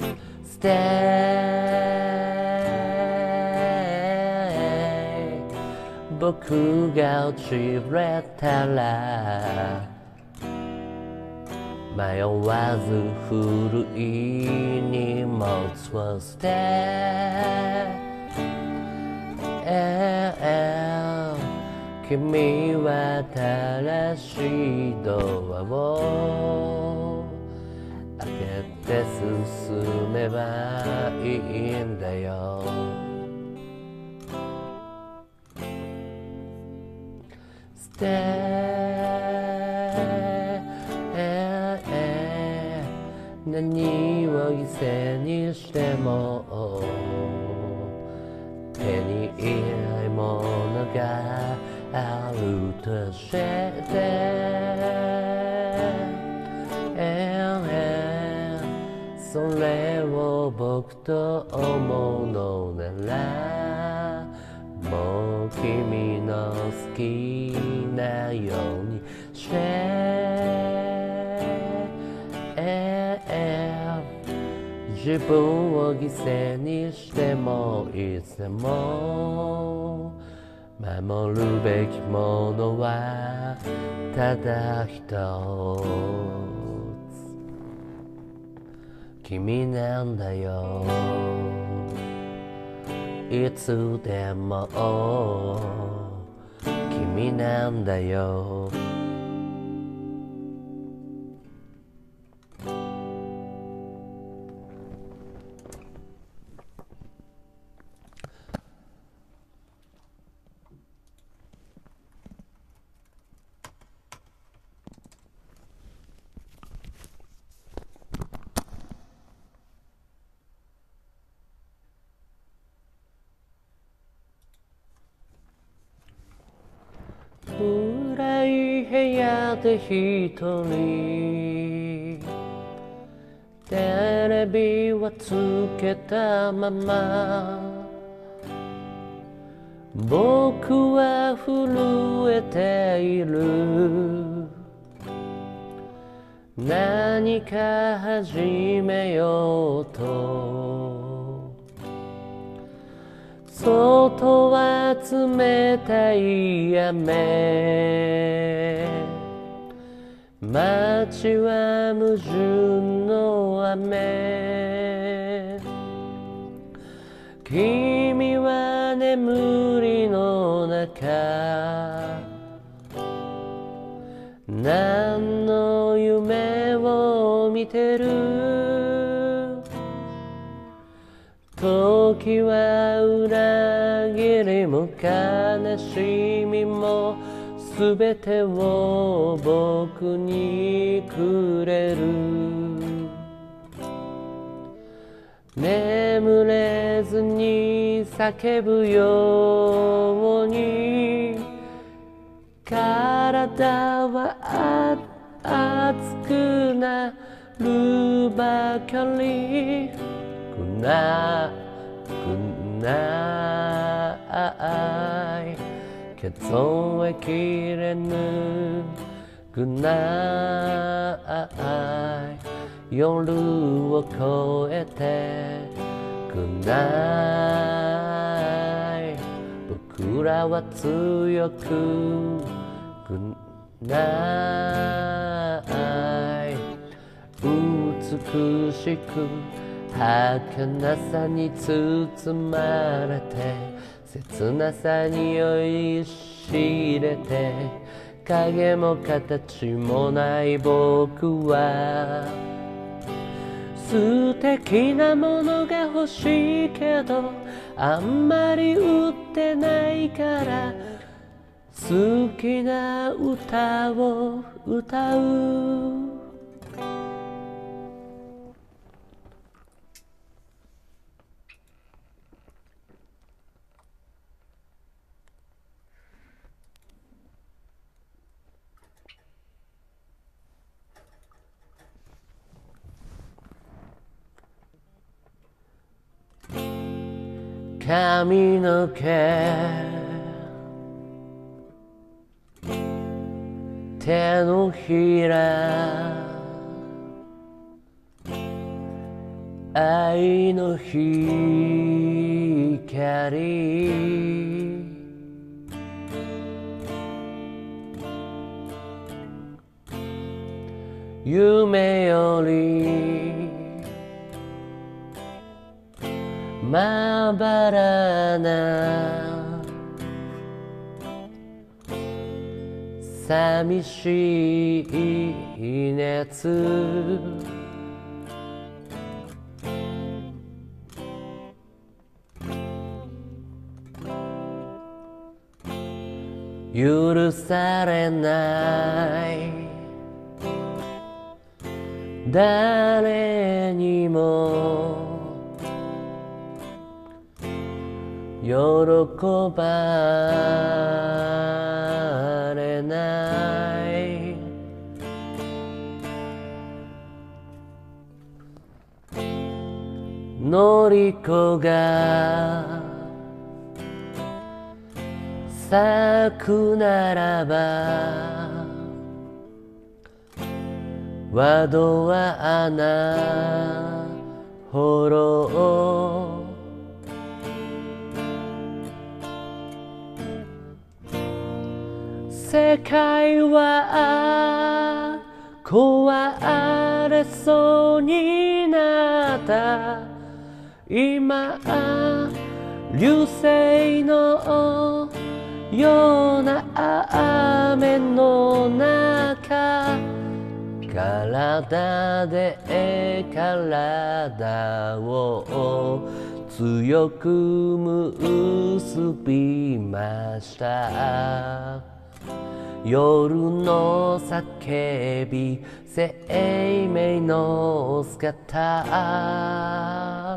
Stay 僕が落ちれたら迷わず古い荷物を捨て君は新しいドアを開けて進めばいいんだよ。何を犠牲にしても手に入れものがあるとしてそれを僕と思うのならもう君の好きなようにして自分を犠牲にしてもいつでも守るべきものはただ一つ君なんだよ。いつでも君なんだよ。暗い部屋で一人テレビはつけたまま僕は震えている何か始めようと外は冷たい雨街は矛盾の雨君は眠りの中何の夢を見てる時は裏切りも悲しみもすべてを僕にくれる眠れずに叫ぶように体は熱くなるばかりくなくない数えきれぬくない夜を越えてくない僕らは強くくない美しく儚さに包まれて切なさに酔いしれて影も形もない僕は素敵なものが欲しいけどあんまり売ってないから好きな歌を歌う髪の毛手のひら愛の光夢よりまばらな寂しい熱許されない誰にも喜ばれないのりこが咲くならば和戸は穴ほろ世界は壊れそうになった今流星のような雨の中体で体を強く結びました夜の叫び生命の姿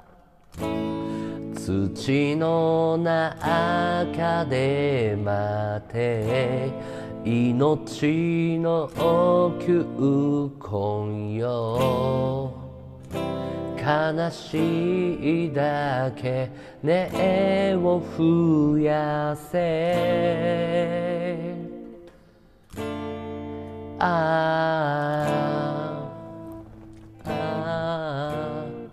土の中で待て命の球根よ悲しいだけ根を増やせああああ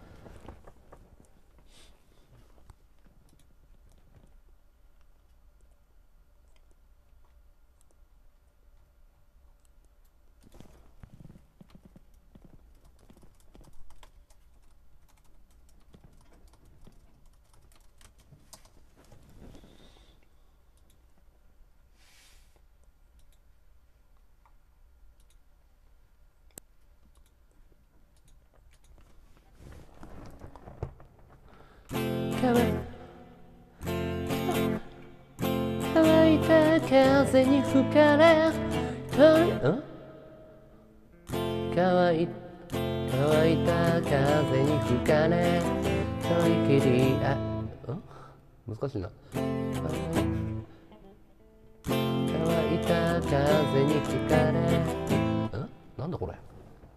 乾いた風に吹かれ乾い乾いた風に吹かれとりきりあ難しいな乾いた風に吹かれなんだこれ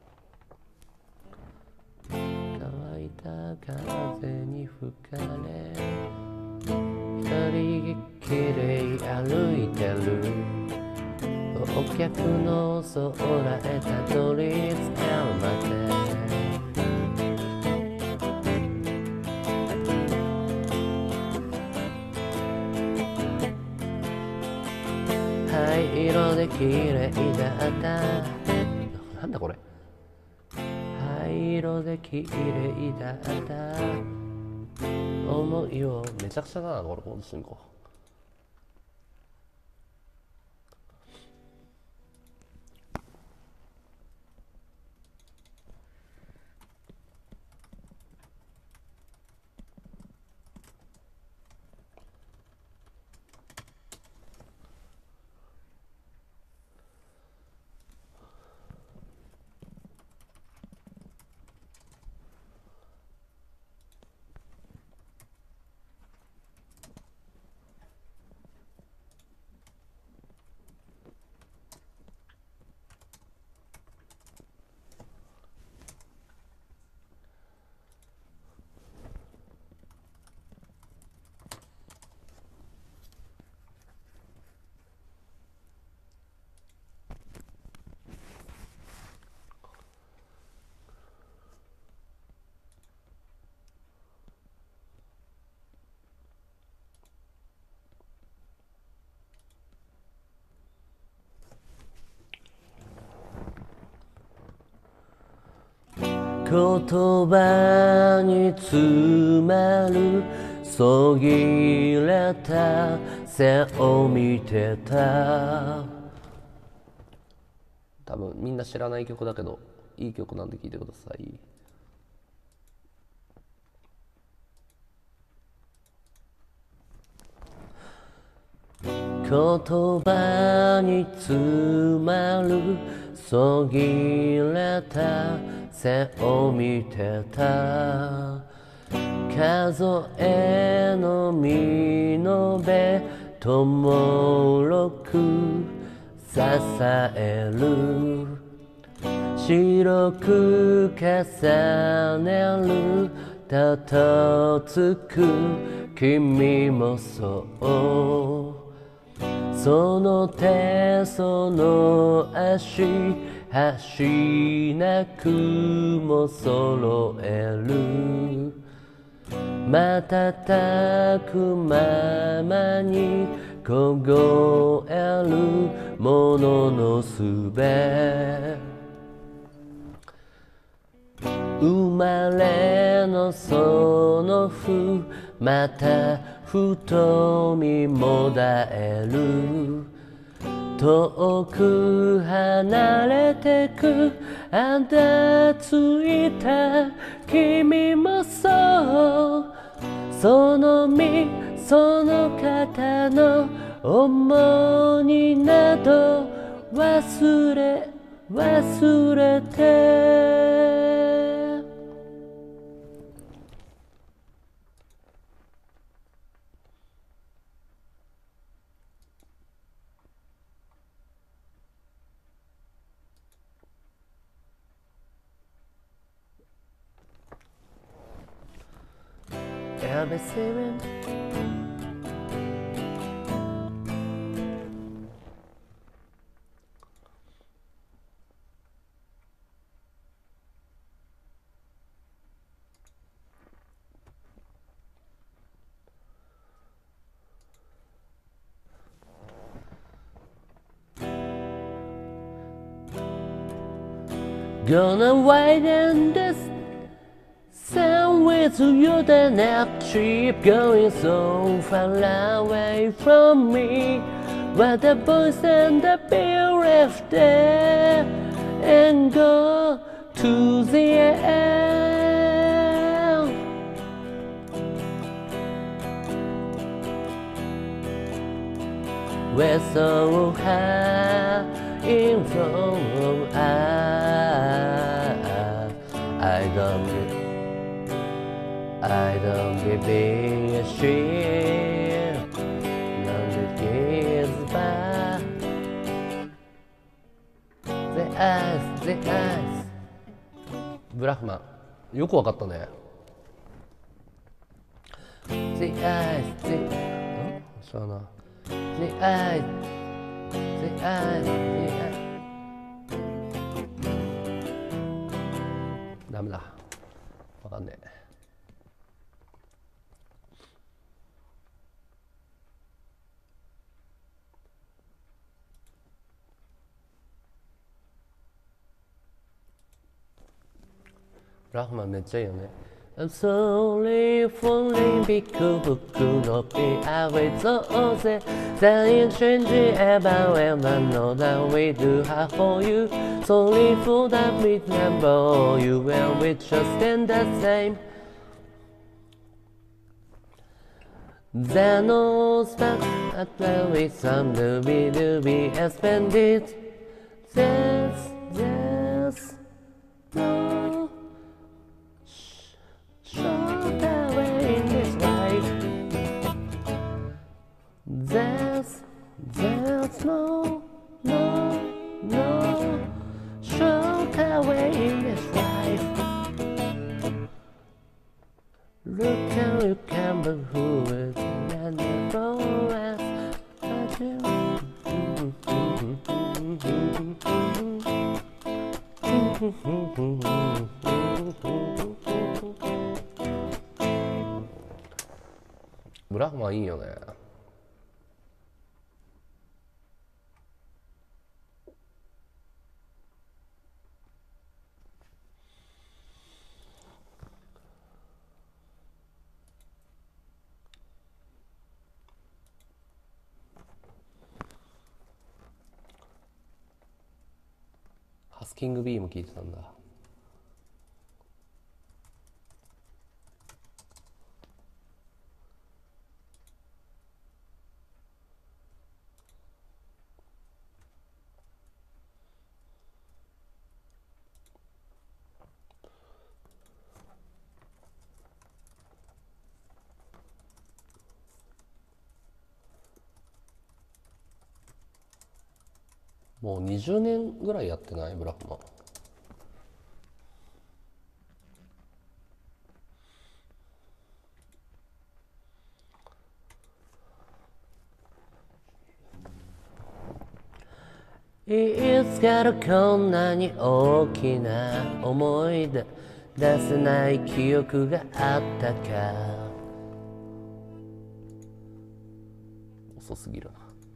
乾いた風に吹かれ一人きり歩いてるお客の空へたどり着けるまで灰色で綺麗だったなんだこれ灰色で綺麗だった思いをめちゃくちゃだなこれこの進行葉に詰まるそぎれた背を見てた。多分みんな知らない曲だけどいい曲なんで聴いてください。言葉に詰まるそぎれた背を見てた。数えの実のべともろく支える。白く重ねるたとつく君もそう。その手その足端なくも揃える。瞬くままに凍えるもののすべ。生まれのその日また瞳もだえる。遠く離れてくあだついた君もそう。その身その方の重荷など忘れ忘れて。Every seven Gonna widen this sun with you the next trip going so far away from me. But the boys and the beer left there and go to the end. We're so high in front of us. I don't I don't give a shit. None that gives back. The eyes, the eyes. ブラフマンよくわかったね。The eyes, the んそうやな。The eyes, the eyes, the eyes. ダメだ。わかんねえ。ブラフマンめっちゃいいよね。I'm sorry for falling because 僕のピアウェイそうぜ。Saying change ever ever know that we do have for you. Sorry for that we never you will we just stand the same. There no stuff at play with some do we do we expand it. There's there's no short away in this life. There's, there's no, no, no short away in this life. Look how you can be who is and the romance that you.ブラフマンいいよね。 スキングビーム聞いてたんだ。もうにじゅうねんぐらいやってないブラフマン。いつからこんなに大きな思い出出せない記憶があったか。遅すぎる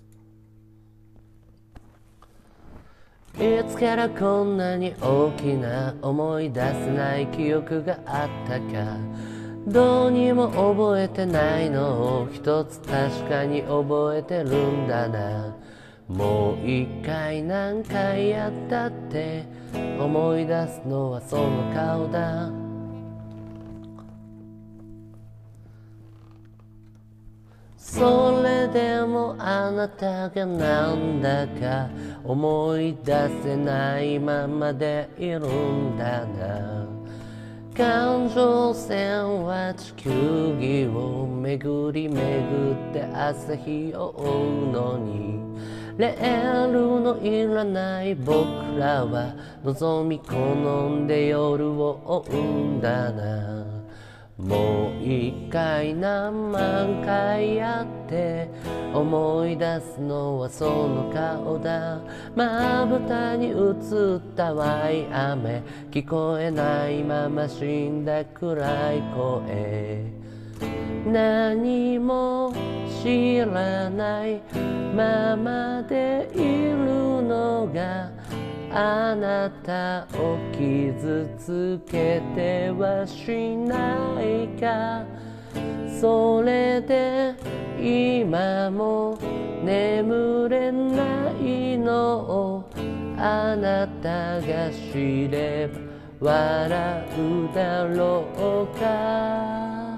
な。いつからこんなに大きな思い出せない記憶があったか。どうにも覚えてないのを一つ確かに覚えてるんだな。もう一回何回やったって思い出すのはその顔だ。それでもあなたがなんだか思い出せないままでいるんだな。感情線は地球儀を巡り巡って朝日を追うのに、レールのいらない僕らは望み好んで夜を追うんだな。もう一回何万回やって思い出すのはその顔だ。まぶたに映った淡い雨、聞こえないまま死んだ暗い声、何も知らないままでいるのがあなたを傷つけてはしないか。それで今も眠れないのをあなたが知れば笑うだろうか。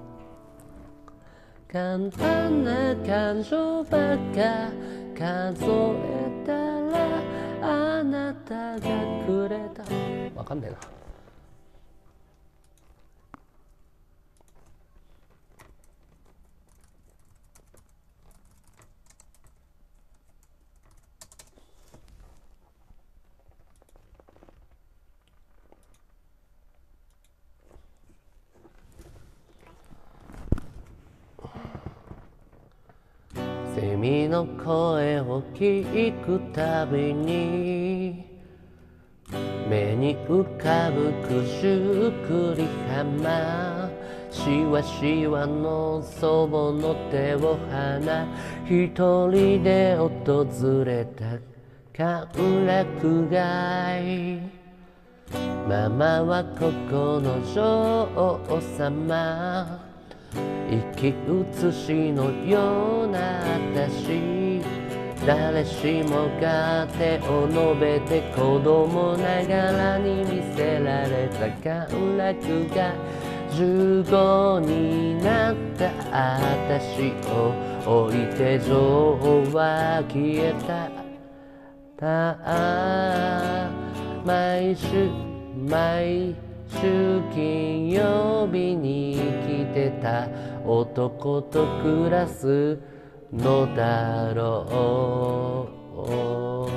簡単な感情ばっか数えたらあなたがくれた。わかんねえな。セミの声を聞くたびに目に浮かぶ九十九里浜、しわしわの祖母の手を離、一人で訪れた歓楽街。ママはここの女王様、生き写しのような私、誰しもが手を伸べて子供ながらに見せられた歓楽がじゅうごになった私を置いて女王は消えた。毎週毎週金曜日に来てた男と暮らすのだろう。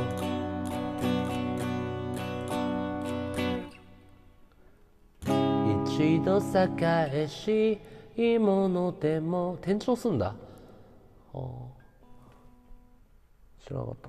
一度栄しいいものでも転調すんだ。知らなかった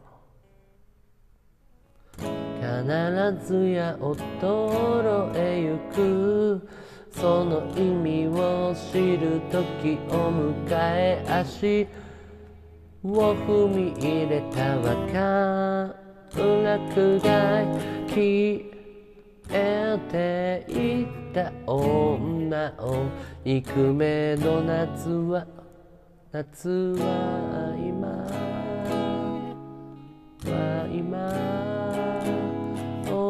な。必ずや衰えゆくその意味を知る時を迎え、足を踏み入れたわ歓楽街、消えていった女を憎めの夏は夏は今は今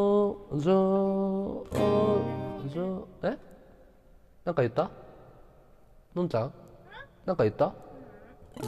じょじょえなんか言った？のんちゃんなんか言った？うん。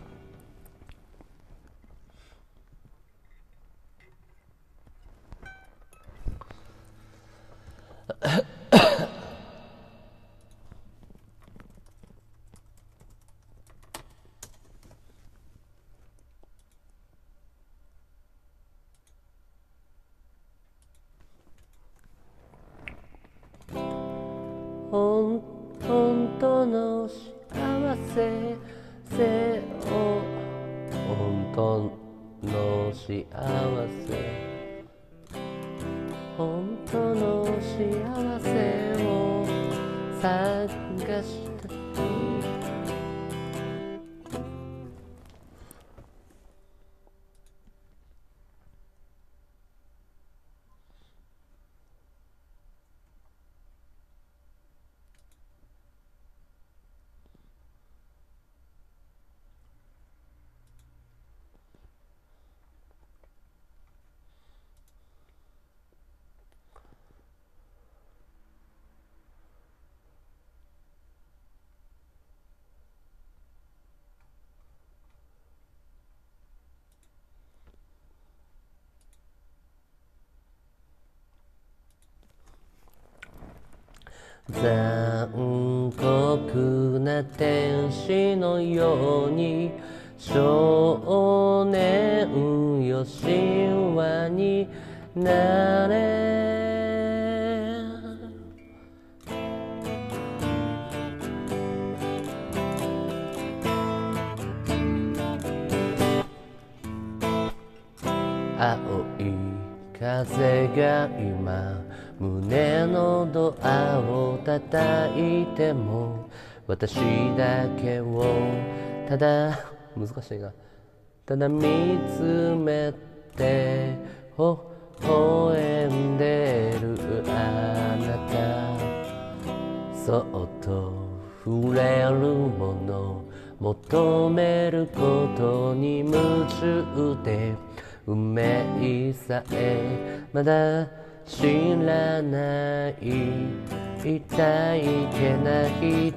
ほん本当の幸せせを本当の幸せ本当の幸せを探した時残酷な天使のように少年よ神話になれ青い風が今胸のドアを叩いても私だけをただ難しいなただ見つめて微笑んでるあなたそっと触れるもの求めることに夢中で運命さえまだ知らない痛いけな瞳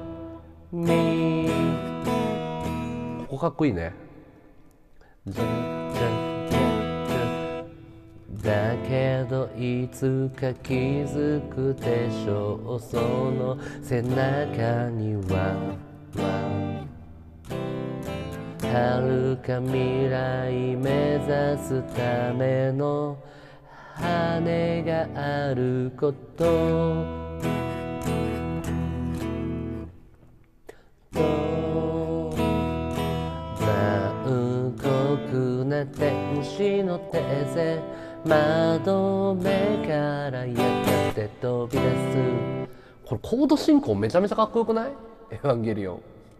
ここかっこいいねじゃじゃじゃだけどいつか気づくでしょうその背中には遥か未来目指すための羽があることと残酷な天使の手で窓辺からやがて飛び出すこれコード進行めちゃめちゃかっこよくない？エヴァンゲリオン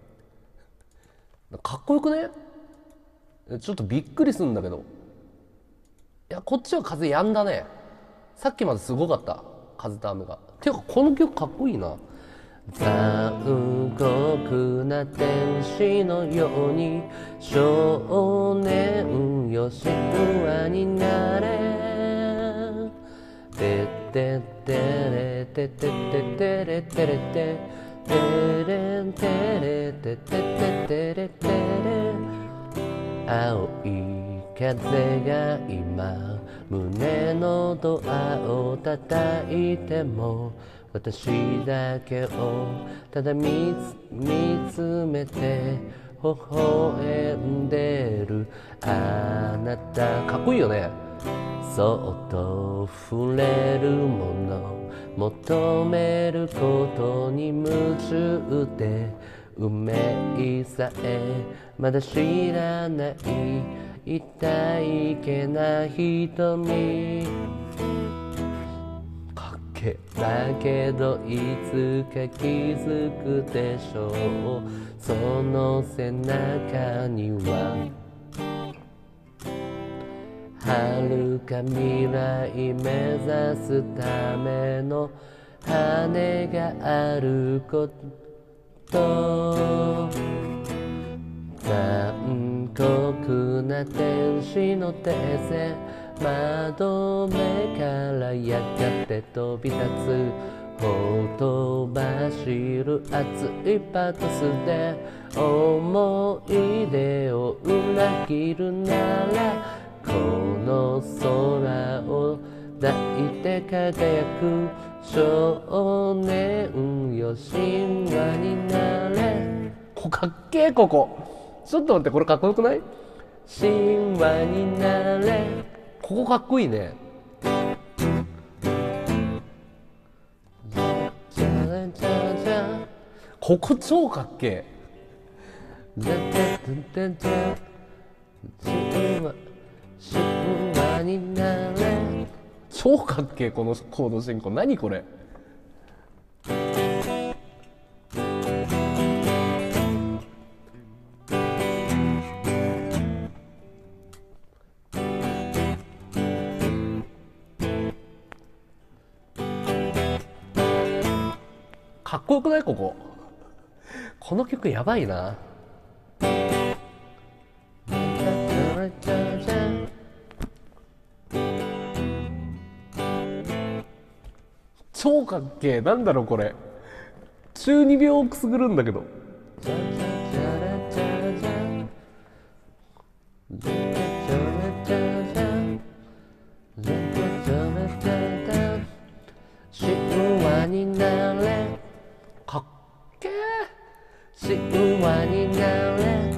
かっこよくね？ちょっとびっくりするんだけどいやこっちは風やんだねさっきまですごかった風と雨がていうかこの曲かっこいいな残酷な天使のように少年よ神話になれてててれててててれてれててれんてれててててれてれ青い風が今胸のドアを叩いても私だけをただ見つ、見つめて微笑んでるあなたかっこいいよねそっと触れるもの求めることに夢中で運命さえまだ知らない痛いけな瞳かっけだけどいつか気づくでしょうその背中には遥か未来目指すための羽があること残酷な天使の手で窓目からやがて飛び立つほとばしる熱いパトスで思い出を裏切るならこの空を抱いて輝く少年よ神話になれ。こかっけえここ。ちょっと待って、これかっこよくない？神話になれ。ここかっこいいね。ここ超かっけえ。神話になれ。超かっけえこのコード進行。何これ。かっこよくない？こここの曲やばいな。超かっけえ。なんだろうこれ。中二病をくすぐるんだけど。神話になれ。かっけえ。神話になれ。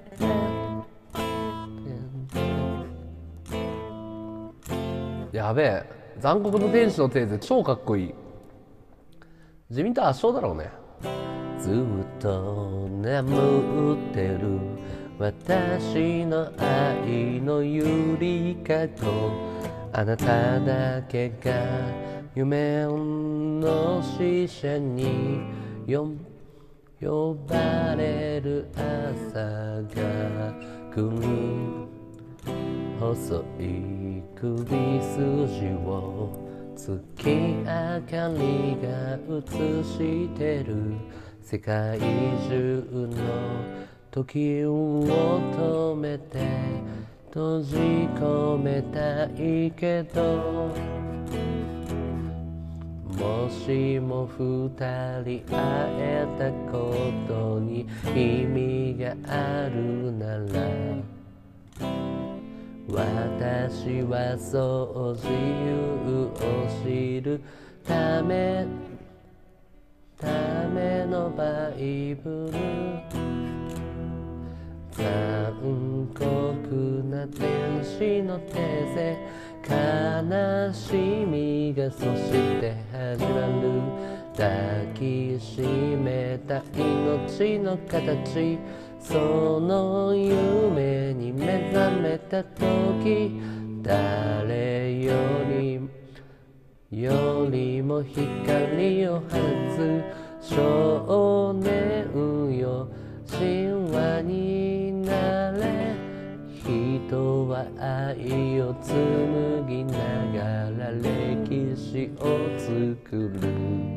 やべえ。残酷の天使のテーゼ超かっこいい。自民党圧勝だろうね。ずっと眠ってる私の愛のゆりかご、あなただけが夢の使者に呼ばれる朝が来る。細い首筋を月明かりが映してる。世界中の時を止めて閉じ込めたいけど、もしも二人会えたことに意味があるなら、私はそう自由を知るためためのバイブル。残酷な天使の手で悲しみがそして始まる。抱きしめた命の形、その夢に目覚めた時、誰よりよりも光を放つ少年よ神話になれ。人は愛を紡ぎながら歴史を作る。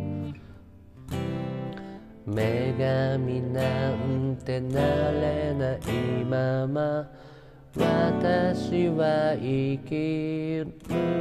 女神なんてなれないまま私は生きる。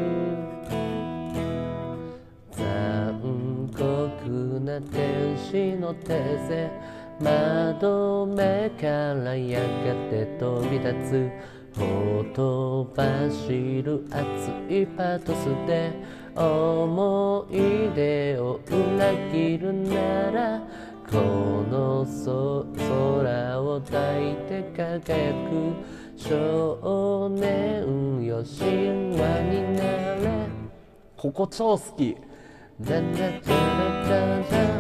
残酷な天使の手で窓目からやがて飛び立つほとばしる熱いパトスで思い出を裏切るなら、この空を抱いて輝く少年よ神話になれ。ここ超好き。じゃんじゃじゃじゃじゃ。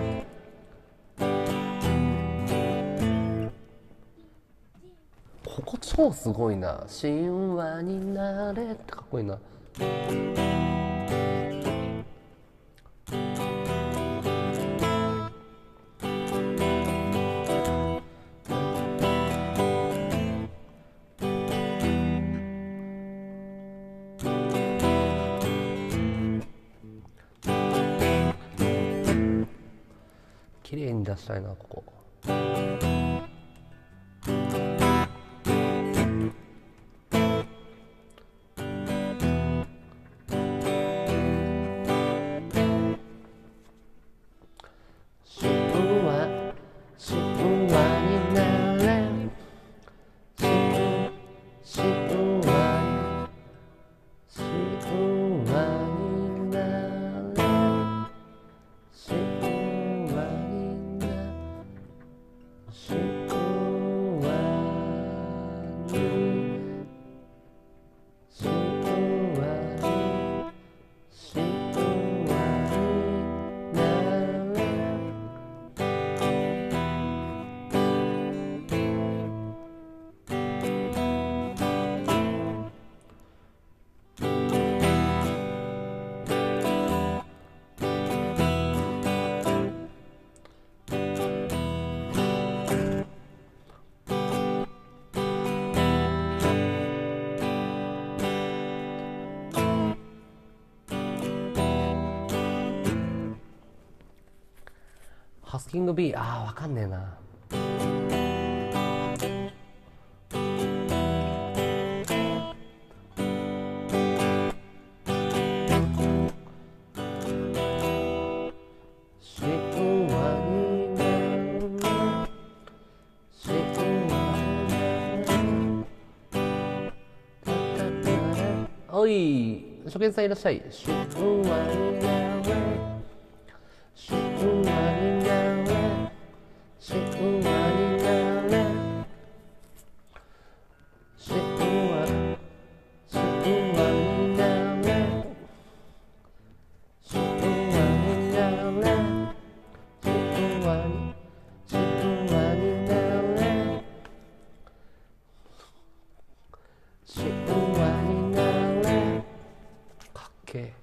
ここ超すごいな。神話になれってかっこいいな。綺麗に出したいなここ。 カスキング B、 あーわかんねえな。おい、初見さんいらっしゃい。しうんわになれ、しうんわになれ、しうんわになれ、しうんわ、しうんわになれ、しうんわになれ、しうんわに、しうんわになれ、しうんわになれ、かっけえ。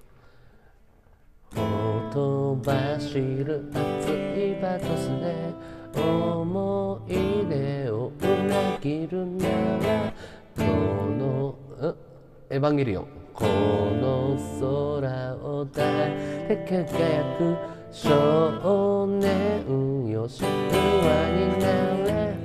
ほとばしる熱いバトスで思い出を裏切るなら、このエヴァンゲリオン、この空を抱いて輝く少年よ、神話になれ、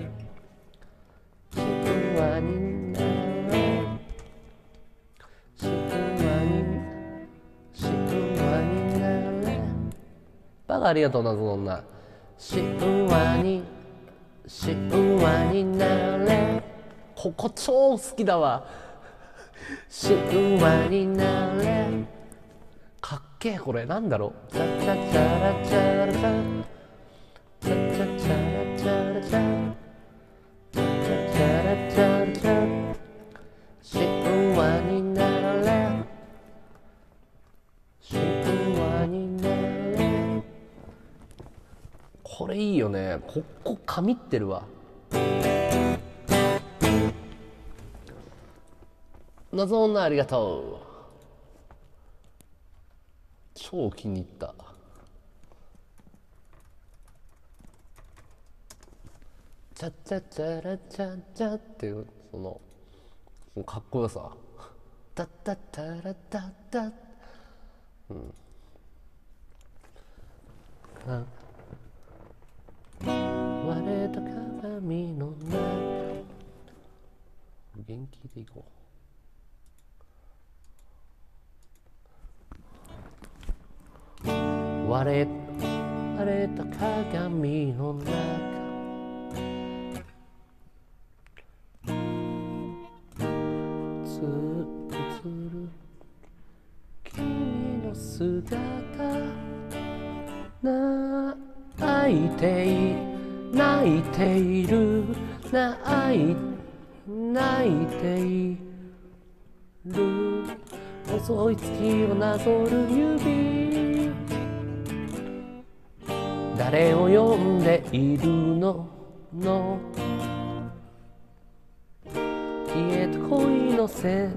神話になれ、神話に、神話になれ。バカありがとう、謎の女。神話に、神話になれ。ここ超好きだわ。神話になれ。かっけえ、これなんだろう。チャチャチャラチャラチャ、チャチャチャラチャラチャ、チャチャチャラチャラチャ、神話になれ、神話になれ。これいいよね。ここ神ってるわ。謎女ありがとう。超気に入った。チャチャチャラチャチャっていうそのそのかっこよさ。タッタッタラタッタッ、うん。あ、割れた鏡の中、元気でいこう。割れ、割れた鏡の中、つぶつる君の姿、泣いてい泣いている、泣い泣いている、遅い月をなぞる指、誰を呼んでいるのの、消えた恋の背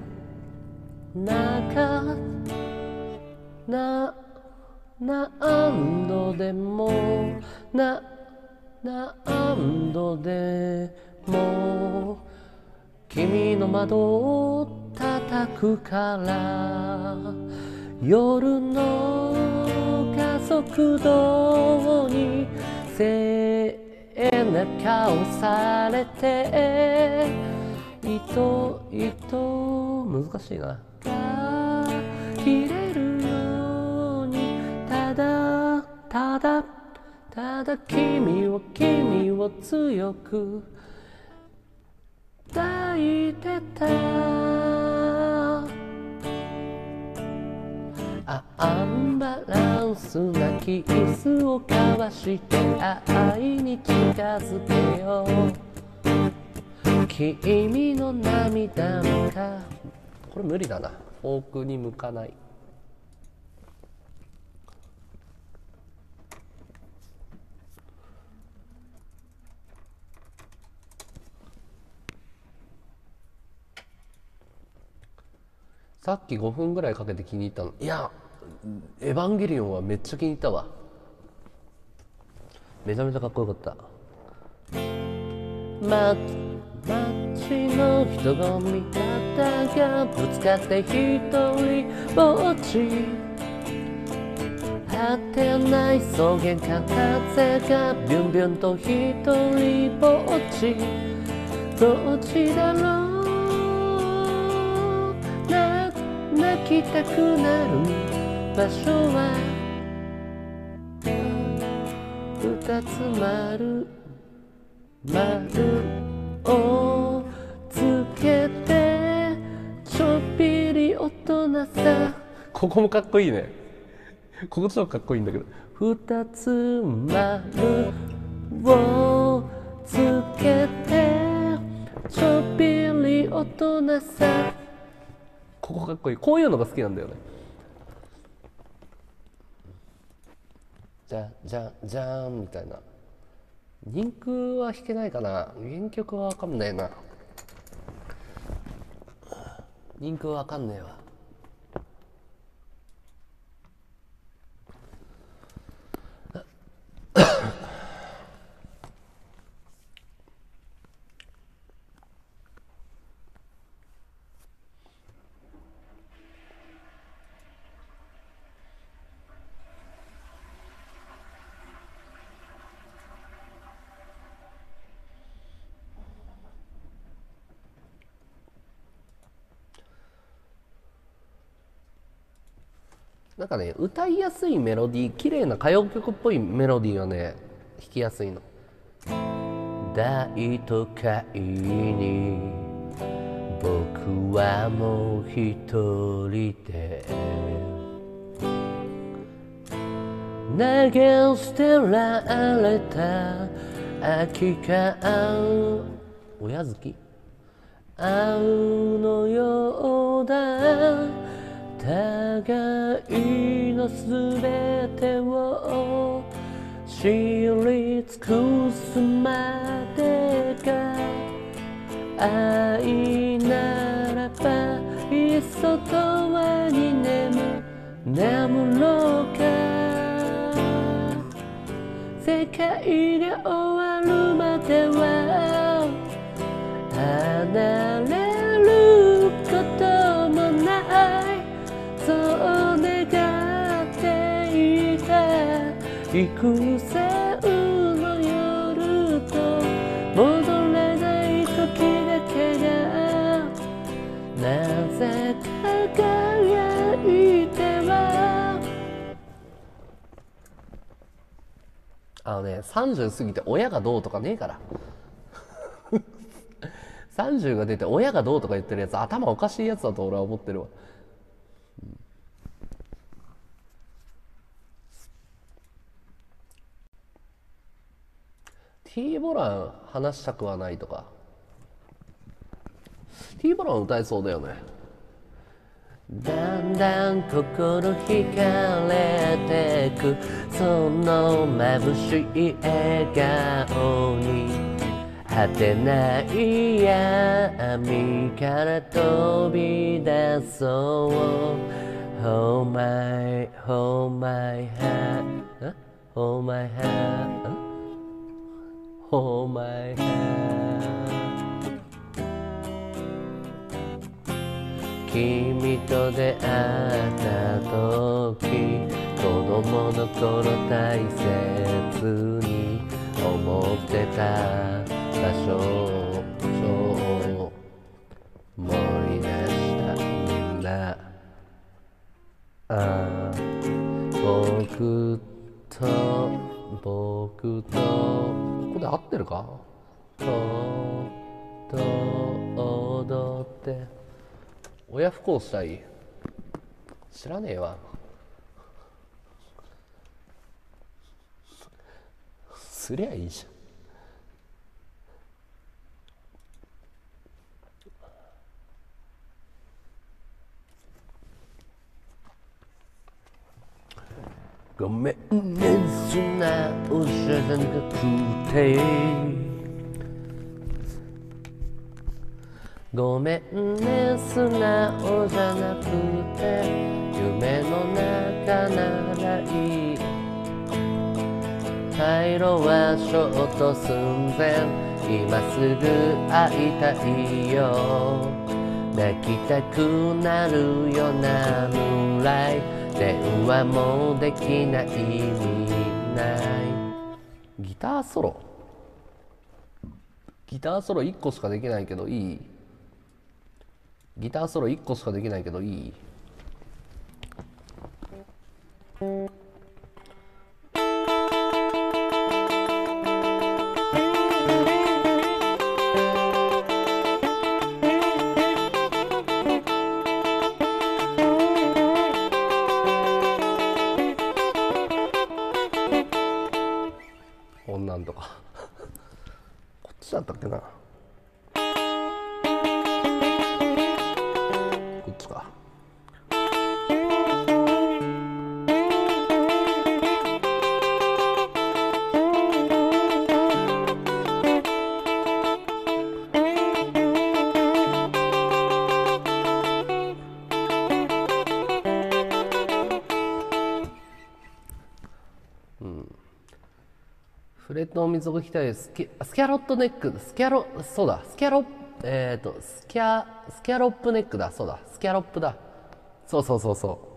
中、な何度でもな何度でも君の窓を叩くから、夜の加速度に背中をされて、糸糸難しいなが切れるように、ただただただ君を君を強く抱いてた。あアンバランスなキスを交わして愛に近づけよう、君の涙もか、これ無理だな、フォークに向かない。さっきごふんぐらいかけて気に入ったの。いや、エヴァンゲリオンはめっちゃ気に入ったわ。めちゃめちゃかっこよかった。ま、街の人混み方がぶつかって一人ぼっち、 果てない草原か風がビュンビュンと一人ぼっちどっちだろうな泣きたくなる場所は二つ丸丸をつけてちょっぴり大人さここもかっこいいねここちょっとかっこいいんだけど二つ丸をつけてちょっぴり大人さここかっこいいこういうのが好きなんだよねじゃじゃじゃーんみたいな人空は弾けないかな原曲はわかんないな人空わかんねえわなんかね歌いやすいメロディー綺麗な歌謡曲っぽいメロディーはね弾きやすいの大都会に僕はもう一人で投げ捨てられた空き缶親月青のようだ互いのすべてを知り尽くすまでが愛ならばいっそ永遠に眠眠ろうか世界が終わるまでは離れることもないそう願っていた幾千の夜と戻れない時だけがなぜ輝いてはあのねさんじゅう過ぎて親がどうとかねえからさんじゅうが出て親がどうとか言ってるやつ頭おかしいやつだと俺は思ってるわT ボラン話したくはないとか T ボラン歌えそうだよねだんだん心惹かれてくその眩しい笑顔に果てない闇から飛び出そう Hold my, hold my hand Hold my hand Hold my hand 君と出会った時子供の頃大切に思ってた場所を思い出したんだああ僕と僕とここで合ってるかとと踊って親不孝したい知らねえわすりゃいいじゃんごめんね素直じゃなくてごめんね素直じゃなくて夢の中ならいい退路はショート寸前今すぐ会いたいよ泣きたくなるよなぐらい電話もできないみないギターソロギターソロいっこしかできないけどいいギターソロいっこしかできないけどいいこんなんとかこっちだったっけなこっちかフレットの水を引きたいスキスキャロットネックスキャロそうだスキャロえっ、ー、とスキャスキャロップネックだそうだスキャロップだそうそうそうそう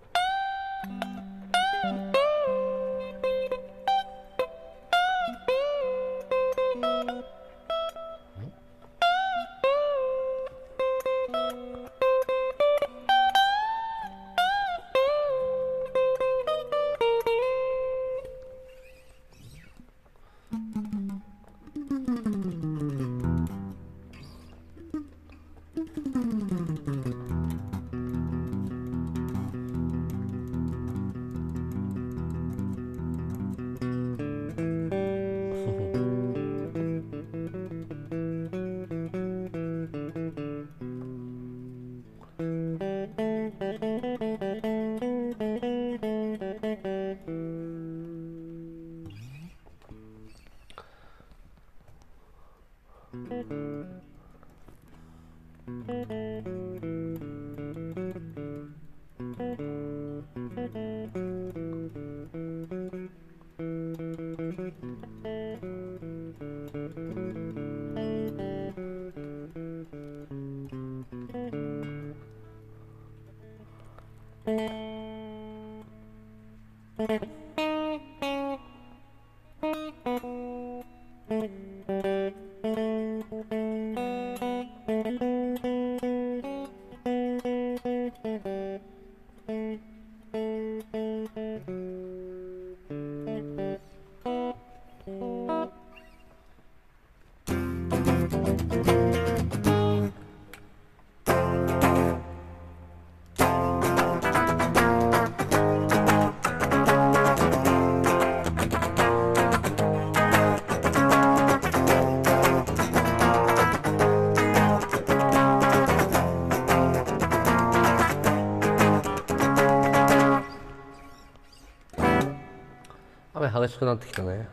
雨激しくなってきたね。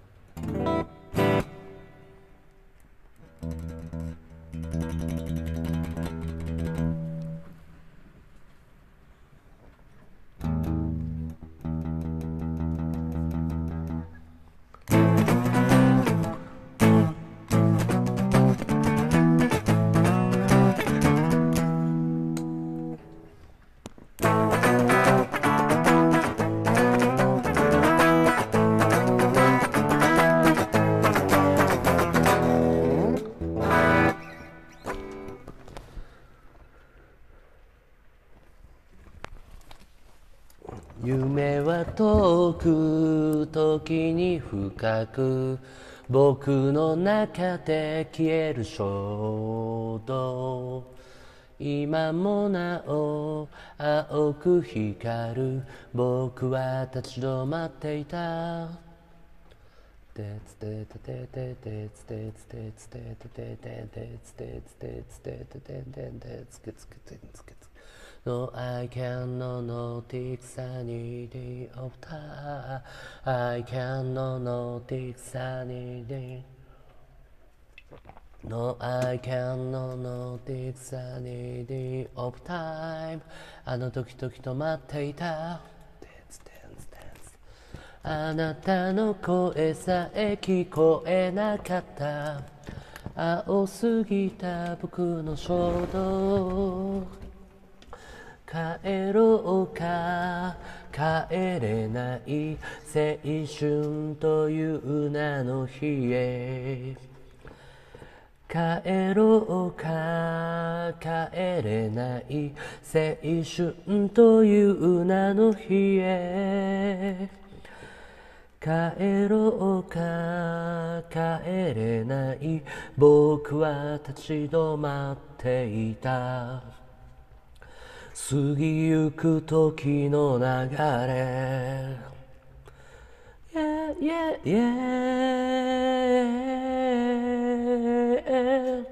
夢は遠く時に深く僕の中で消える衝動今もなお青く光る僕は立ち止まっていたてつてててててつてつてつてててててつてつてつてててててつけつけてつけつけNo, I cannot notice anything of time. I cannot notice anything. No, I cannot notice anything of time. あの時々止まっていた。あなたの声さえ聞こえなかった。青すぎた僕の衝動。 帰ろうか帰れない青春という名の日へ帰ろうか帰れない青春という名の日へ帰ろうか帰れない僕は立ち止まっていた過ぎゆく時の流れ Yeah, yeah, yeah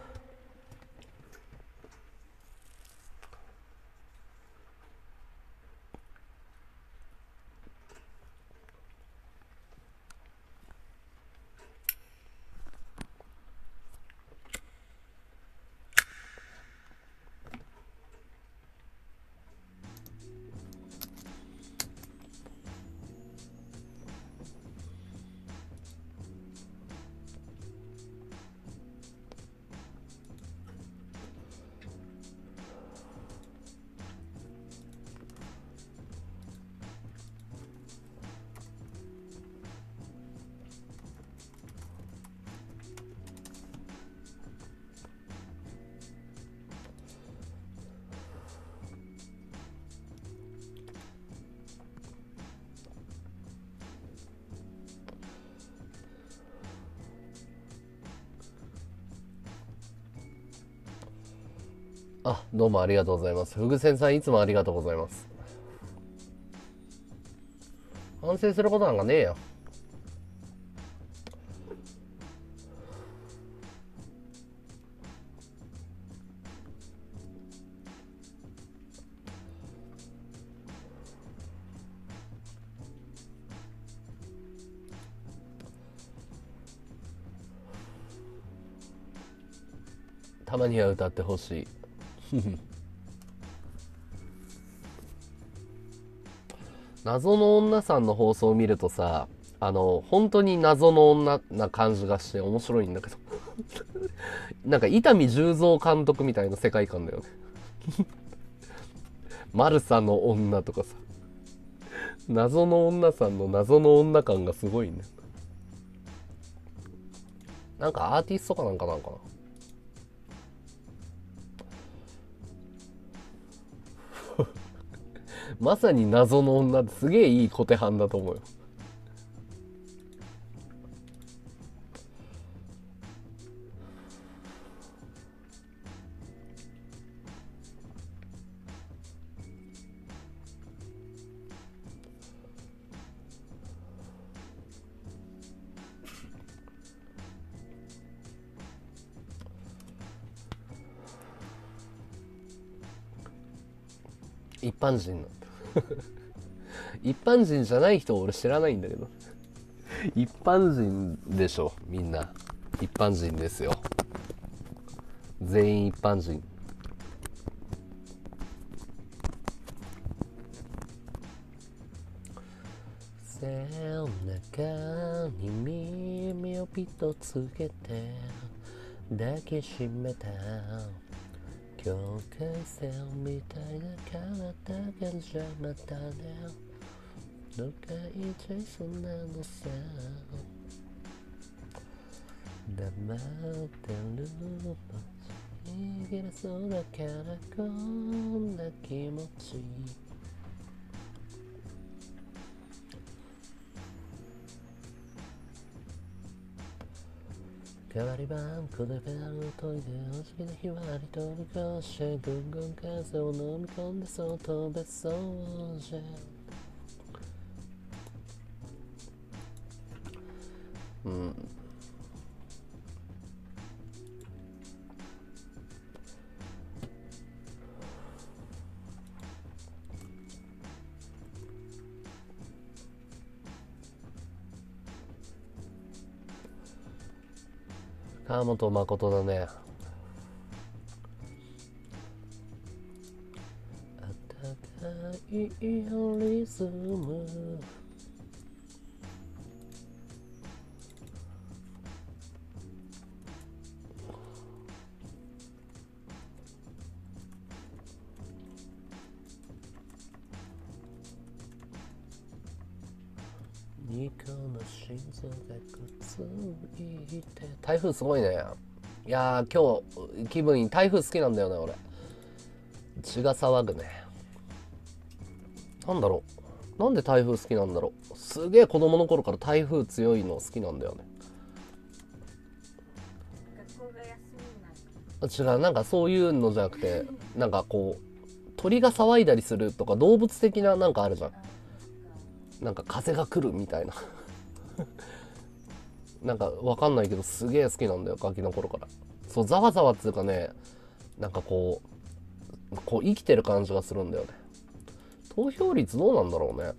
あ、どうもありがとうございます。ふぐせんさんいつもありがとうございます。反省することなんかねえよ。たまには歌ってほしい。謎の女さんの放送を見るとさ、あの本当に謎の女な感じがして面白いんだけどなんか伊丹十三監督みたいな世界観だよねマルサの女とかさ、謎の女さんの謎の女感がすごいね。なんかアーティストかなんかなんかな。まさに謎の女ってすげえいい小手半だと思うよ。一般人なんだ一般人じゃない人俺知らないんだけど一般人でしょみんな。一般人ですよ、全員一般人。背中に耳をピッとつけて抱きしめた境界線みたいな体が邪魔だね。どっか行っちゃいそうなのさ。黙ってるの逃げれそうだからこんな気持ち。代わり番こでベルを研いでおじきの日はりとりこしてぐんぐん風を飲み込んでそう飛べそうじゃ。うん。川本誠だね。あったかいリズム肉の心臓がくっついて。台風すごいね。いやー今日気分いい。台風好きなんだよね俺。血が騒ぐね。なんだろう、なんで台風好きなんだろう。すげえ子供の頃から台風強いの好きなんだよね。 学校が休みになる。 違う、なんかそういうのじゃなくて、なんかこう鳥が騒いだりするとか動物的ななんかあるじゃん。なんか風が来るみたいななんかわかんないけどすげえ好きなんだよ、ガキの頃から。そうざわざわっていうかね、なんかこうこう生きてる感じがするんだよね。投票率どうなんだろうね。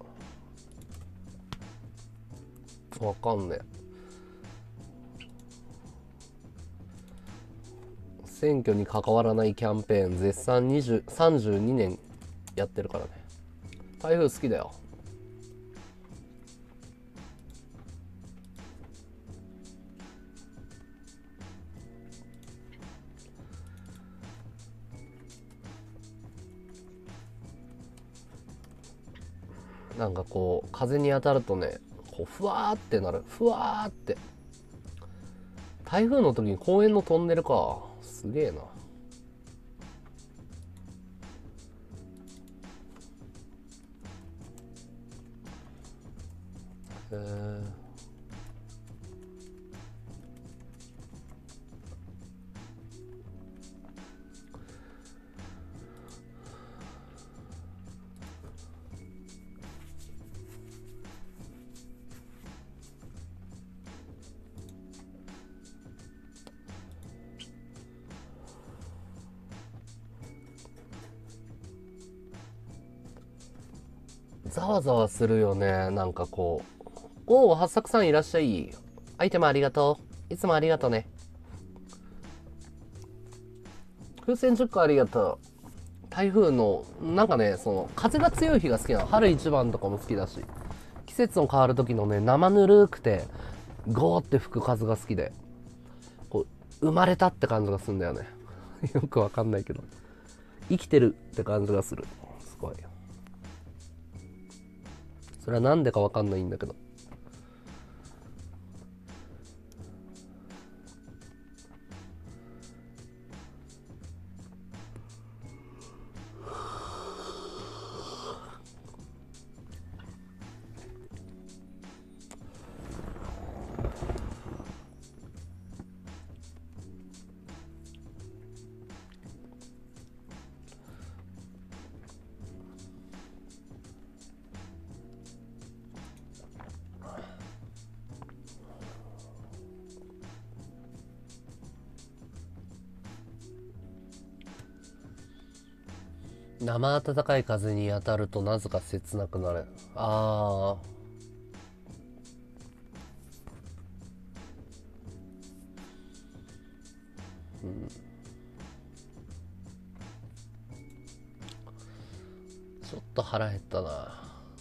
わかんねえ。選挙に関わらないキャンペーン絶賛にじゅう、さんじゅうにねんやってるからね。台風好きだよ。なんかこう風に当たるとね、こうふわーってなる。ふわーって。台風の時に公園のトンネルか。すげえな。へえ。ざわざわするよね。なんかこう、おお、八作さんいらっしゃい。アイテムありがとう。いつもありがとうね。風船じゅっこありがとう。台風のなんかね、その風が強い日が好きなの。春一番とかも好きだし、季節の変わる時のね、生ぬるくてゴーって吹く風が好きで、こう生まれたって感じがするんだよねよくわかんないけど生きてるって感じがする。すごい。それはなんでかわかんないんだけど。生暖かい風に当たるとなぜか切なくなる。あー、うん、ちょっと腹減ったな。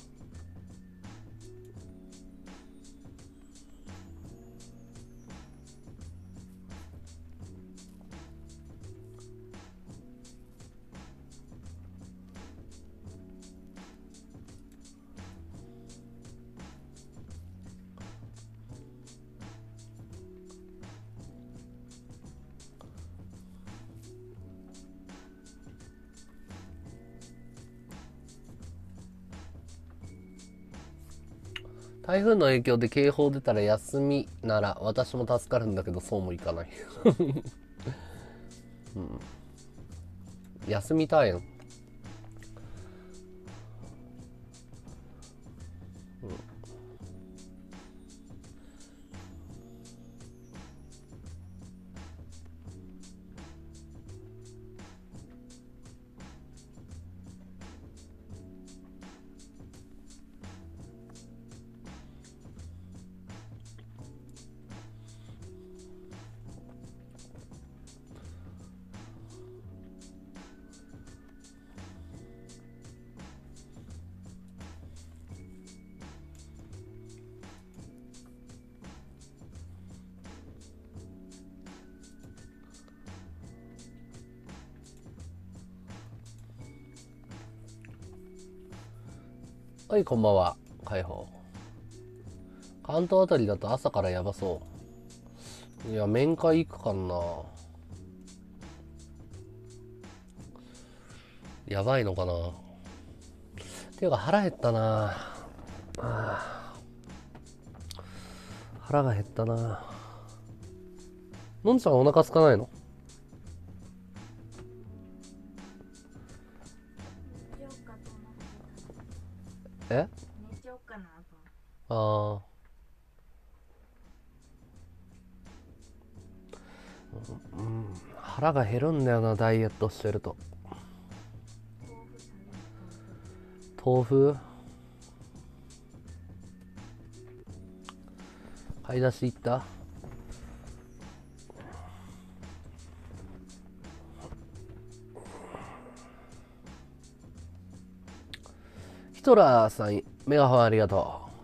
台風の影響で警報出たら休みなら私も助かるんだけど、そうもいかない、うん、休みたいの。はい、こんばんは。解放。 関東あたりだと朝からやばそう。いや、面会行くかな。やばいのかな。ていうか腹減ったな。あ腹が減ったな。のんちゃんお腹空かないの？ 寝ちゃおうかと思ってえ？ 寝ちゃおうかなと思って。 ああ、うん、腹が減るんだよな、ダイエットしてると。豆腐買い出し行った？ヒトラーさんメガホンありがとう。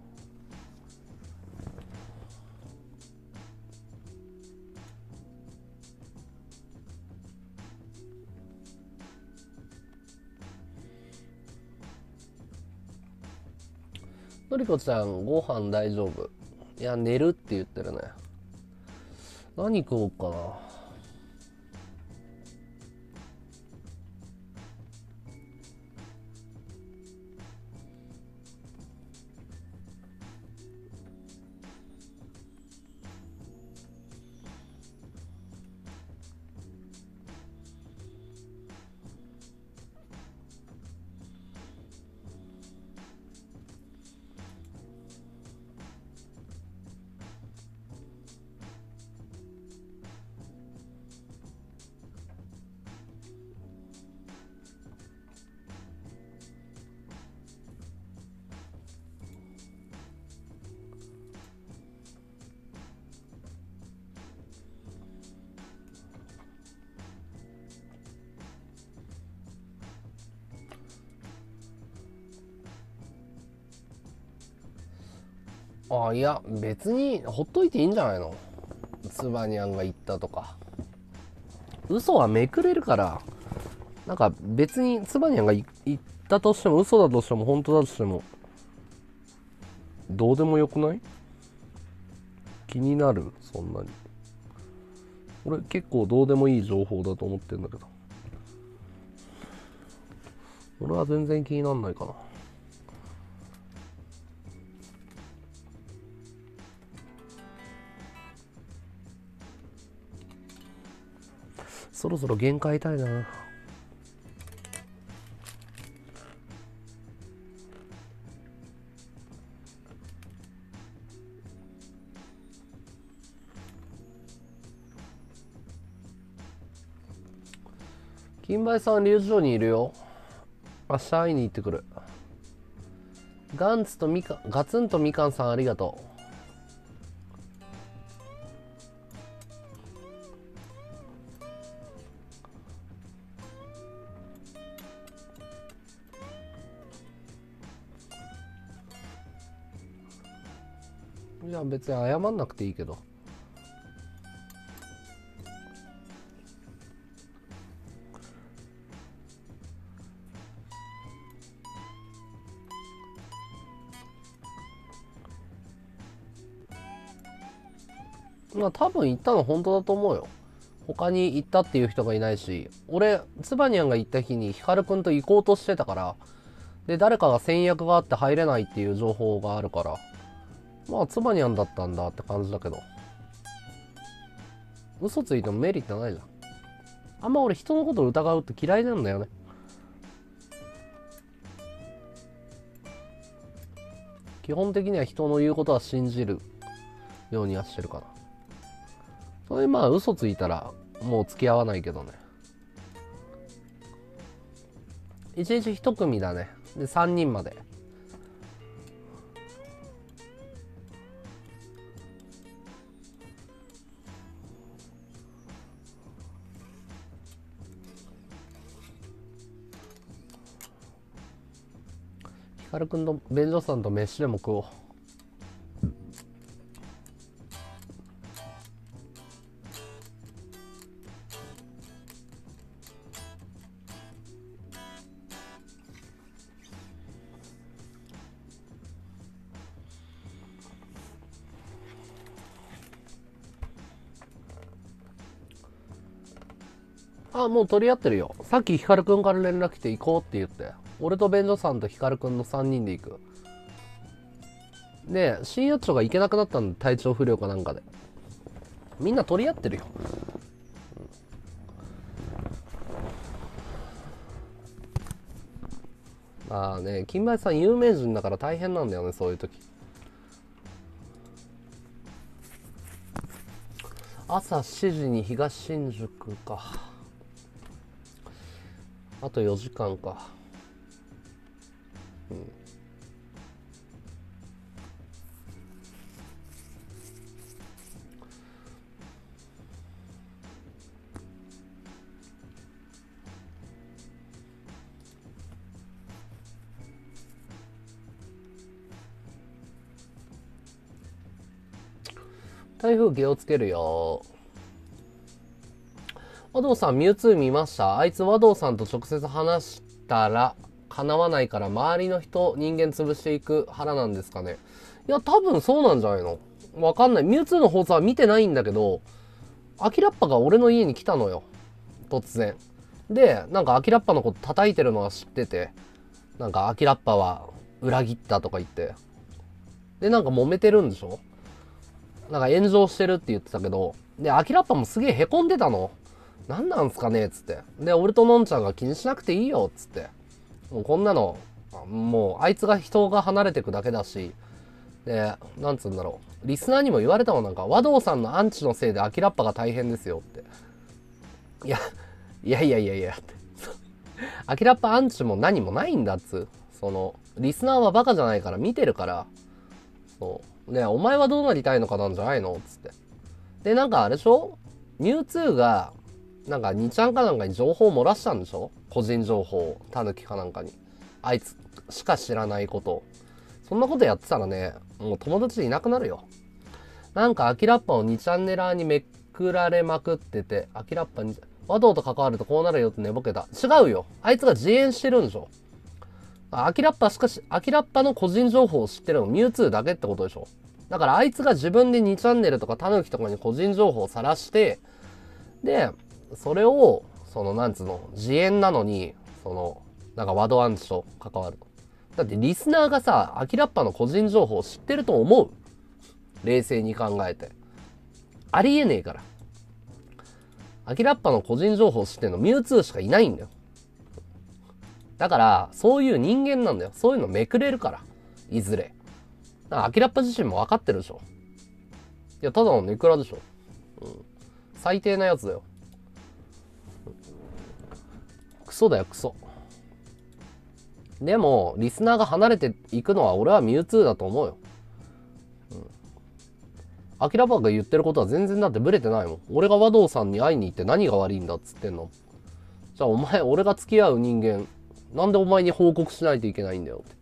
のりこちゃんご飯大丈夫？いや寝るって言ってるね。何食おうかな。あ、いや別にほっといていいんじゃないの。つばにゃんが言ったとか嘘はめくれるから。なんか別につばにゃんが言ったとしても嘘だとしても本当だとしてもどうでもよくない？気になる？そんなに俺結構どうでもいい情報だと思ってんだけど、俺は全然気になんないかな。そろそろ限界たいな。金梅さん留置場にいるよ。明日会いに行ってくる。ガンツとみかん、ガツンとみかんさんありがとう。いや別に謝んなくていいけど。まあ多分行ったの本当だと思うよ。他に行ったっていう人がいないし、俺つばにゃんが行った日にヒカルくんと行こうとしてたから、で誰かが先約があって入れないっていう情報があるから、まあつばにゃんだったんだって感じだけど、嘘ついてもメリットないじゃん。あんま俺人のことを疑うって嫌いなんだよね。基本的には人の言うことは信じるようにはしてるから。それまあ嘘ついたらもう付き合わないけどね。いちにちいち組だね。でさんにんまで。ヒカルくんと便所さんと飯でも食おう。 あ、もう取り合ってるよ。さっきヒカルくんから連絡来て行こうって言って。俺と便所さんとヒカルくんのさんにんで行く。で、新八丁が行けなくなったんで、体調不良かなんかで。みんな取り合ってるよ。まあね、金梅さん有名人だから大変なんだよね、そういう時。朝しちじに東新宿か。あとよじかんか。うん。台風気をつけるよ。和道さん、ミュウツー見ました？あいつ和道さんと直接話したら叶わないから周りの人、人間潰していく腹なんですかね。いや、多分そうなんじゃないの？わかんない。ミュウツーの放送は見てないんだけど、アキラッパが俺の家に来たのよ。突然。で、なんかアキラッパのこと叩いてるのは知ってて、なんかアキラッパは裏切ったとか言って。で、なんか揉めてるんでしょ？なんか炎上してるって言ってたけど、で、アキラッパもすげえ凹んでたの。なんなんすかねっつって。で、俺とのんちゃんが気にしなくていいよっつって。もうこんなの、もうあいつが人が離れてくだけだし、で、なんつうんだろう。リスナーにも言われたもん、なんか、和道さんのアンチのせいでアキラッパが大変ですよって。いや、いやいやいやいやって。アキラッパアンチも何もないんだっつ。その、リスナーはバカじゃないから見てるから、そう。ね、お前はどうなりたいのかなんじゃないのつって。で、なんかあれでしょ？ミュウツーが、なんかにちゃんかなんかに情報を漏らしたんでしょ？個人情報を。タヌキかなんかに。あいつしか知らないことを。そんなことやってたらね、もう友達いなくなるよ。なんかアキラッパをにチャンネラーにめくられまくってて、アキラッパに、和道と関わるとこうなるよって寝ぼけた。違うよ。あいつが自演してるんでしょ。アキラッパしかし、アキラッパの個人情報を知ってるのミュウツーだけってことでしょ。だからあいつが自分でにチャンネルとかタヌキとかに個人情報を晒して、で、それを、その、なんつうの、自演なのに、その、なんか和道アンチと関わる。だってリスナーがさ、アキラッパの個人情報を知ってると思う？冷静に考えて。ありえねえから。アキラッパの個人情報を知ってるのミュウツーしかいないんだよ。だから、そういう人間なんだよ。そういうのめくれるから。いずれ。だからアキラッパ自身も分かってるでしょ。いや、ただのネクラでしょ。うん。最低なやつだよ。クソだよ、クソ。でも、リスナーが離れていくのは俺はミュウツーだと思うよ。うん。アキラパが言ってることは全然だってブレてないもん。俺が和道さんに会いに行って何が悪いんだっつってんの。じゃあお前、俺が付き合う人間、なんでお前に報告しないといけないんだよって。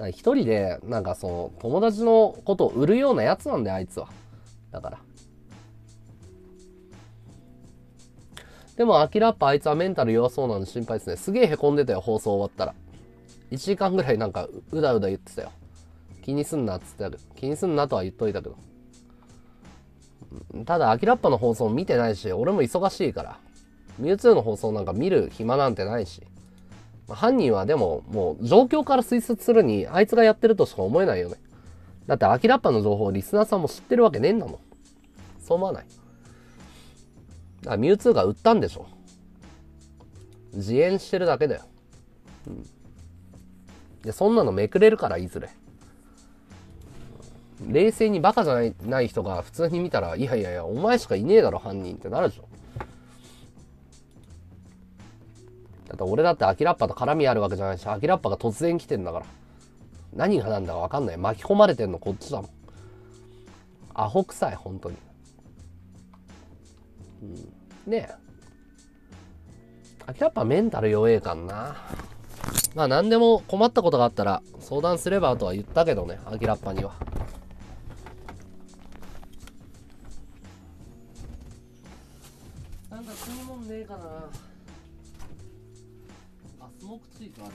一人で、なんかその、友達のことを売るようなやつなんだよ、あいつは。だから。でも、アキラッパあいつはメンタル弱そうなんで心配ですね。すげえ凹んでたよ、放送終わったら。いちじかんぐらいなんか、うだうだ言ってたよ。気にすんなっつってたけど。気にすんなとは言っといたけど。ただ、アキラッパの放送見てないし、俺も忙しいから。ミュウツーの放送なんか見る暇なんてないし。犯人はでも、もう、状況から推察するに、あいつがやってるとしか思えないよね。だって、アキラッパの情報をリスナーさんも知ってるわけねえんだもん。そう思わない？だからミュウツーが売ったんでしょ。自演してるだけだよ。うん。で、そんなのめくれるから、いずれ。冷静にバカじゃない、ない人が普通に見たら、いやいやいや、お前しかいねえだろ、犯人ってなるでしょ。だって俺だってアキラッパと絡みあるわけじゃないし、アキラッパが突然来てんだから。何が何だか分かんない。巻き込まれてんのこっちだもん。アホ臭い、本当に。うん、ねえ。アキラッパメンタル弱えかんな。まあ何でも困ったことがあったら相談すればとは言ったけどね、アキラッパには。なんか食い物ねえかな。あ、スモークチーズある。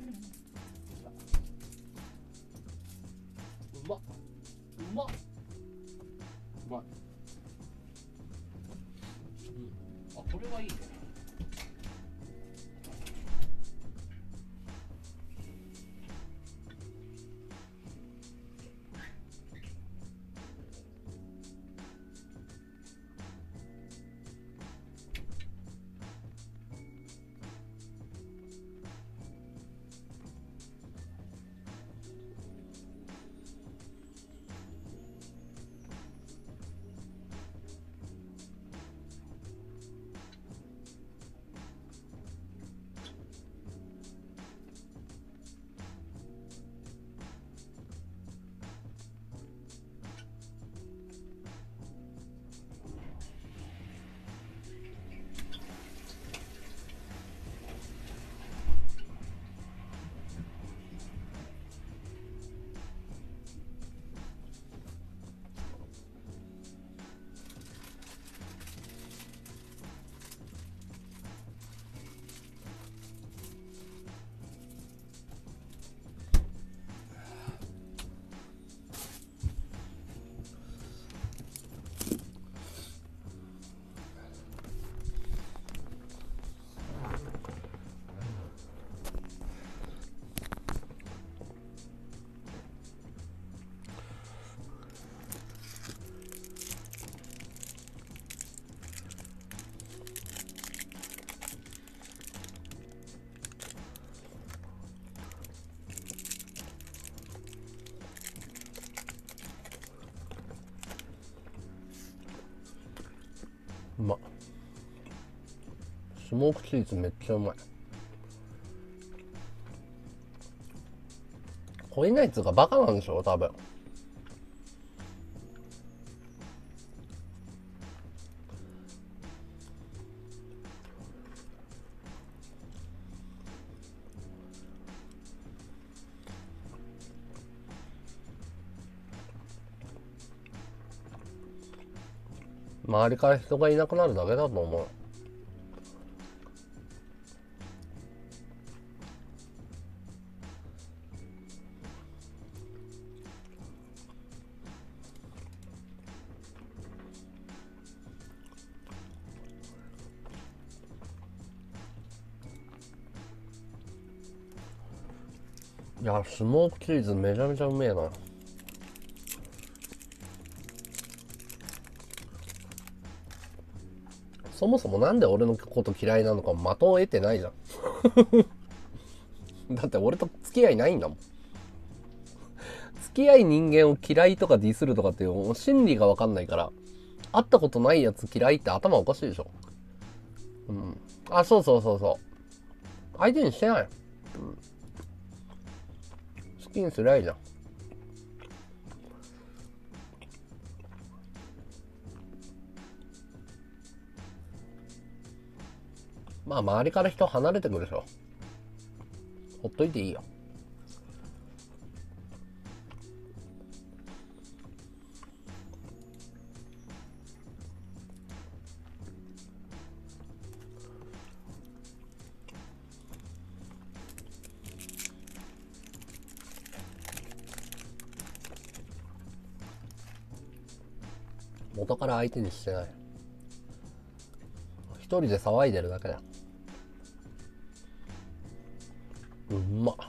うまっうまっこれはいいね。うまっ。スモークチーズめっちゃうまい。超えないっつうかバカなんでしょ多分。周りから人がいなくなるだけだと思う。いや、スモークチーズめちゃめちゃうめえな。そもそもなんで俺のこと嫌いなのか的を得てないじゃんだって俺と付き合いないんだもん。付き合い人間を嫌いとかディスるとかっていう心理が分かんないから、会ったことないやつ嫌いって頭おかしいでしょ。うん。あ、そうそうそうそう。相手にしてない。うん。好きにすりゃいいじゃん。まあ周りから人離れてくるでしょ。ほっといていいよ。元から相手にしてない。一人で騒いでるだけだ。うまっ。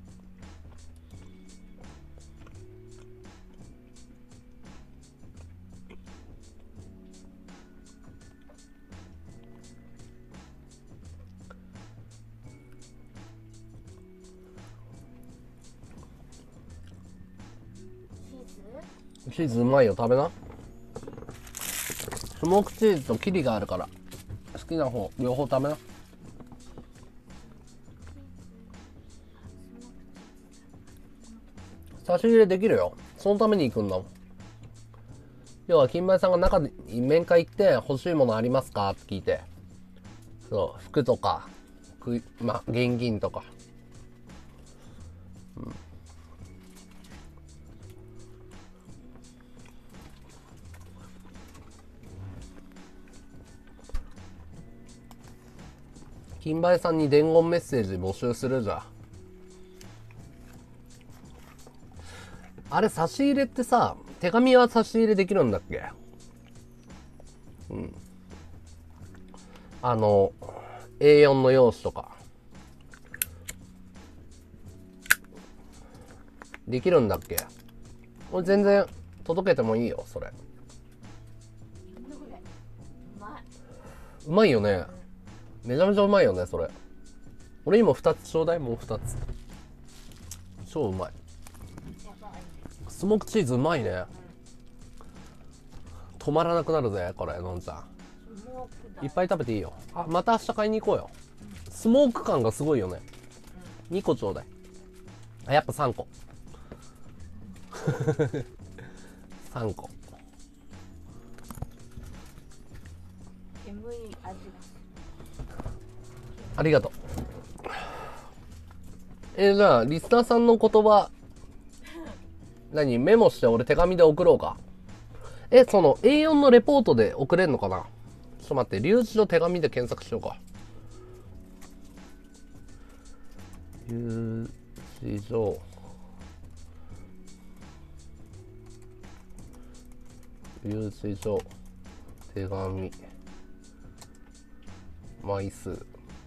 チーズうまいよ、食べな。スモークチーズとキリがあるから好きな方両方食べな。差し入れできるよ。そのために行くんだもん。要は金梅さんが中に面会行って欲しいものありますかって聞いて、そう服とかくま現金とか、うん、金梅さんに伝言メッセージ募集するじゃん。あれ差し入れってさ、手紙は差し入れできるんだっけ？うん。 あの エーよん の用紙とかできるんだっけ？これ全然届けてもいいよ、それ。うまいよね。めちゃめちゃうまいよね、それ。俺にもふたつちょうだい。もうふたつ。超うまい。スモークチーズうまいね。止まらなくなるぜ、これ、のんちゃん。いっぱい食べていいよ。あ、また明日買いに行こうよ。スモーク感がすごいよね。にこちょうだい。あ、やっぱさんこ。さんこ。ありがとう。えー、じゃあリスナーさんの言葉何メモして俺手紙で送ろうか。え、その エーよん のレポートで送れんのかな。ちょっと待って、留置所手紙で検索しようか。留置所留置所手紙枚数。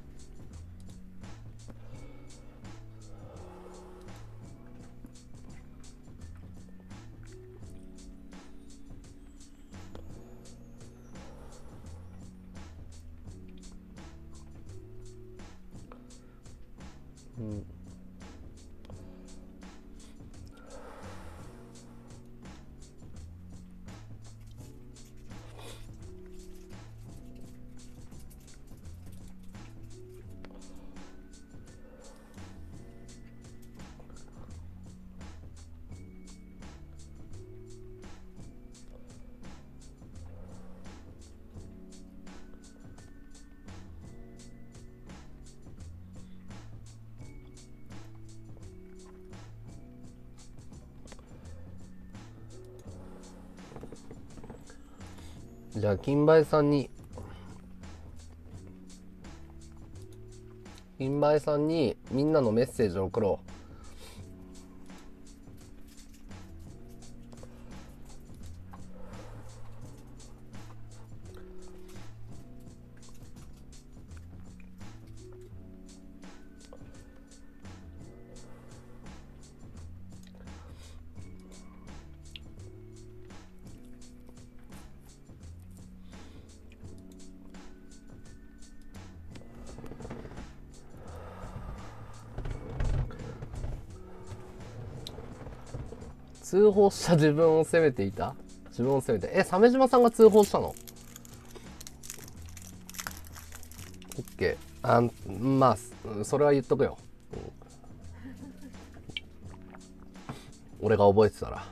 うん、じゃあ金梅さんに金梅さんにみんなのメッセージを送ろう。通報した自分を責めていた。自分を責めて、え、鮫島さんが通報したの？オッケー。あ、まあそれは言っとくよ、うん、俺が覚えてたら。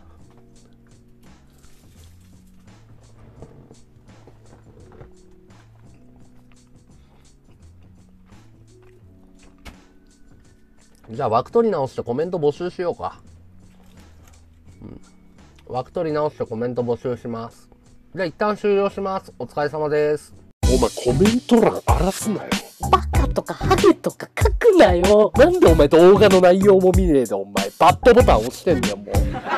じゃあ枠取り直してコメント募集しようか。うん、枠取り直してコメント募集します。じゃあ一旦終了します。お疲れ様です。 お前コメント欄荒らすなよ。バカとかハゲとか書くなよ。なんでお前動画の内容も見ねえでお前バッドボタン押してんだよもう。